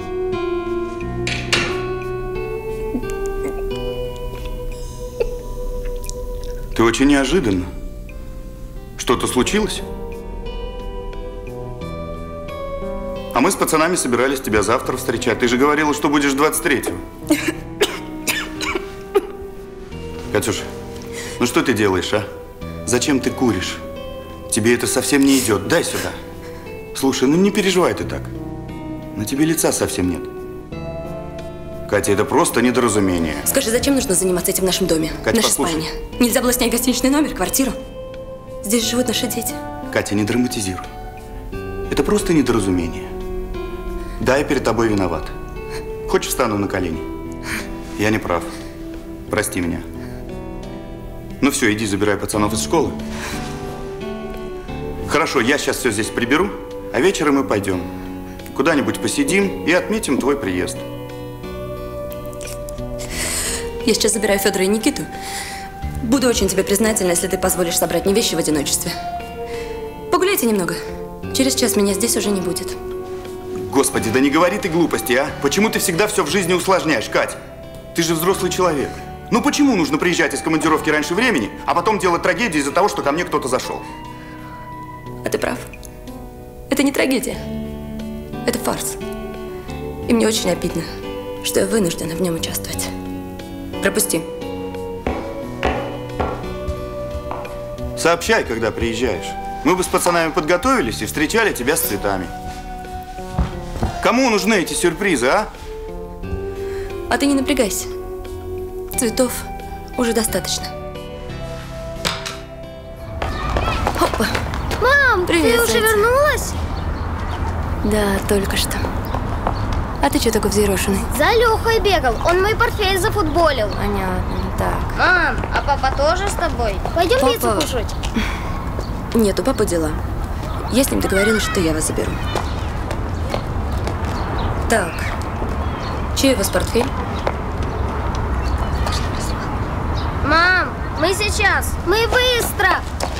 Ты очень неожиданно. Что-то случилось? А мы с пацанами собирались тебя завтра встречать. Ты же говорила, что будешь 23-го. Катюша, ну что ты делаешь, а? Зачем ты куришь? Тебе это совсем не идет. Дай сюда. Слушай, ну не переживай ты так. На тебе лица совсем нет. Катя, это просто недоразумение. Скажи, зачем нужно заниматься этим в нашем доме? Катя, в нашей послушай. спальне? Нельзя было снять гостиничный номер, квартиру? Здесь живут наши дети. Катя, не драматизируй. Это просто недоразумение. Да, я перед тобой виноват. Хочешь, встану на колени? Я не прав. Прости меня. Ну все, иди забирай пацанов из школы. Хорошо, я сейчас все здесь приберу, а вечером мы пойдем. Куда-нибудь посидим и отметим твой приезд. Я сейчас забираю Федора и Никиту. Буду очень тебе признательна, если ты позволишь собрать мне вещи в одиночестве. Погуляйте немного. Через час меня здесь уже не будет. Господи, да не говори ты глупости, а? Почему ты всегда все в жизни усложняешь, Кать? Ты же взрослый человек. Ну почему нужно приезжать из командировки раньше времени, а потом делать трагедию из-за того, что ко мне кто-то зашел? А ты прав. Это не трагедия. Это фарс. И мне очень обидно, что я вынуждена в нем участвовать. Пропусти. Сообщай, когда приезжаешь. Мы бы с пацанами подготовились и встречали тебя с цветами. Кому нужны эти сюрпризы, а? А ты не напрягайся. Цветов уже достаточно. Опа. Мам, Привет, ты уже зайчик. вернулась? Да, только что. А ты что такой взъерошенный? За Лехой бегал, он мой портфель зафутболил. Понятно, так. Мам, а папа тоже с тобой? Пойдем Папа- пиццу кушать. Нет, у папы дела. Я с ним договорилась, что я вас заберу. Так. Чей у вас портфель? Мам, мы сейчас, мы быстро.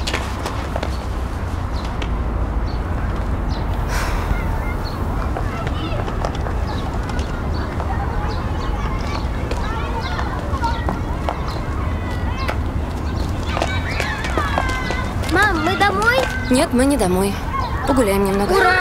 Мам, мы домой? Нет, мы не домой. Погуляем немного. Ура!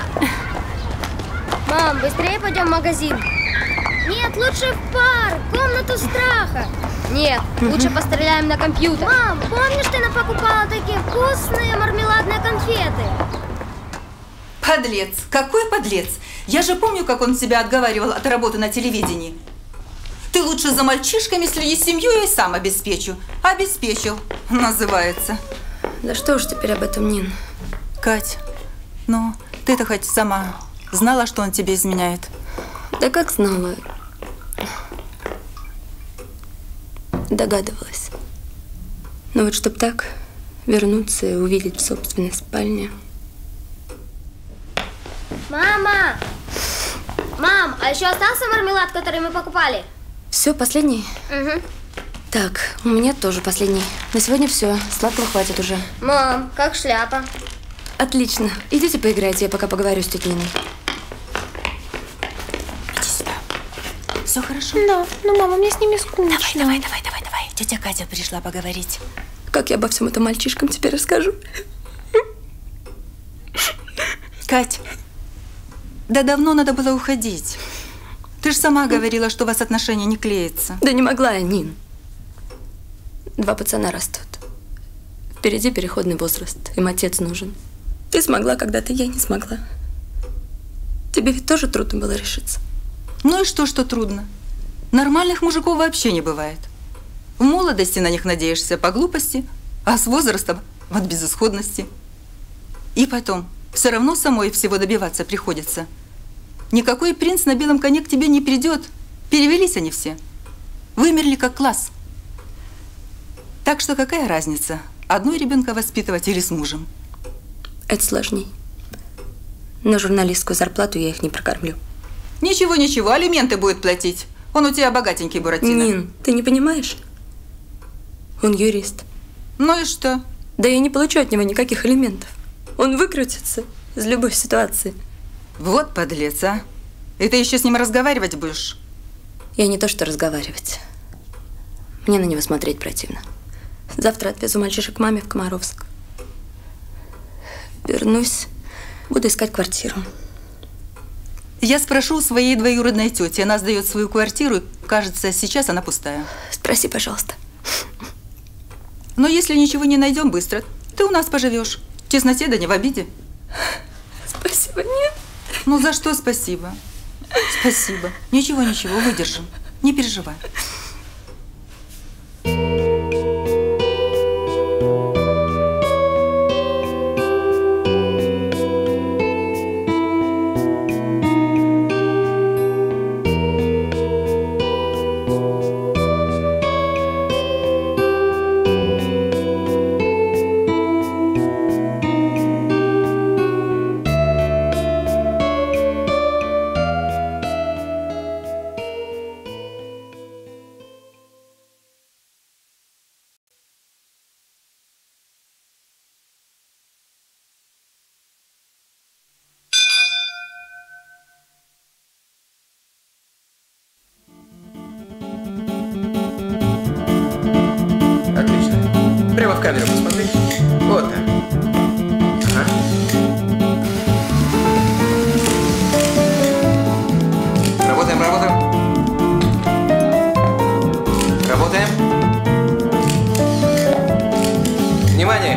Мам, быстрее пойдем в магазин. Нет, лучше в парк, комнату страха. Нет, лучше постреляем на компьютер. Мам, помнишь, ты нам покупала такие вкусные мармеладные конфеты? Подлец! Какой подлец! Я же помню, как он себя отговаривал от работы на телевидении. Ты лучше за мальчишками следи, семью я и сам обеспечу. Обеспечил, называется. Да что уж теперь об этом, Нин. Кать, ну, ты-то хоть сама знала, что он тебе изменяет? Да как знала? Догадывалась. Но вот чтоб так вернуться и увидеть в собственной спальне. Мама! Мам, а еще остался мармелад, который мы покупали? Все, последний? Угу. Так, у меня тоже последний. На сегодня все. Сладкого хватит уже. Мам, как шляпа? Отлично. Идите поиграйте, я пока поговорю с тетей Ниной. Иди сюда. Все хорошо? Да, ну, мама, мне с ними скучно. Давай. Тетя Катя пришла поговорить. Как я обо всем этом мальчишкам теперь расскажу? Кать, да давно надо было уходить. Ты же сама говорила, что у вас отношения не клеятся. Да не могла я, Нин. 2 пацана растут. Впереди переходный возраст. Им отец нужен. Ты смогла когда-то, я не смогла. Тебе ведь тоже трудно было решиться. Ну и что трудно? Нормальных мужиков вообще не бывает. В молодости на них надеешься по глупости, а с возрастом от безысходности. И потом, все равно самой всего добиваться приходится. Никакой принц на белом коне к тебе не придет. Перевелись они все. Вымерли как класс. Так что какая разница, одной ребенка воспитывать или с мужем? Это сложней. На журналистскую зарплату я их не прокормлю. Ничего, алименты будет платить. Он у тебя богатенький, Буратино. Нин, ты не понимаешь? Он юрист. Ну и что? Да я не получу от него никаких алиментов. Он выкрутится из любой ситуации. Вот подлец, а. И ты еще с ним разговаривать будешь? Я не то что разговаривать. Мне на него смотреть противно. Завтра отвезу мальчишек к маме в Комаровск. Вернусь, буду искать квартиру. Я спрошу у своей двоюродной тети. Она сдает свою квартиру, и, кажется, сейчас она пустая. Спроси, пожалуйста. Но если ничего не найдем быстро, ты у нас поживешь. В тесноте, да не в обиде. Спасибо, нет. Ну за что спасибо? Спасибо. Ничего, выдержим. Не переживай. Прямо в камеру посмотри. Вот так. Ага. Работаем. Внимание!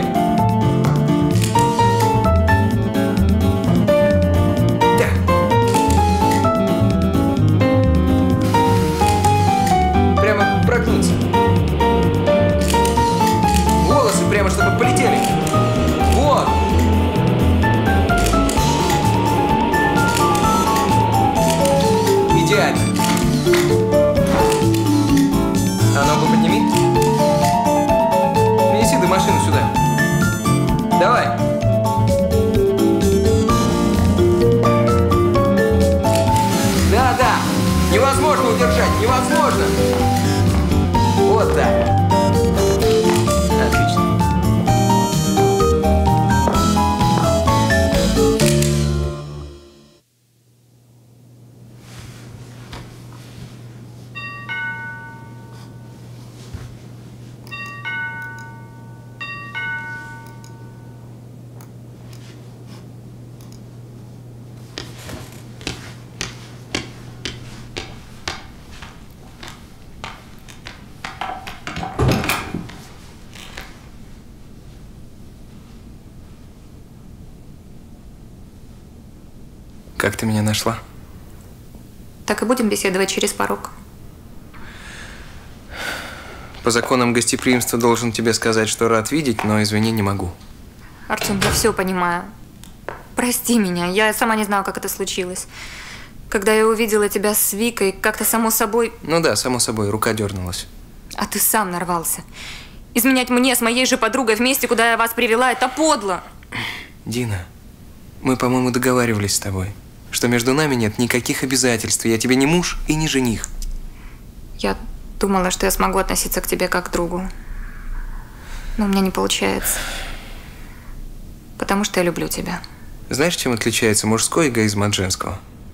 Идеально. А ногу подними. Неси ты машину сюда. Давай. Да. Невозможно удержать. Невозможно. Вот так. Отлично. Как ты меня нашла? Так и будем беседовать через порог. По законам гостеприимства должен тебе сказать, что рад видеть, но извини, не могу. Артем, я все понимаю. Прости меня, я сама не знаю, как это случилось. Когда я увидела тебя с Викой, как-то само собой… Ну да, само собой, рука дернулась. А ты сам нарвался. Изменять мне с моей же подругой вместе, куда я вас привела, это подло. Дина, мы, по-моему, договаривались с тобой, что между нами нет никаких обязательств. Я тебе не муж и не жених. Я думала, что я смогу относиться к тебе как к другу. Но у меня не получается. Потому что я люблю тебя. Знаешь, чем отличается мужской эгоизм от женского?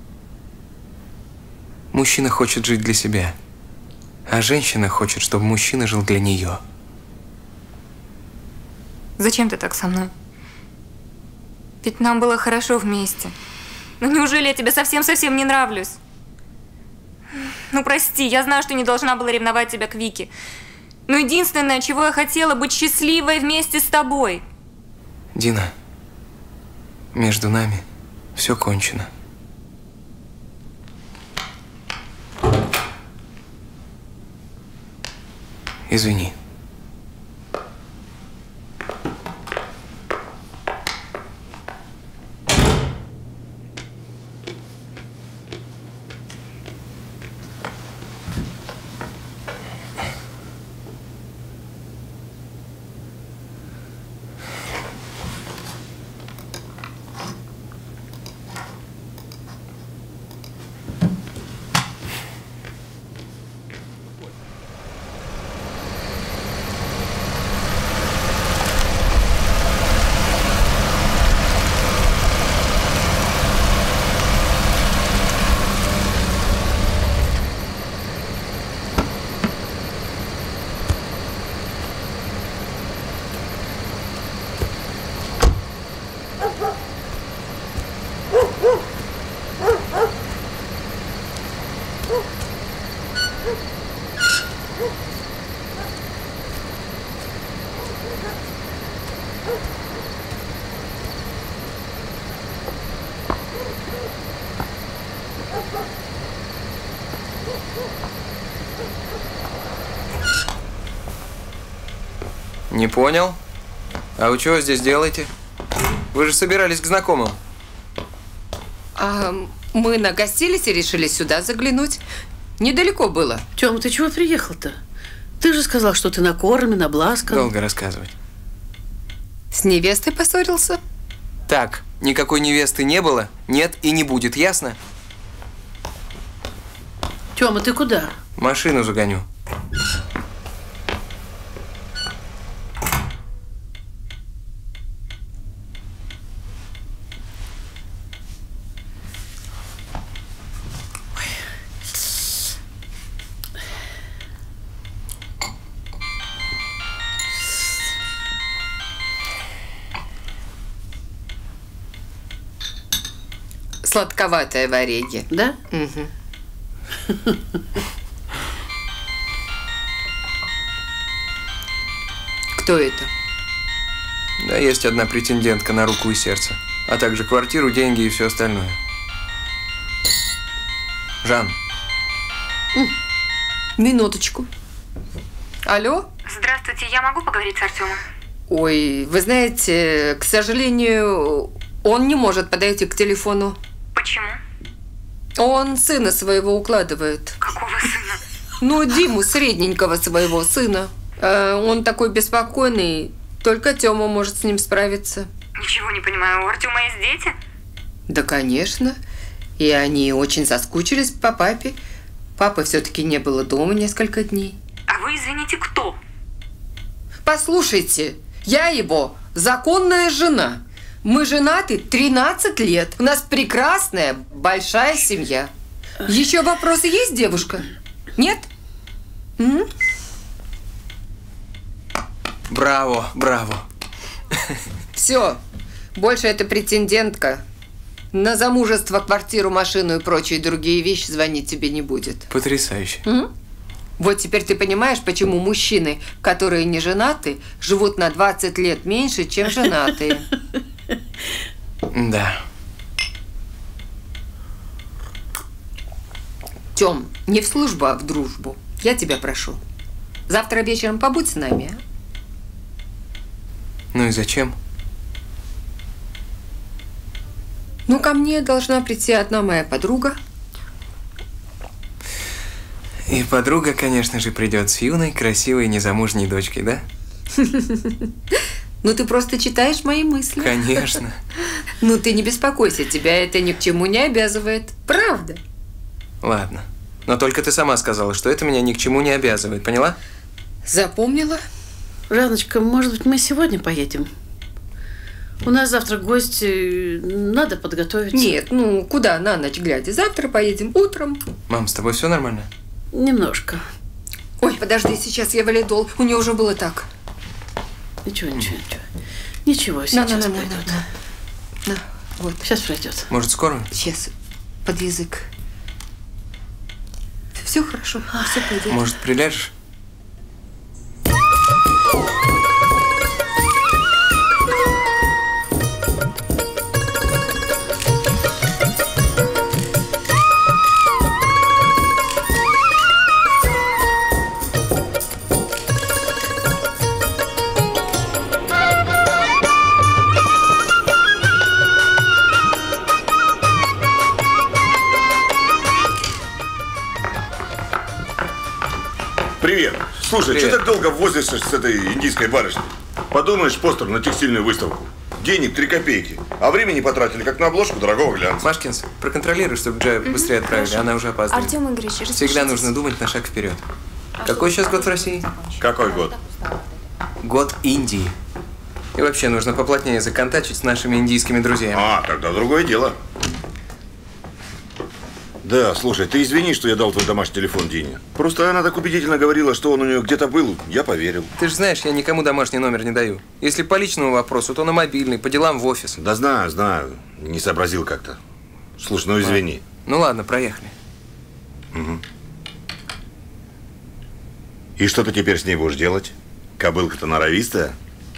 Мужчина хочет жить для себя, а женщина хочет, чтобы мужчина жил для нее. Зачем ты так со мной? Ведь нам было хорошо вместе. Ну неужели я тебе совсем-совсем не нравлюсь? Ну прости, я знаю, что не должна была ревновать тебя к Вике. Но единственное, чего я хотела, быть счастливой вместе с тобой. Дина, между нами все кончено. Извини. Не понял? А вы чего здесь делаете? Вы же собирались к знакомым. А мы нагостились и решили сюда заглянуть. Недалеко было. Тёма, ты чего приехал-то? Ты же сказал, что ты накормлен, обласкан. Долго рассказывать. С невестой поссорился? Так, никакой невесты не было, нет и не будет, ясно? Тёма, ты куда? Машину загоню. Сладковатое варенье. Да? Угу. Кто это? Да, есть одна претендентка на руку и сердце. А также квартиру, деньги и все остальное. Жан. Минуточку. Алло? Здравствуйте, я могу поговорить с Артемом? Ой, вы знаете, к сожалению, он не может подойти к телефону. Почему? Он сына своего укладывает. Какого сына? Ну, Диму, средненького своего сына. Он такой беспокойный, только Тёма может с ним справиться. Ничего не понимаю, у Артема есть дети? Да, конечно. И они очень соскучились по папе. Папы все-таки не было дома несколько дней. А вы, извините, кто? Послушайте, я его законная жена. Мы женаты 13 лет. У нас прекрасная, большая семья. Еще вопросы есть, девушка? Нет? Браво, браво. Все, больше эта претендентка на замужество, квартиру, машину и прочие другие вещи звонить тебе не будет. Потрясающе. Вот теперь ты понимаешь, почему мужчины, которые не женаты, живут на 20 лет меньше, чем женатые. Да. Тём, не в службу, а в дружбу. Я тебя прошу. Завтра вечером побудь с нами, а? Ну и зачем? Ну, ко мне должна прийти одна моя подруга. И подруга, конечно же, придет с юной, красивой, незамужней дочкой, да? Ну, ты просто читаешь мои мысли. Конечно. Ну, ты не беспокойся, тебя это ни к чему не обязывает. Правда? Ладно. Но только ты сама сказала, что это меня ни к чему не обязывает, поняла? Запомнила. Жанночка, может быть, мы сегодня поедем? У нас завтра гости, надо подготовиться. Нет, ну, куда на ночь глядя? Завтра поедем утром. Мам, с тобой все нормально? Немножко. Ой, подожди, сейчас я валидол. У нее уже было так. Ничего. Ничего, сейчас пройдет. На, вот. Сейчас пройдет. Может, скоро? Сейчас. Под язык. Все хорошо, все пойдет. Может, приляжешь? Привет. Слушай, Привет. что так долго возишься с этой индийской барышней? Подумаешь, постер на текстильную выставку. Денег 3 копейки. А времени потратили, как на обложку дорогого глянца. Машкинс, проконтролируй, чтобы Джая быстрее отправили. Хорошо. Она уже опаздывает. Артем Игоревич, Всегда нужно думать на шаг вперед. Какой сейчас год в России? Какой год? Год Индии. И вообще нужно поплотнее законтачить с нашими индийскими друзьями. А, тогда другое дело. Да, слушай, ты извини, что я дал твой домашний телефон Дине. Просто она так убедительно говорила, что он у нее где-то был. Я поверил. Ты же знаешь, я никому домашний номер не даю. Если по личному вопросу, то на мобильный, по делам в офис. Да знаю. Не сообразил как-то. Слушай, ну извини. Ну ладно, проехали. Угу. И что ты теперь с ней будешь делать? Кобылка-то норовистая.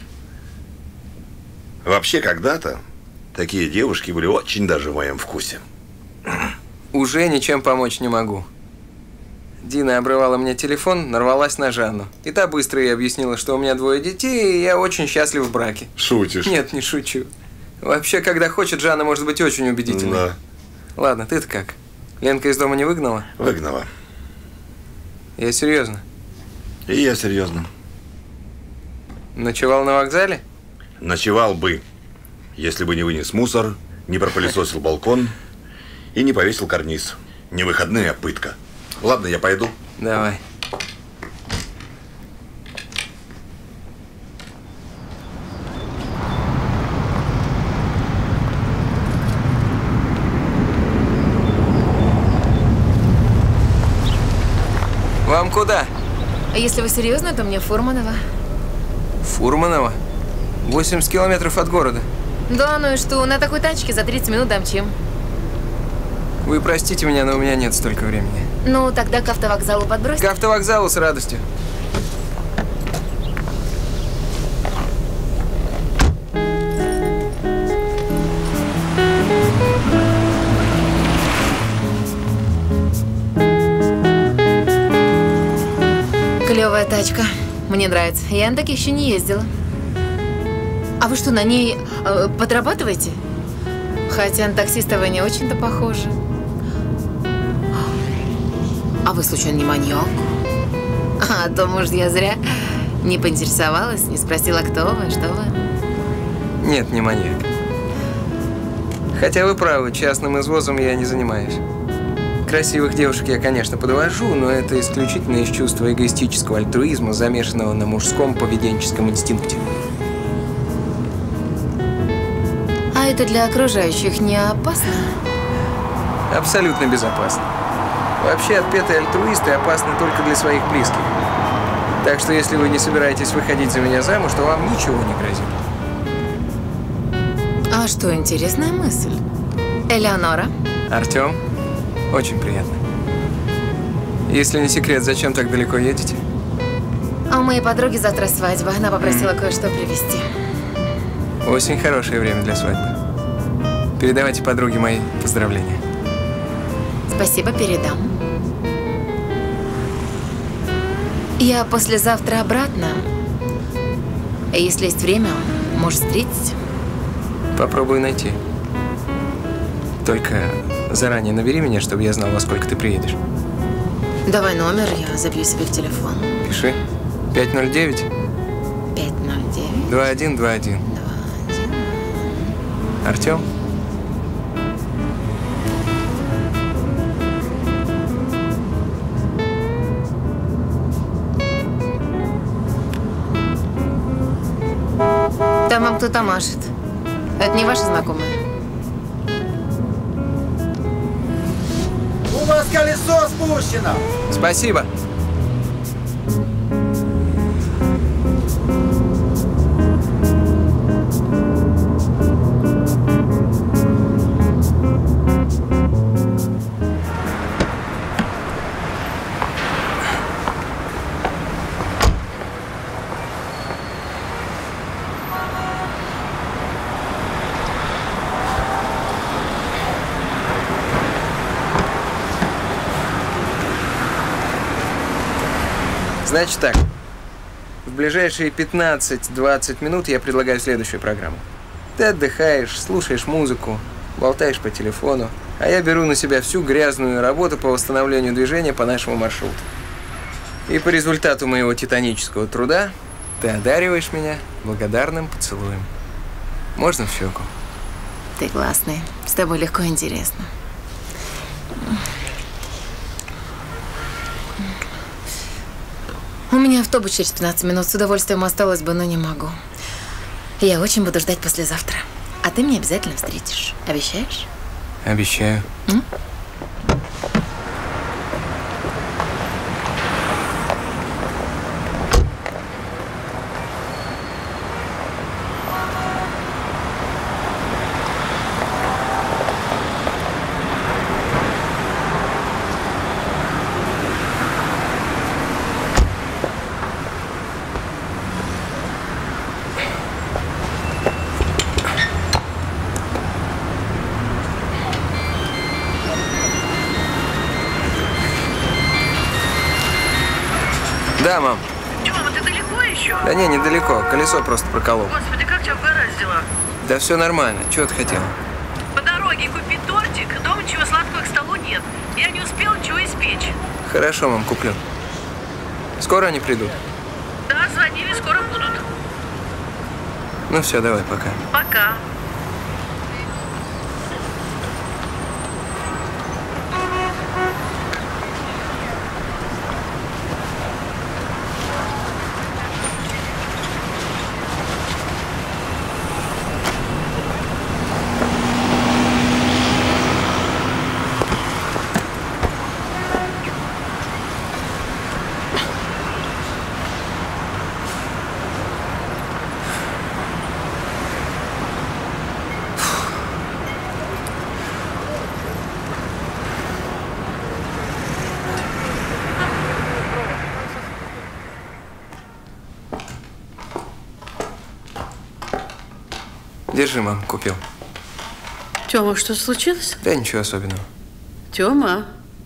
Вообще, когда-то такие девушки были очень даже в моем вкусе. Уже ничем помочь не могу. Дина обрывала мне телефон, нарвалась на Жанну. И та быстро ей объяснила, что у меня 2 детей, и я очень счастлив в браке. Шутишь? Нет, не шучу. Вообще, когда хочет, Жанна может быть очень убедительной. Да. Ладно, ты-то как? Ленка из дома не выгнала? Выгнала. Я серьезно. И я серьезно. Ночевал на вокзале? Ночевал бы, если бы не вынес мусор, не пропылесосил балкон и не повесил карниз. Не выходные, а пытка. Ладно, я пойду. Давай. Вам куда? А если вы серьезно, то мне Фурманова. Фурманова? 80 километров от города. Да, ну и что? На такой тачке за 30 минут домчим. Вы простите меня, но у меня нет столько времени. Ну, тогда к автовокзалу подбросьте. К автовокзалу с радостью. Клевая тачка. Мне нравится. Я на таких еще не ездила. А вы что, на ней подрабатываете? Хотя на таксиста вы не очень-то похожи. А вы, случайно, не маньяк? А то, может, я зря не поинтересовалась, не спросила, кто вы, что вы? Нет, не маньяк. Хотя вы правы, частным извозом я не занимаюсь. Красивых девушек я, конечно, подвожу, но это исключительно из чувства эгоистического альтруизма, замешанного на мужском поведенческом инстинкте. А это для окружающих не опасно? Абсолютно безопасно. Вообще, отпетые альтруисты опасны только для своих близких. Так что, если вы не собираетесь выходить за меня замуж, то вам ничего не грозит. А что, интересная мысль. Элеонора? Артем, очень приятно. Если не секрет, зачем так далеко едете? А у моей подруги завтра свадьба. Она попросила кое-что привезти. Осень – хорошее время для свадьбы. Передавайте подруге мои поздравления. Спасибо, передам. Я послезавтра обратно. Если есть время, может, встретить? Попробую найти. Только заранее набери меня, чтобы я знал, во сколько ты приедешь. Давай номер, я забью себе в телефон. Пиши. 509 509 2121. Артем? Там вам кто-то машет. Это не ваши знакомые? У вас колесо спущено! Спасибо. Значит так, в ближайшие 15-20 минут я предлагаю следующую программу. Ты отдыхаешь, слушаешь музыку, болтаешь по телефону, а я беру на себя всю грязную работу по восстановлению движения по нашему маршруту. И по результату моего титанического труда ты одариваешь меня благодарным поцелуем. Можно в щеку? Ты классный. С тобой легко и интересно. У меня автобус через 15 минут. С удовольствием осталось бы, но не могу. Я очень буду ждать послезавтра. А ты меня обязательно встретишь. Обещаешь? Обещаю. Да, мам. Тёма, ты далеко еще? Да не, недалеко. Колесо просто проколол. Господи, как тебя угораздило? Да все нормально. Чего ты хотела? По дороге купить тортик. Дома ничего сладкого к столу нет. Я не успела ничего испечь. Хорошо, мам, куплю. Скоро они придут? Да, звонили, скоро будут. Ну все, давай, пока. Пока. Держи, мам, купил. Тёма, что случилось? Да ничего особенного. Тёма.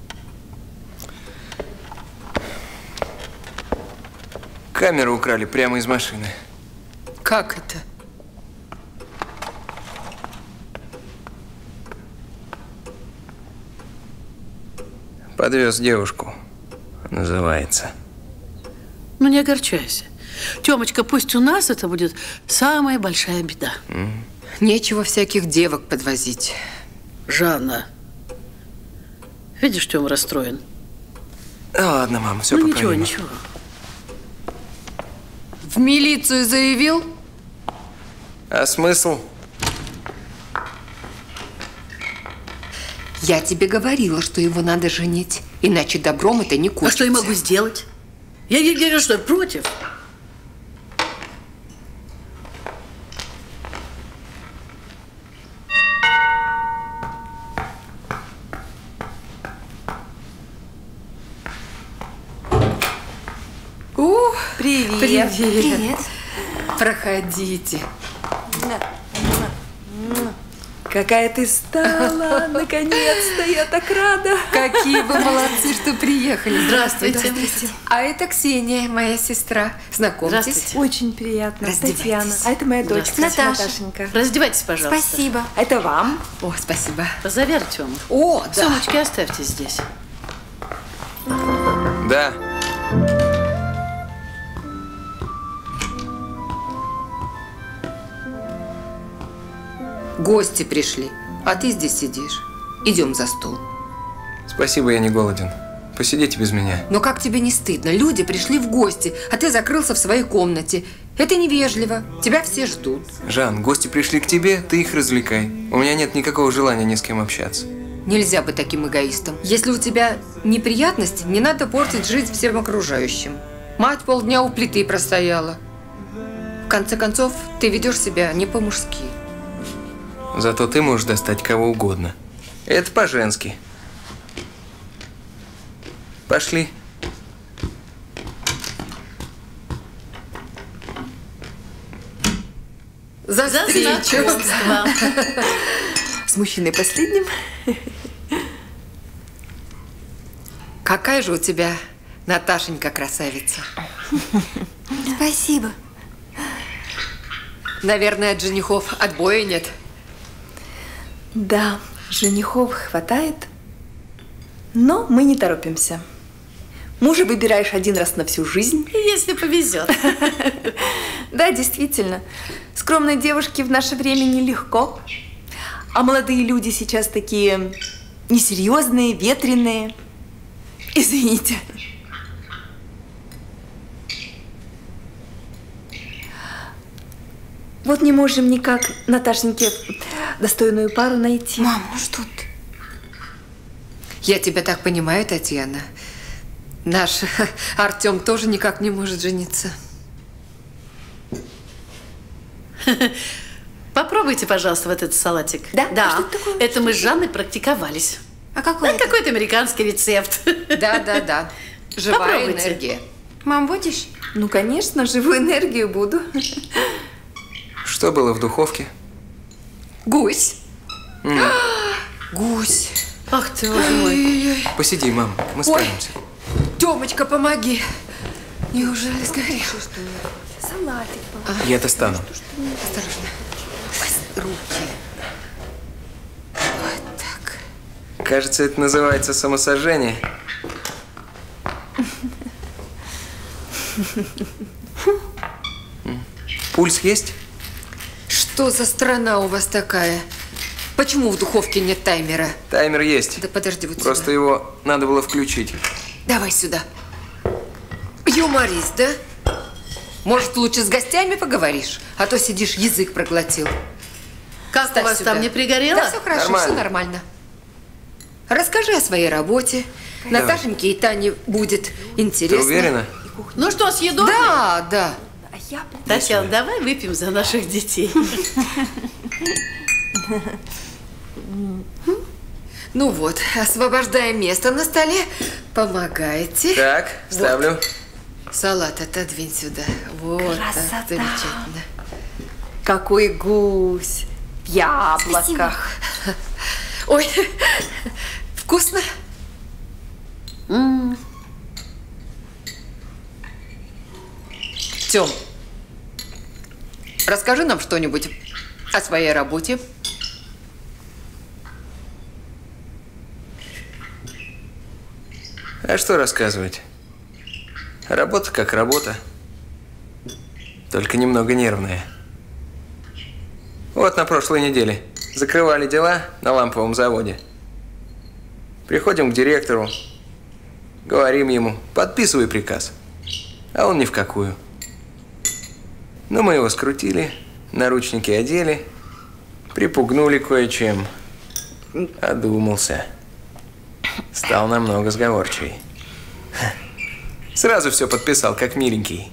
Камеру украли прямо из машины. Как это? Подвез девушку. называется. Ну, не огорчайся. Тёмочка, пусть у нас это будет самая большая беда. Нечего всяких девок подвозить. Жанна. Видишь, Тёма расстроен. Да ладно, мама, все ну, поправимо. ничего. В милицию заявил? А смысл? Я тебе говорила, что его надо женить. Иначе добром это не кончится. А что я могу сделать? Я что, против? Привет. Привет. Проходите. Какая ты стала, наконец-то, я так рада. Какие вы молодцы, что приехали. Здравствуйте. Здравствуйте. А это Ксения, моя сестра. Знакомьтесь. Очень приятно. Раздевайтесь. Татьяна. А это моя дочка, Наташенька. Раздевайтесь, пожалуйста. Спасибо. Это вам. О, спасибо. Позови Артёма. О, да. Сумочки оставьте здесь. Да. Гости пришли, а ты здесь сидишь. Идем за стол. Спасибо, я не голоден. Посидите без меня. Но как тебе не стыдно? Люди пришли в гости, а ты закрылся в своей комнате. Это невежливо. Тебя все ждут. Жан, гости пришли к тебе, ты их развлекай. У меня нет никакого желания ни с кем общаться. Нельзя быть таким эгоистом. Если у тебя неприятности, не надо портить жизнь всем окружающим. Мать полдня у плиты простояла. В конце концов, ты ведешь себя не по-мужски. Зато ты можешь достать кого угодно. Это по-женски. Пошли. За встречу. С мужчиной последним. Какая же у тебя Наташенька красавица. Спасибо. Наверное, от женихов отбоя нет. Да, женихов хватает, но мы не торопимся. Мужа выбираешь один раз на всю жизнь. Если повезет. Да, действительно. Скромной девушке в наше время нелегко. А молодые люди сейчас такие несерьезные, ветреные. Извините. Вот не можем никак Наташеньке достойную пару найти. Мам, ну что ты? Я тебя так понимаю, Татьяна. Наш Артём тоже никак не может жениться. Попробуйте, пожалуйста, вот этот салатик. Да? Да. Что это такое? Это мы с Жанной практиковались. А какой это? Какой-то американский рецепт. Да. Живая Попробуйте. энергия. Мам, будешь? Ну, конечно, живую энергию буду. Что было в духовке? Гусь. Гусь. Ах ты, боже мой. Посиди, мам, мы справимся. Тёмочка, помоги. Неужели сгорел? Салатик. Я достану. Осторожно. Руки. Вот так. Кажется, это называется самосожжение. Пульс есть? Что за страна у вас такая? Почему в духовке нет таймера? Таймер есть. Да подожди, вот Просто сюда. его надо было включить. Давай сюда. Юморист, да? Может, лучше с гостями поговоришь? А то сидишь, язык проглотил. Как Ставь у вас сюда. там, не пригорело? Да, все хорошо, Нормально. все нормально. Расскажи о своей работе. Давай. Наташеньке и Тане будет интересно. Ты уверена? Ну что, с едой? Да. Татьяна, давай выпьем за наших детей. Ну вот, освобождаем место на столе. Помогайте. Так, ставлю. Вот. Салат отодвинь сюда. Вот так, замечательно. Какой гусь в яблоках. Ой, вкусно? Тём, расскажи нам что-нибудь о своей работе. А что рассказывать? Работа как работа. Только немного нервная. Вот на прошлой неделе закрывали дела на ламповом заводе. Приходим к директору, говорим ему: подписывай приказ. А он ни в какую. Но мы его скрутили, наручники одели, припугнули кое-чем. Одумался. Стал намного сговорчивей. Сразу все подписал, как миленький.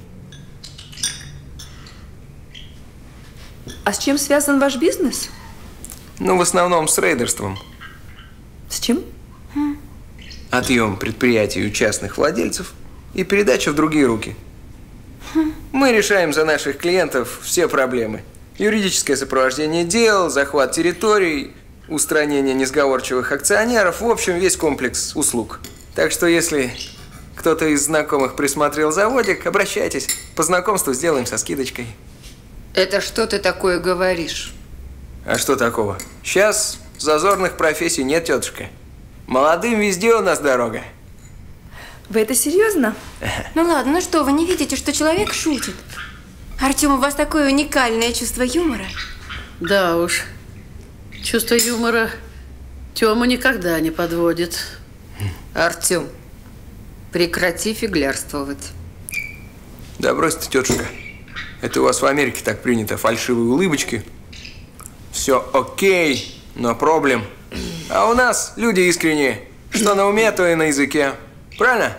А с чем связан ваш бизнес? Ну, в основном с рейдерством. С чем? Отъем предприятий у частных владельцев и передача в другие руки. Мы решаем за наших клиентов все проблемы. Юридическое сопровождение дел, захват территорий, устранение несговорчивых акционеров. В общем, весь комплекс услуг. Так что, если кто-то из знакомых присмотрел заводик, обращайтесь. По знакомству сделаем со скидочкой. Это что ты такое говоришь? А что такого? Сейчас зазорных профессий нет, тетушка. Молодым везде у нас дорога. Вы это серьезно? Ну ладно, ну что, вы не видите, что человек шутит? Артем, у вас такое уникальное чувство юмора. Да уж. Чувство юмора Тёма никогда не подводит. Артем, прекрати фиглярствовать. Да брось ты, тетушка. Это у вас в Америке так принято. Фальшивые улыбочки. Все окей, но проблем. А у нас люди искренние. Что на уме, то и на языке. Правильно?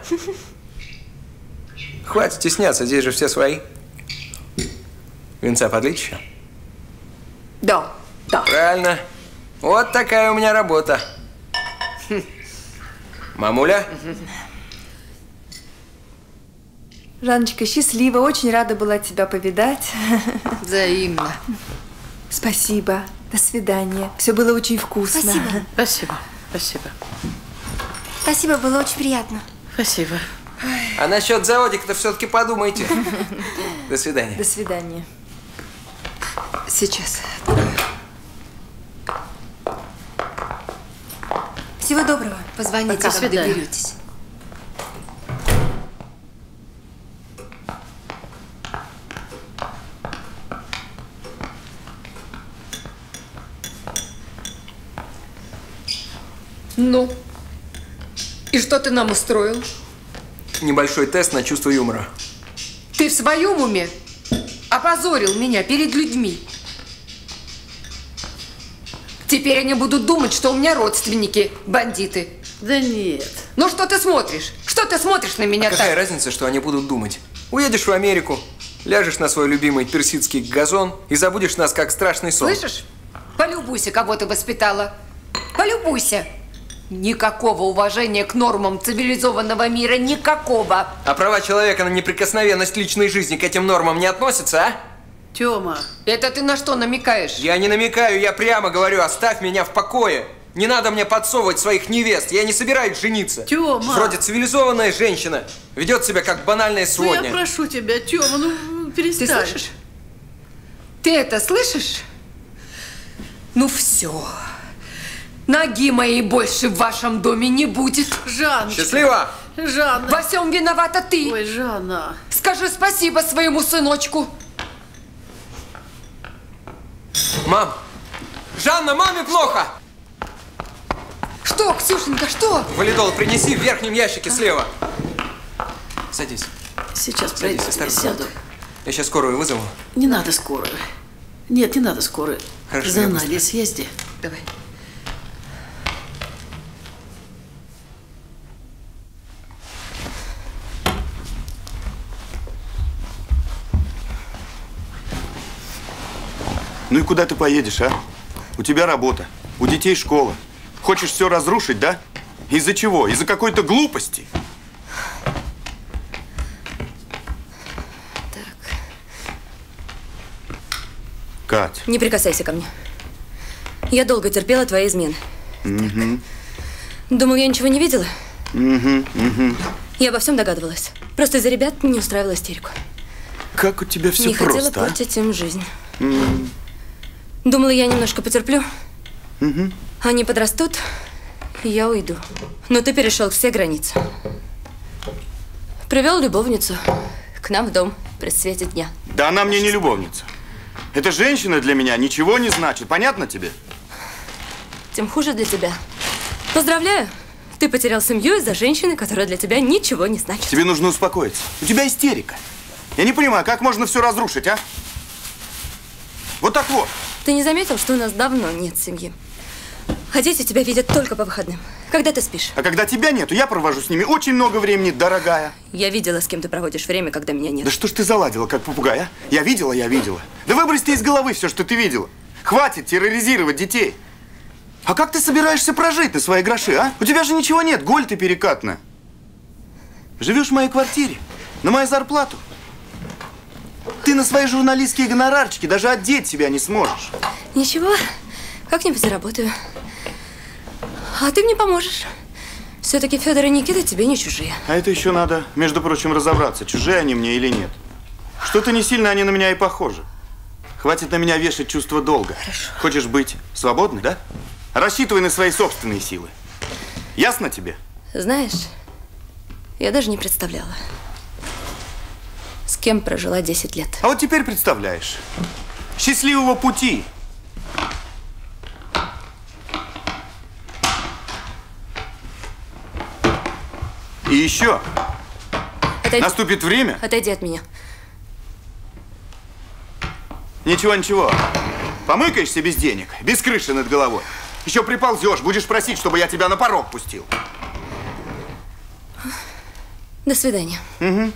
Хватит стесняться, здесь же все свои. Винца подлить еще? Да, да. Правильно. Вот такая у меня работа. Мамуля? Жанночка, счастлива, очень рада была тебя повидать. Взаимно. Спасибо. До свидания. Все было очень вкусно. Спасибо. Спасибо. Спасибо. Спасибо, было очень приятно. Спасибо. А насчет заводика-то все-таки подумайте. До свидания. До свидания. Сейчас. Всего доброго. Позвоните, Пока. когда доберетесь. Ну, и что ты нам устроил? Небольшой тест на чувство юмора. Ты в своем уме? Опозорил меня перед людьми. Теперь они будут думать, что у меня родственники бандиты. Да нет. Ну что ты смотришь? Что ты смотришь на меня Какая так? разница, что они будут думать? Уедешь в Америку, ляжешь на свой любимый персидский газон и забудешь нас, как страшный сон. Слышишь? Полюбуйся, кого ты воспитала. Полюбуйся. Никакого уважения к нормам цивилизованного мира, никакого. А права человека на неприкосновенность личной жизни к этим нормам не относятся, а? Тёма. Это ты на что намекаешь? Я не намекаю, я прямо говорю, оставь меня в покое. Не надо мне подсовывать своих невест, я не собираюсь жениться. Тёма. Вроде цивилизованная женщина ведет себя как банальная Ну, сводня. я прошу тебя, Тёма, ну перестань. Ты слышишь? Ты это слышишь? Ну все. Ноги моей больше в вашем доме не будет. Жанна. Счастливо! Жанна. Во всем виновата ты. Ой, Жанна. Скажи спасибо своему сыночку. Мам! Жанна, маме плохо! Что, Ксюшенька, что? Валидол принеси в верхнем ящике слева. Садись. Сейчас Садись, пройду, осторожно. сяду. Я сейчас скорую вызову. Не надо скорую. Нет, не надо скорую. Хорошо, За я Надей быстро. съезди. Давай. Ну и куда ты поедешь, а? У тебя работа, у детей школа. Хочешь все разрушить, да? Из-за чего? Из-за какой-то глупости? Кать. Не прикасайся ко мне. Я долго терпела твои измены. Угу. Думал, я ничего не видела? Угу. Я обо всем догадывалась. Просто из-за ребят не устраивала истерику. Как у тебя все не просто, хотела портить им жизнь. Угу. Думала, я немножко потерплю. Угу. Они подрастут, и я уйду. Но ты перешел все границы. Привел любовницу к нам в дом при свете дня. Да она мне не любовница. Эта женщина для меня ничего не значит. Понятно тебе? Тем хуже для тебя. Поздравляю. Ты потерял семью из-за женщины, которая для тебя ничего не значит. Тебе нужно успокоиться. У тебя истерика. Я не понимаю, как можно все разрушить, а? Вот так вот. Ты не заметил, что у нас давно нет семьи? А дети тебя видят только по выходным. Когда ты спишь? А когда тебя нету, я провожу с ними очень много времени, дорогая. Я видела, с кем ты проводишь время, когда меня нет. Да что ж ты заладила, как попугай, а? Я видела, я видела. Да выбрось ты из головы все, что ты видела. Хватит терроризировать детей. А как ты собираешься прожить на свои гроши, а? У тебя же ничего нет, голь ты перекатная. Живешь в моей квартире, на мою зарплату. Ты на свои журналистские гонорарчики даже одеть себя не сможешь. Ничего, как-нибудь заработаю. А ты мне поможешь. Все-таки Федор и Никита тебе не чужие. А это еще надо, между прочим, разобраться, чужие они мне или нет. Что-то не сильно они на меня и похожи. Хватит на меня вешать чувство долга. Хорошо. Хочешь быть свободной, да? Рассчитывай на свои собственные силы. Ясно тебе? Знаешь, я даже не представляла, с кем прожила 10 лет. А вот теперь представляешь. Счастливого пути! И еще. Отойди. Наступит время. Отойди от меня. Ничего, ничего. Помыкаешься без денег, без крыши над головой. Еще приползешь, будешь просить, чтобы я тебя на порог пустил. До свидания. Угу.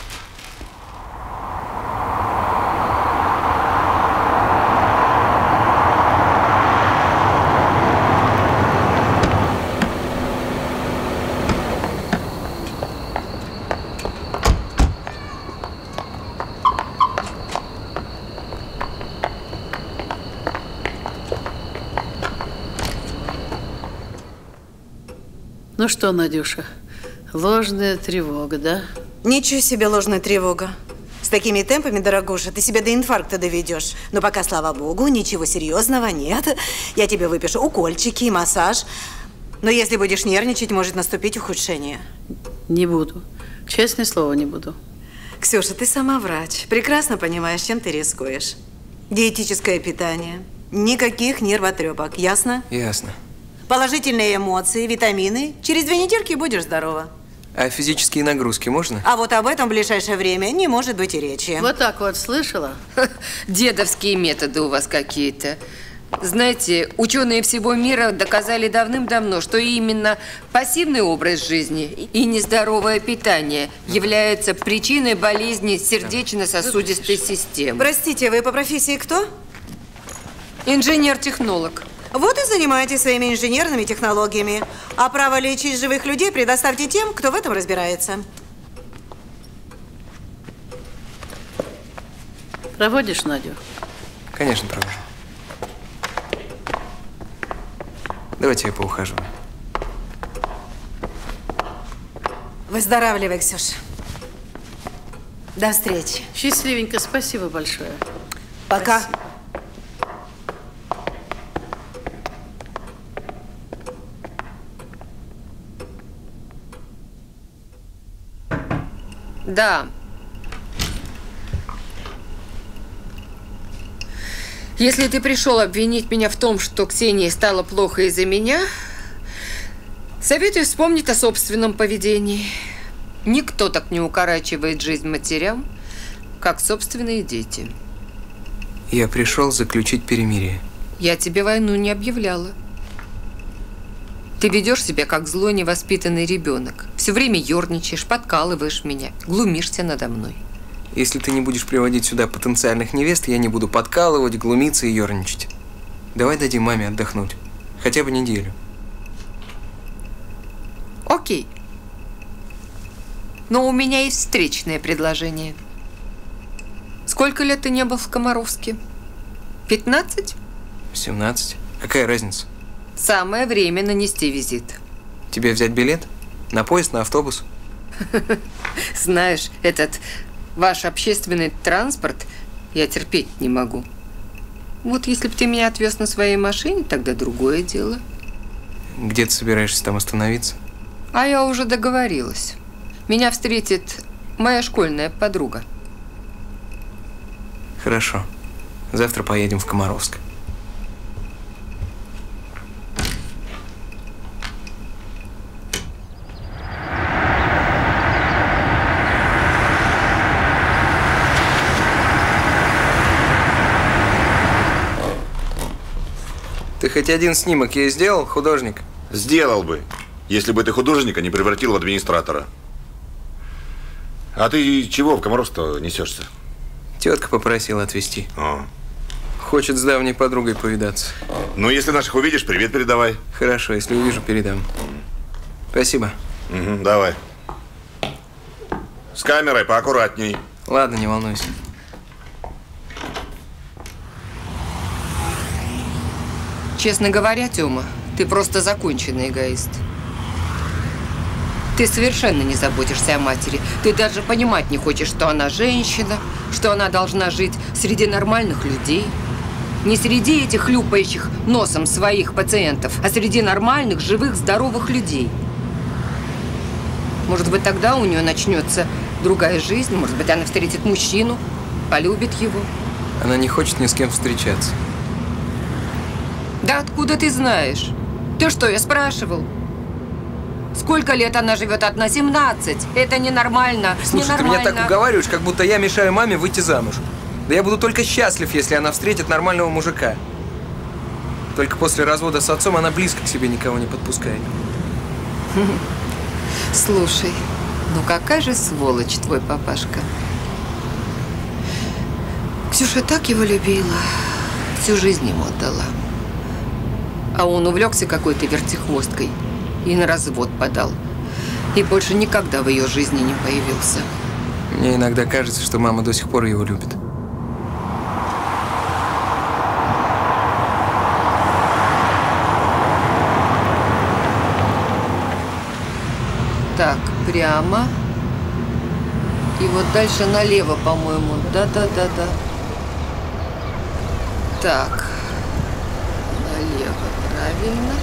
Ну что, Надюша, ложная тревога, да? Ничего себе ложная тревога. С такими темпами, дорогуша, ты себя до инфаркта доведешь. Но пока, слава богу, ничего серьезного нет. Я тебе выпишу укольчики и массаж. Но если будешь нервничать, может наступить ухудшение. Не буду. Честное слово, не буду. Ксюша, ты сама врач. Прекрасно понимаешь, чем ты рискуешь. Диетическое питание. Никаких нервотрепок. Ясно? Ясно. Положительные эмоции, витамины. Через 2 недельки будешь здорова. А физические нагрузки можно? А вот об этом в ближайшее время не может быть и речи. Вот так вот, слышала? Дедовские методы у вас какие-то. Знаете, ученые всего мира доказали давным-давно, что именно пассивный образ жизни и нездоровое питание являются причиной болезни сердечно-сосудистой системы. Простите, вы по профессии кто? Инженер-технолог. Вот и занимайтесь своими инженерными технологиями. А право лечить живых людей предоставьте тем, кто в этом разбирается. Проводишь Надю? Конечно, провожу. Давайте я поухаживаю. Выздоравливай, Ксюша. До встречи. Счастливенько, спасибо большое. Пока. Спасибо. Да. Если ты пришел обвинить меня в том, что Ксении стало плохо из-за меня, советую вспомнить о собственном поведении. Никто так не укорачивает жизнь матерям, как собственные дети. Я пришел заключить перемирие. Я тебе войну не объявляла. Ты ведешь себя как злой невоспитанный ребенок. Все время ерничаешь, подкалываешь меня, глумишься надо мной. Если ты не будешь приводить сюда потенциальных невест, я не буду подкалывать, глумиться и ерничать. Давай дадим маме отдохнуть. Хотя бы неделю. Окей. Но у меня есть встречное предложение. Сколько лет ты не был в Комаровске? 15? 17. Какая разница? Самое время нанести визит. Тебе взять билет? На поезд, на автобус? Знаешь, этот ваш общественный транспорт я терпеть не могу. Вот если бы ты меня отвез на своей машине, тогда другое дело. Где ты собираешься там остановиться? А я уже договорилась. Меня встретит моя школьная подруга. Хорошо. Завтра поедем в Комаровск. Ты хоть один снимок ей сделал, художник? Сделал бы, если бы ты художника не превратил в администратора. А ты чего в Комаровск-то несешься? Тетка попросила отвезти. Хочет с давней подругой повидаться. Ну, если наших увидишь, привет передавай. Хорошо, если увижу, передам. Спасибо. Угу, давай. С камерой поаккуратней. Ладно, не волнуйся. Честно говоря, Тёма, ты просто законченный эгоист. Ты совершенно не заботишься о матери. Ты даже понимать не хочешь, что она женщина, что она должна жить среди нормальных людей. Не среди этих хлюпающих носом своих пациентов, а среди нормальных, живых, здоровых людей. Может быть, тогда у нее начнется другая жизнь. Может быть, она встретит мужчину, полюбит его. Она не хочет ни с кем встречаться. Да откуда ты знаешь? Ты что, я спрашивал? Сколько лет она живет? Одна 17. Это ненормально. Слушай, ненормально. ты меня так уговариваешь, как будто я мешаю маме выйти замуж. Да я буду только счастлив, если она встретит нормального мужика. Только после развода с отцом она близко к себе никого не подпускает. Слушай, ну какая же сволочь твой папашка. Ксюша так его любила, всю жизнь ему отдала. А он увлекся какой-то вертихвосткой и на развод подал. И больше никогда в ее жизни не появился. Мне иногда кажется, что мама до сих пор его любит. Так, прямо. И вот дальше налево, по-моему. Да-да-да-да. Так. Налево, правильно.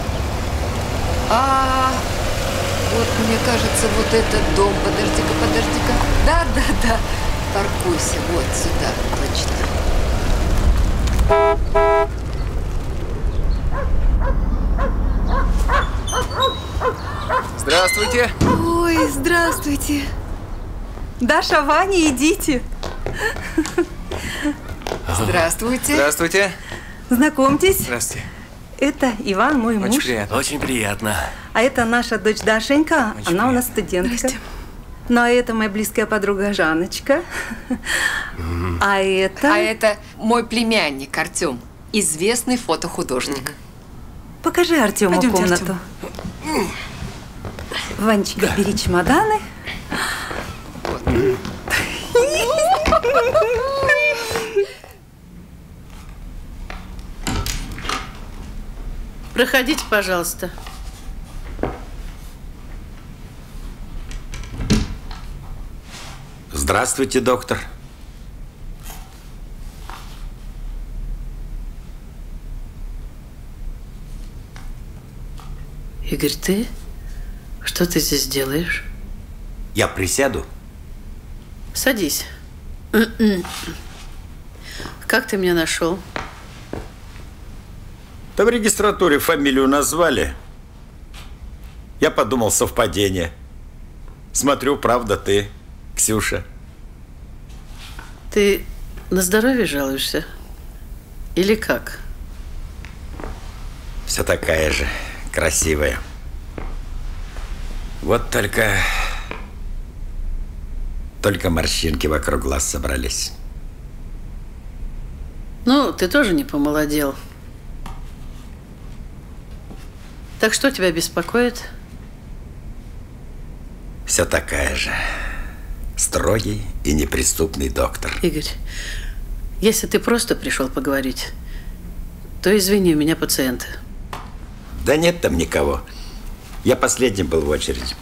Вот мне кажется, вот этот дом. Подожди-ка, подожди-ка. Да-да-да. Паркуйся вот сюда, точно. Здравствуйте. Ой, здравствуйте. Даша, Ваня, идите. Здравствуйте. Здравствуйте. Знакомьтесь. Здравствуйте. Это Иван, мой муж. Очень приятно. Очень приятно. А это наша дочь Дашенька. Очень Она у нас студентка. Ну, а это моя близкая подруга Жанночка. А это мой племянник Артем, известный фотохудожник. Покажи Артему комнату. Ванечка, бери чемоданы. Проходите, пожалуйста. Здравствуйте, доктор. Игорь, ты? Что ты здесь делаешь? Я присяду? Садись. Как ты меня нашел? Да в регистратуре фамилию назвали. Я подумал, совпадение. Смотрю, правда, ты, Ксюша. Ты на здоровье жалуешься? Или как? Все такая же, красивая. Вот только морщинки вокруг глаз собрались. Ну, ты тоже не помолодел. Так что тебя беспокоит? Все такая же. Строгий и неприступный доктор. Игорь, если ты просто пришел поговорить, то извини, у меня пациенты. Да нет там никого. Я последним был в очереди.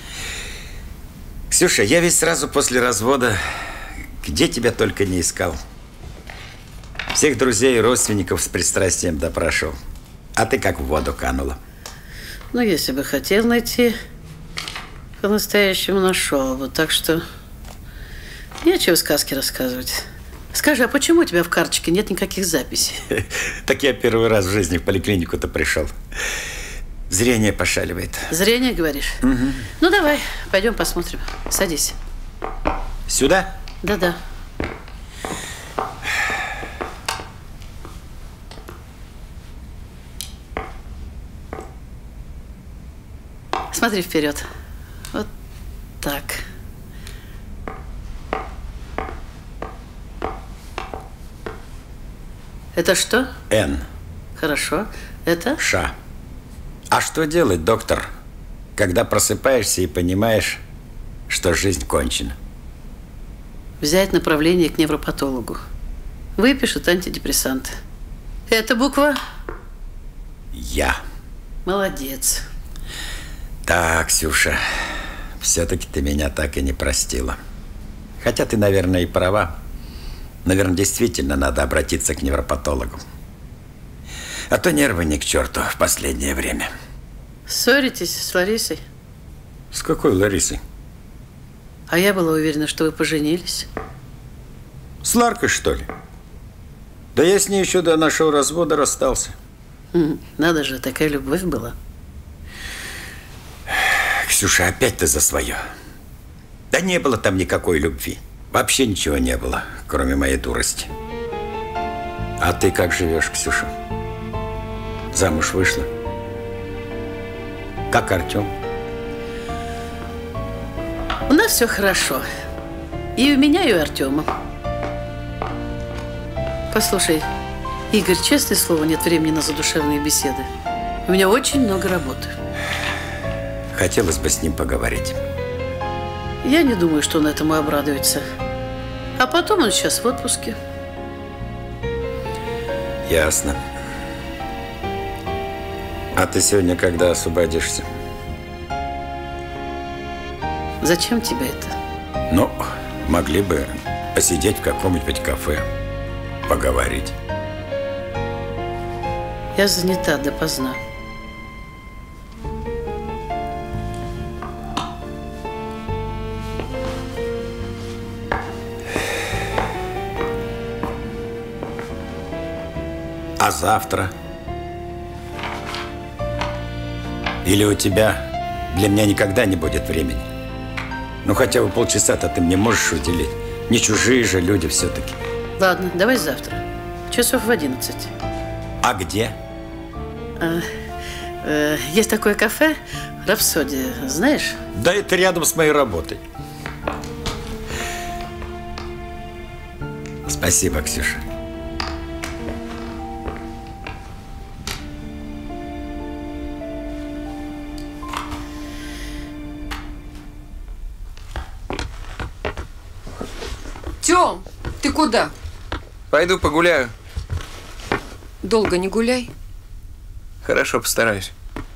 Ксюша, я ведь сразу после развода где тебя только не искал. Всех друзей и родственников с пристрастием допрашивал. А ты как в воду канула. Ну, если бы хотел найти, по-настоящему нашел бы, так что нечего сказки рассказывать. Скажи, а почему у тебя в карточке нет никаких записей? Так я первый раз в жизни в поликлинику-то пришел. Зрение пошаливает. Зрение, говоришь? Угу. Ну, давай, пойдем посмотрим. Садись. Сюда? Да-да. Смотри вперед. Вот так. Это что? Н. Хорошо. Это? Ш. А что делать, доктор, когда просыпаешься и понимаешь, что жизнь кончена? Взять направление к невропатологу. Выпишут антидепрессанты. Это буква? Я. Молодец. Так, Ксюша, все-таки ты меня так и не простила. Хотя ты, наверное, и права. Наверное, действительно надо обратиться к невропатологу. А то нервы ни к черту в последнее время. Ссоритесь с Ларисой? С какой Ларисой? А я была уверена, что вы поженились. С Ларкой, что ли? Да я с ней еще до нашего развода расстался. Надо же, такая любовь была. Ксюша, опять ты за свое. Да не было там никакой любви. Вообще ничего не было, кроме моей дурости. А ты как живешь, Ксюша? Замуж вышла? Как Артем? У нас все хорошо. И у меня, и у Артема. Послушай, Игорь, честное слово, нет времени на задушевные беседы. У меня очень много работы. Хотелось бы с ним поговорить. Я не думаю, что он этому обрадуется. А потом он сейчас в отпуске. Ясно. А ты сегодня когда освободишься? Зачем тебе это? Ну, могли бы посидеть в каком-нибудь кафе, поговорить. Я занята допоздна. А завтра? Или у тебя для меня никогда не будет времени? Ну, хотя бы полчаса-то ты мне можешь уделить. Не чужие же люди все-таки. Ладно, давай завтра. Часов в 11. А где? Есть такое кафе «Рапсодия», знаешь? Да это рядом с моей работой. Спасибо, Ксюша. Тём, ты куда? Пойду погуляю. Долго не гуляй. Хорошо, постараюсь.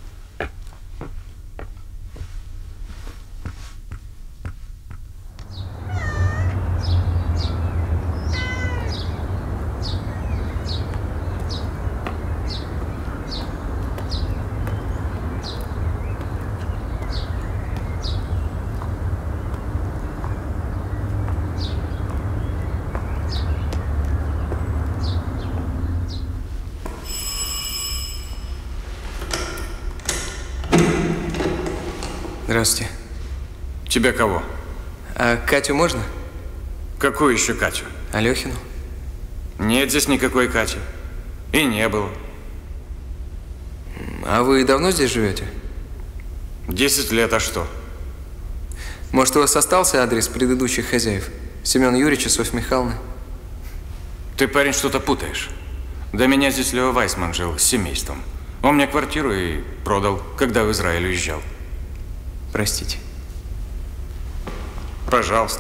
Здравствуйте. Тебя кого? А Катю можно? Какую еще Катю? Алехину. Нет здесь никакой Кати. И не было. А вы давно здесь живете? 10 лет, а что? Может, у вас остался адрес предыдущих хозяев? Семен Юрьевич и Софья Михайловна? Ты, парень, что-то путаешь. До меня здесь Лео Вайсман жил с семейством. Он мне квартиру и продал, когда в Израиль уезжал. Простите. Пожалуйста.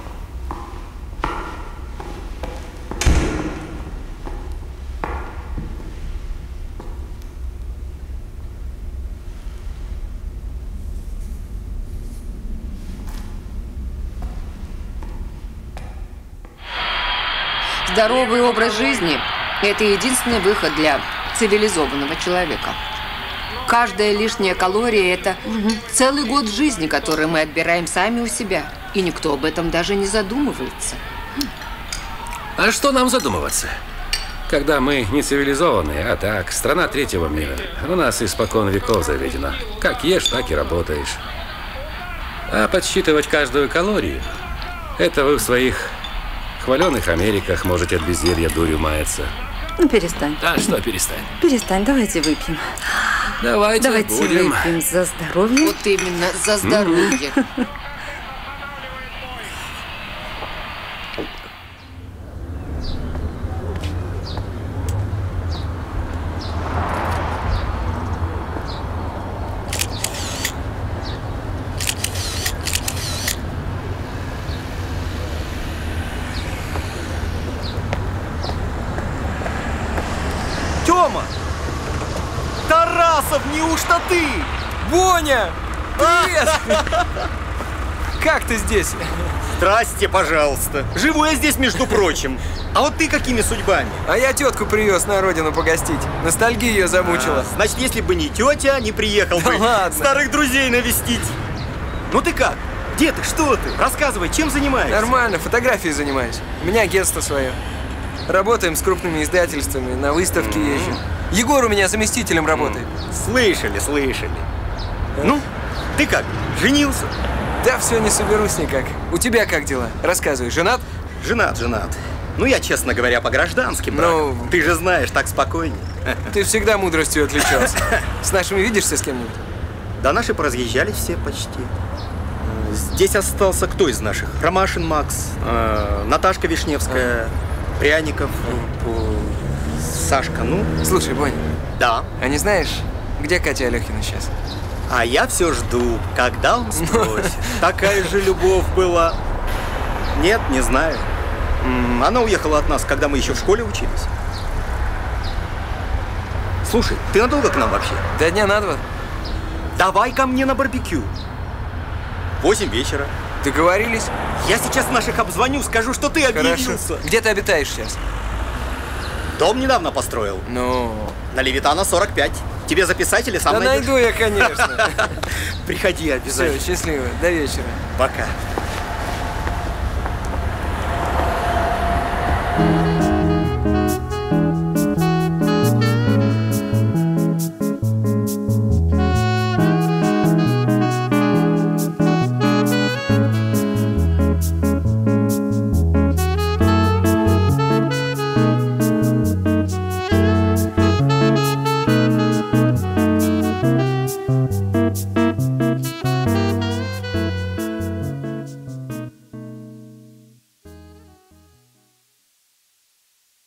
Здоровый образ жизни – это единственный выход для цивилизованного человека. Каждая лишняя калория – это целый год жизни, который мы отбираем сами у себя. И никто об этом даже не задумывается. А что нам задумываться? Когда мы не цивилизованные, а так, страна третьего мира. У нас испокон веков заведено. Как ешь, так и работаешь. А подсчитывать каждую калорию – это вы в своих хваленых Америках можете от безделья дурью маяться. Ну, перестань. А что перестань? Перестань, давайте выпьем. Давайте будем. Выпьем за здоровье. Вот именно, за здоровье. Тёма! Тарасов, неужто ты? Боня! Привет! Как ты здесь? Здрасте, пожалуйста. Живу я здесь, между прочим. А вот ты какими судьбами? А я тетку привез на родину погостить. Ностальгия ее замучила. Значит, если бы не тетя, не приехал бы старых друзей навестить. Ну ты как? Где ты? Что ты? Рассказывай, чем занимаешься? Нормально, фотографией занимаюсь. У меня агентство свое. Работаем с крупными издательствами, на выставки езжу. Егор у меня заместителем работает. Слышали. Ну, ты как, женился? Да все, не соберусь никак. У тебя как дела? Рассказывай, женат? Женат. Ну, я, честно говоря, по гражданским бракам. Ты же знаешь, так спокойнее. Ты всегда мудростью отличался. С нашими видишься с кем-нибудь? Да наши поразъезжали все почти. Здесь остался кто из наших? Ромашин Макс, Наташка Вишневская, Пряников, Сашка, ну? Слушай, Бонь. Да? А не знаешь, где Катя Алехина сейчас? А я все жду, когда он спросит. Такая же любовь была. Нет, не знаю. Она уехала от нас, когда мы еще в школе учились. Слушай, ты надолго к нам вообще? Да дня на 2. Давай ко мне на барбекю. 8 вечера. Договорились? Я сейчас наших обзвоню, скажу, что ты объявился. Хорошо. Где ты обитаешь сейчас? Дом недавно построил. Ну? На Левитана 45. Тебе записать или сам найдешь? Да найду я, конечно. Приходи обязательно. Все, счастливо. До вечера. Пока.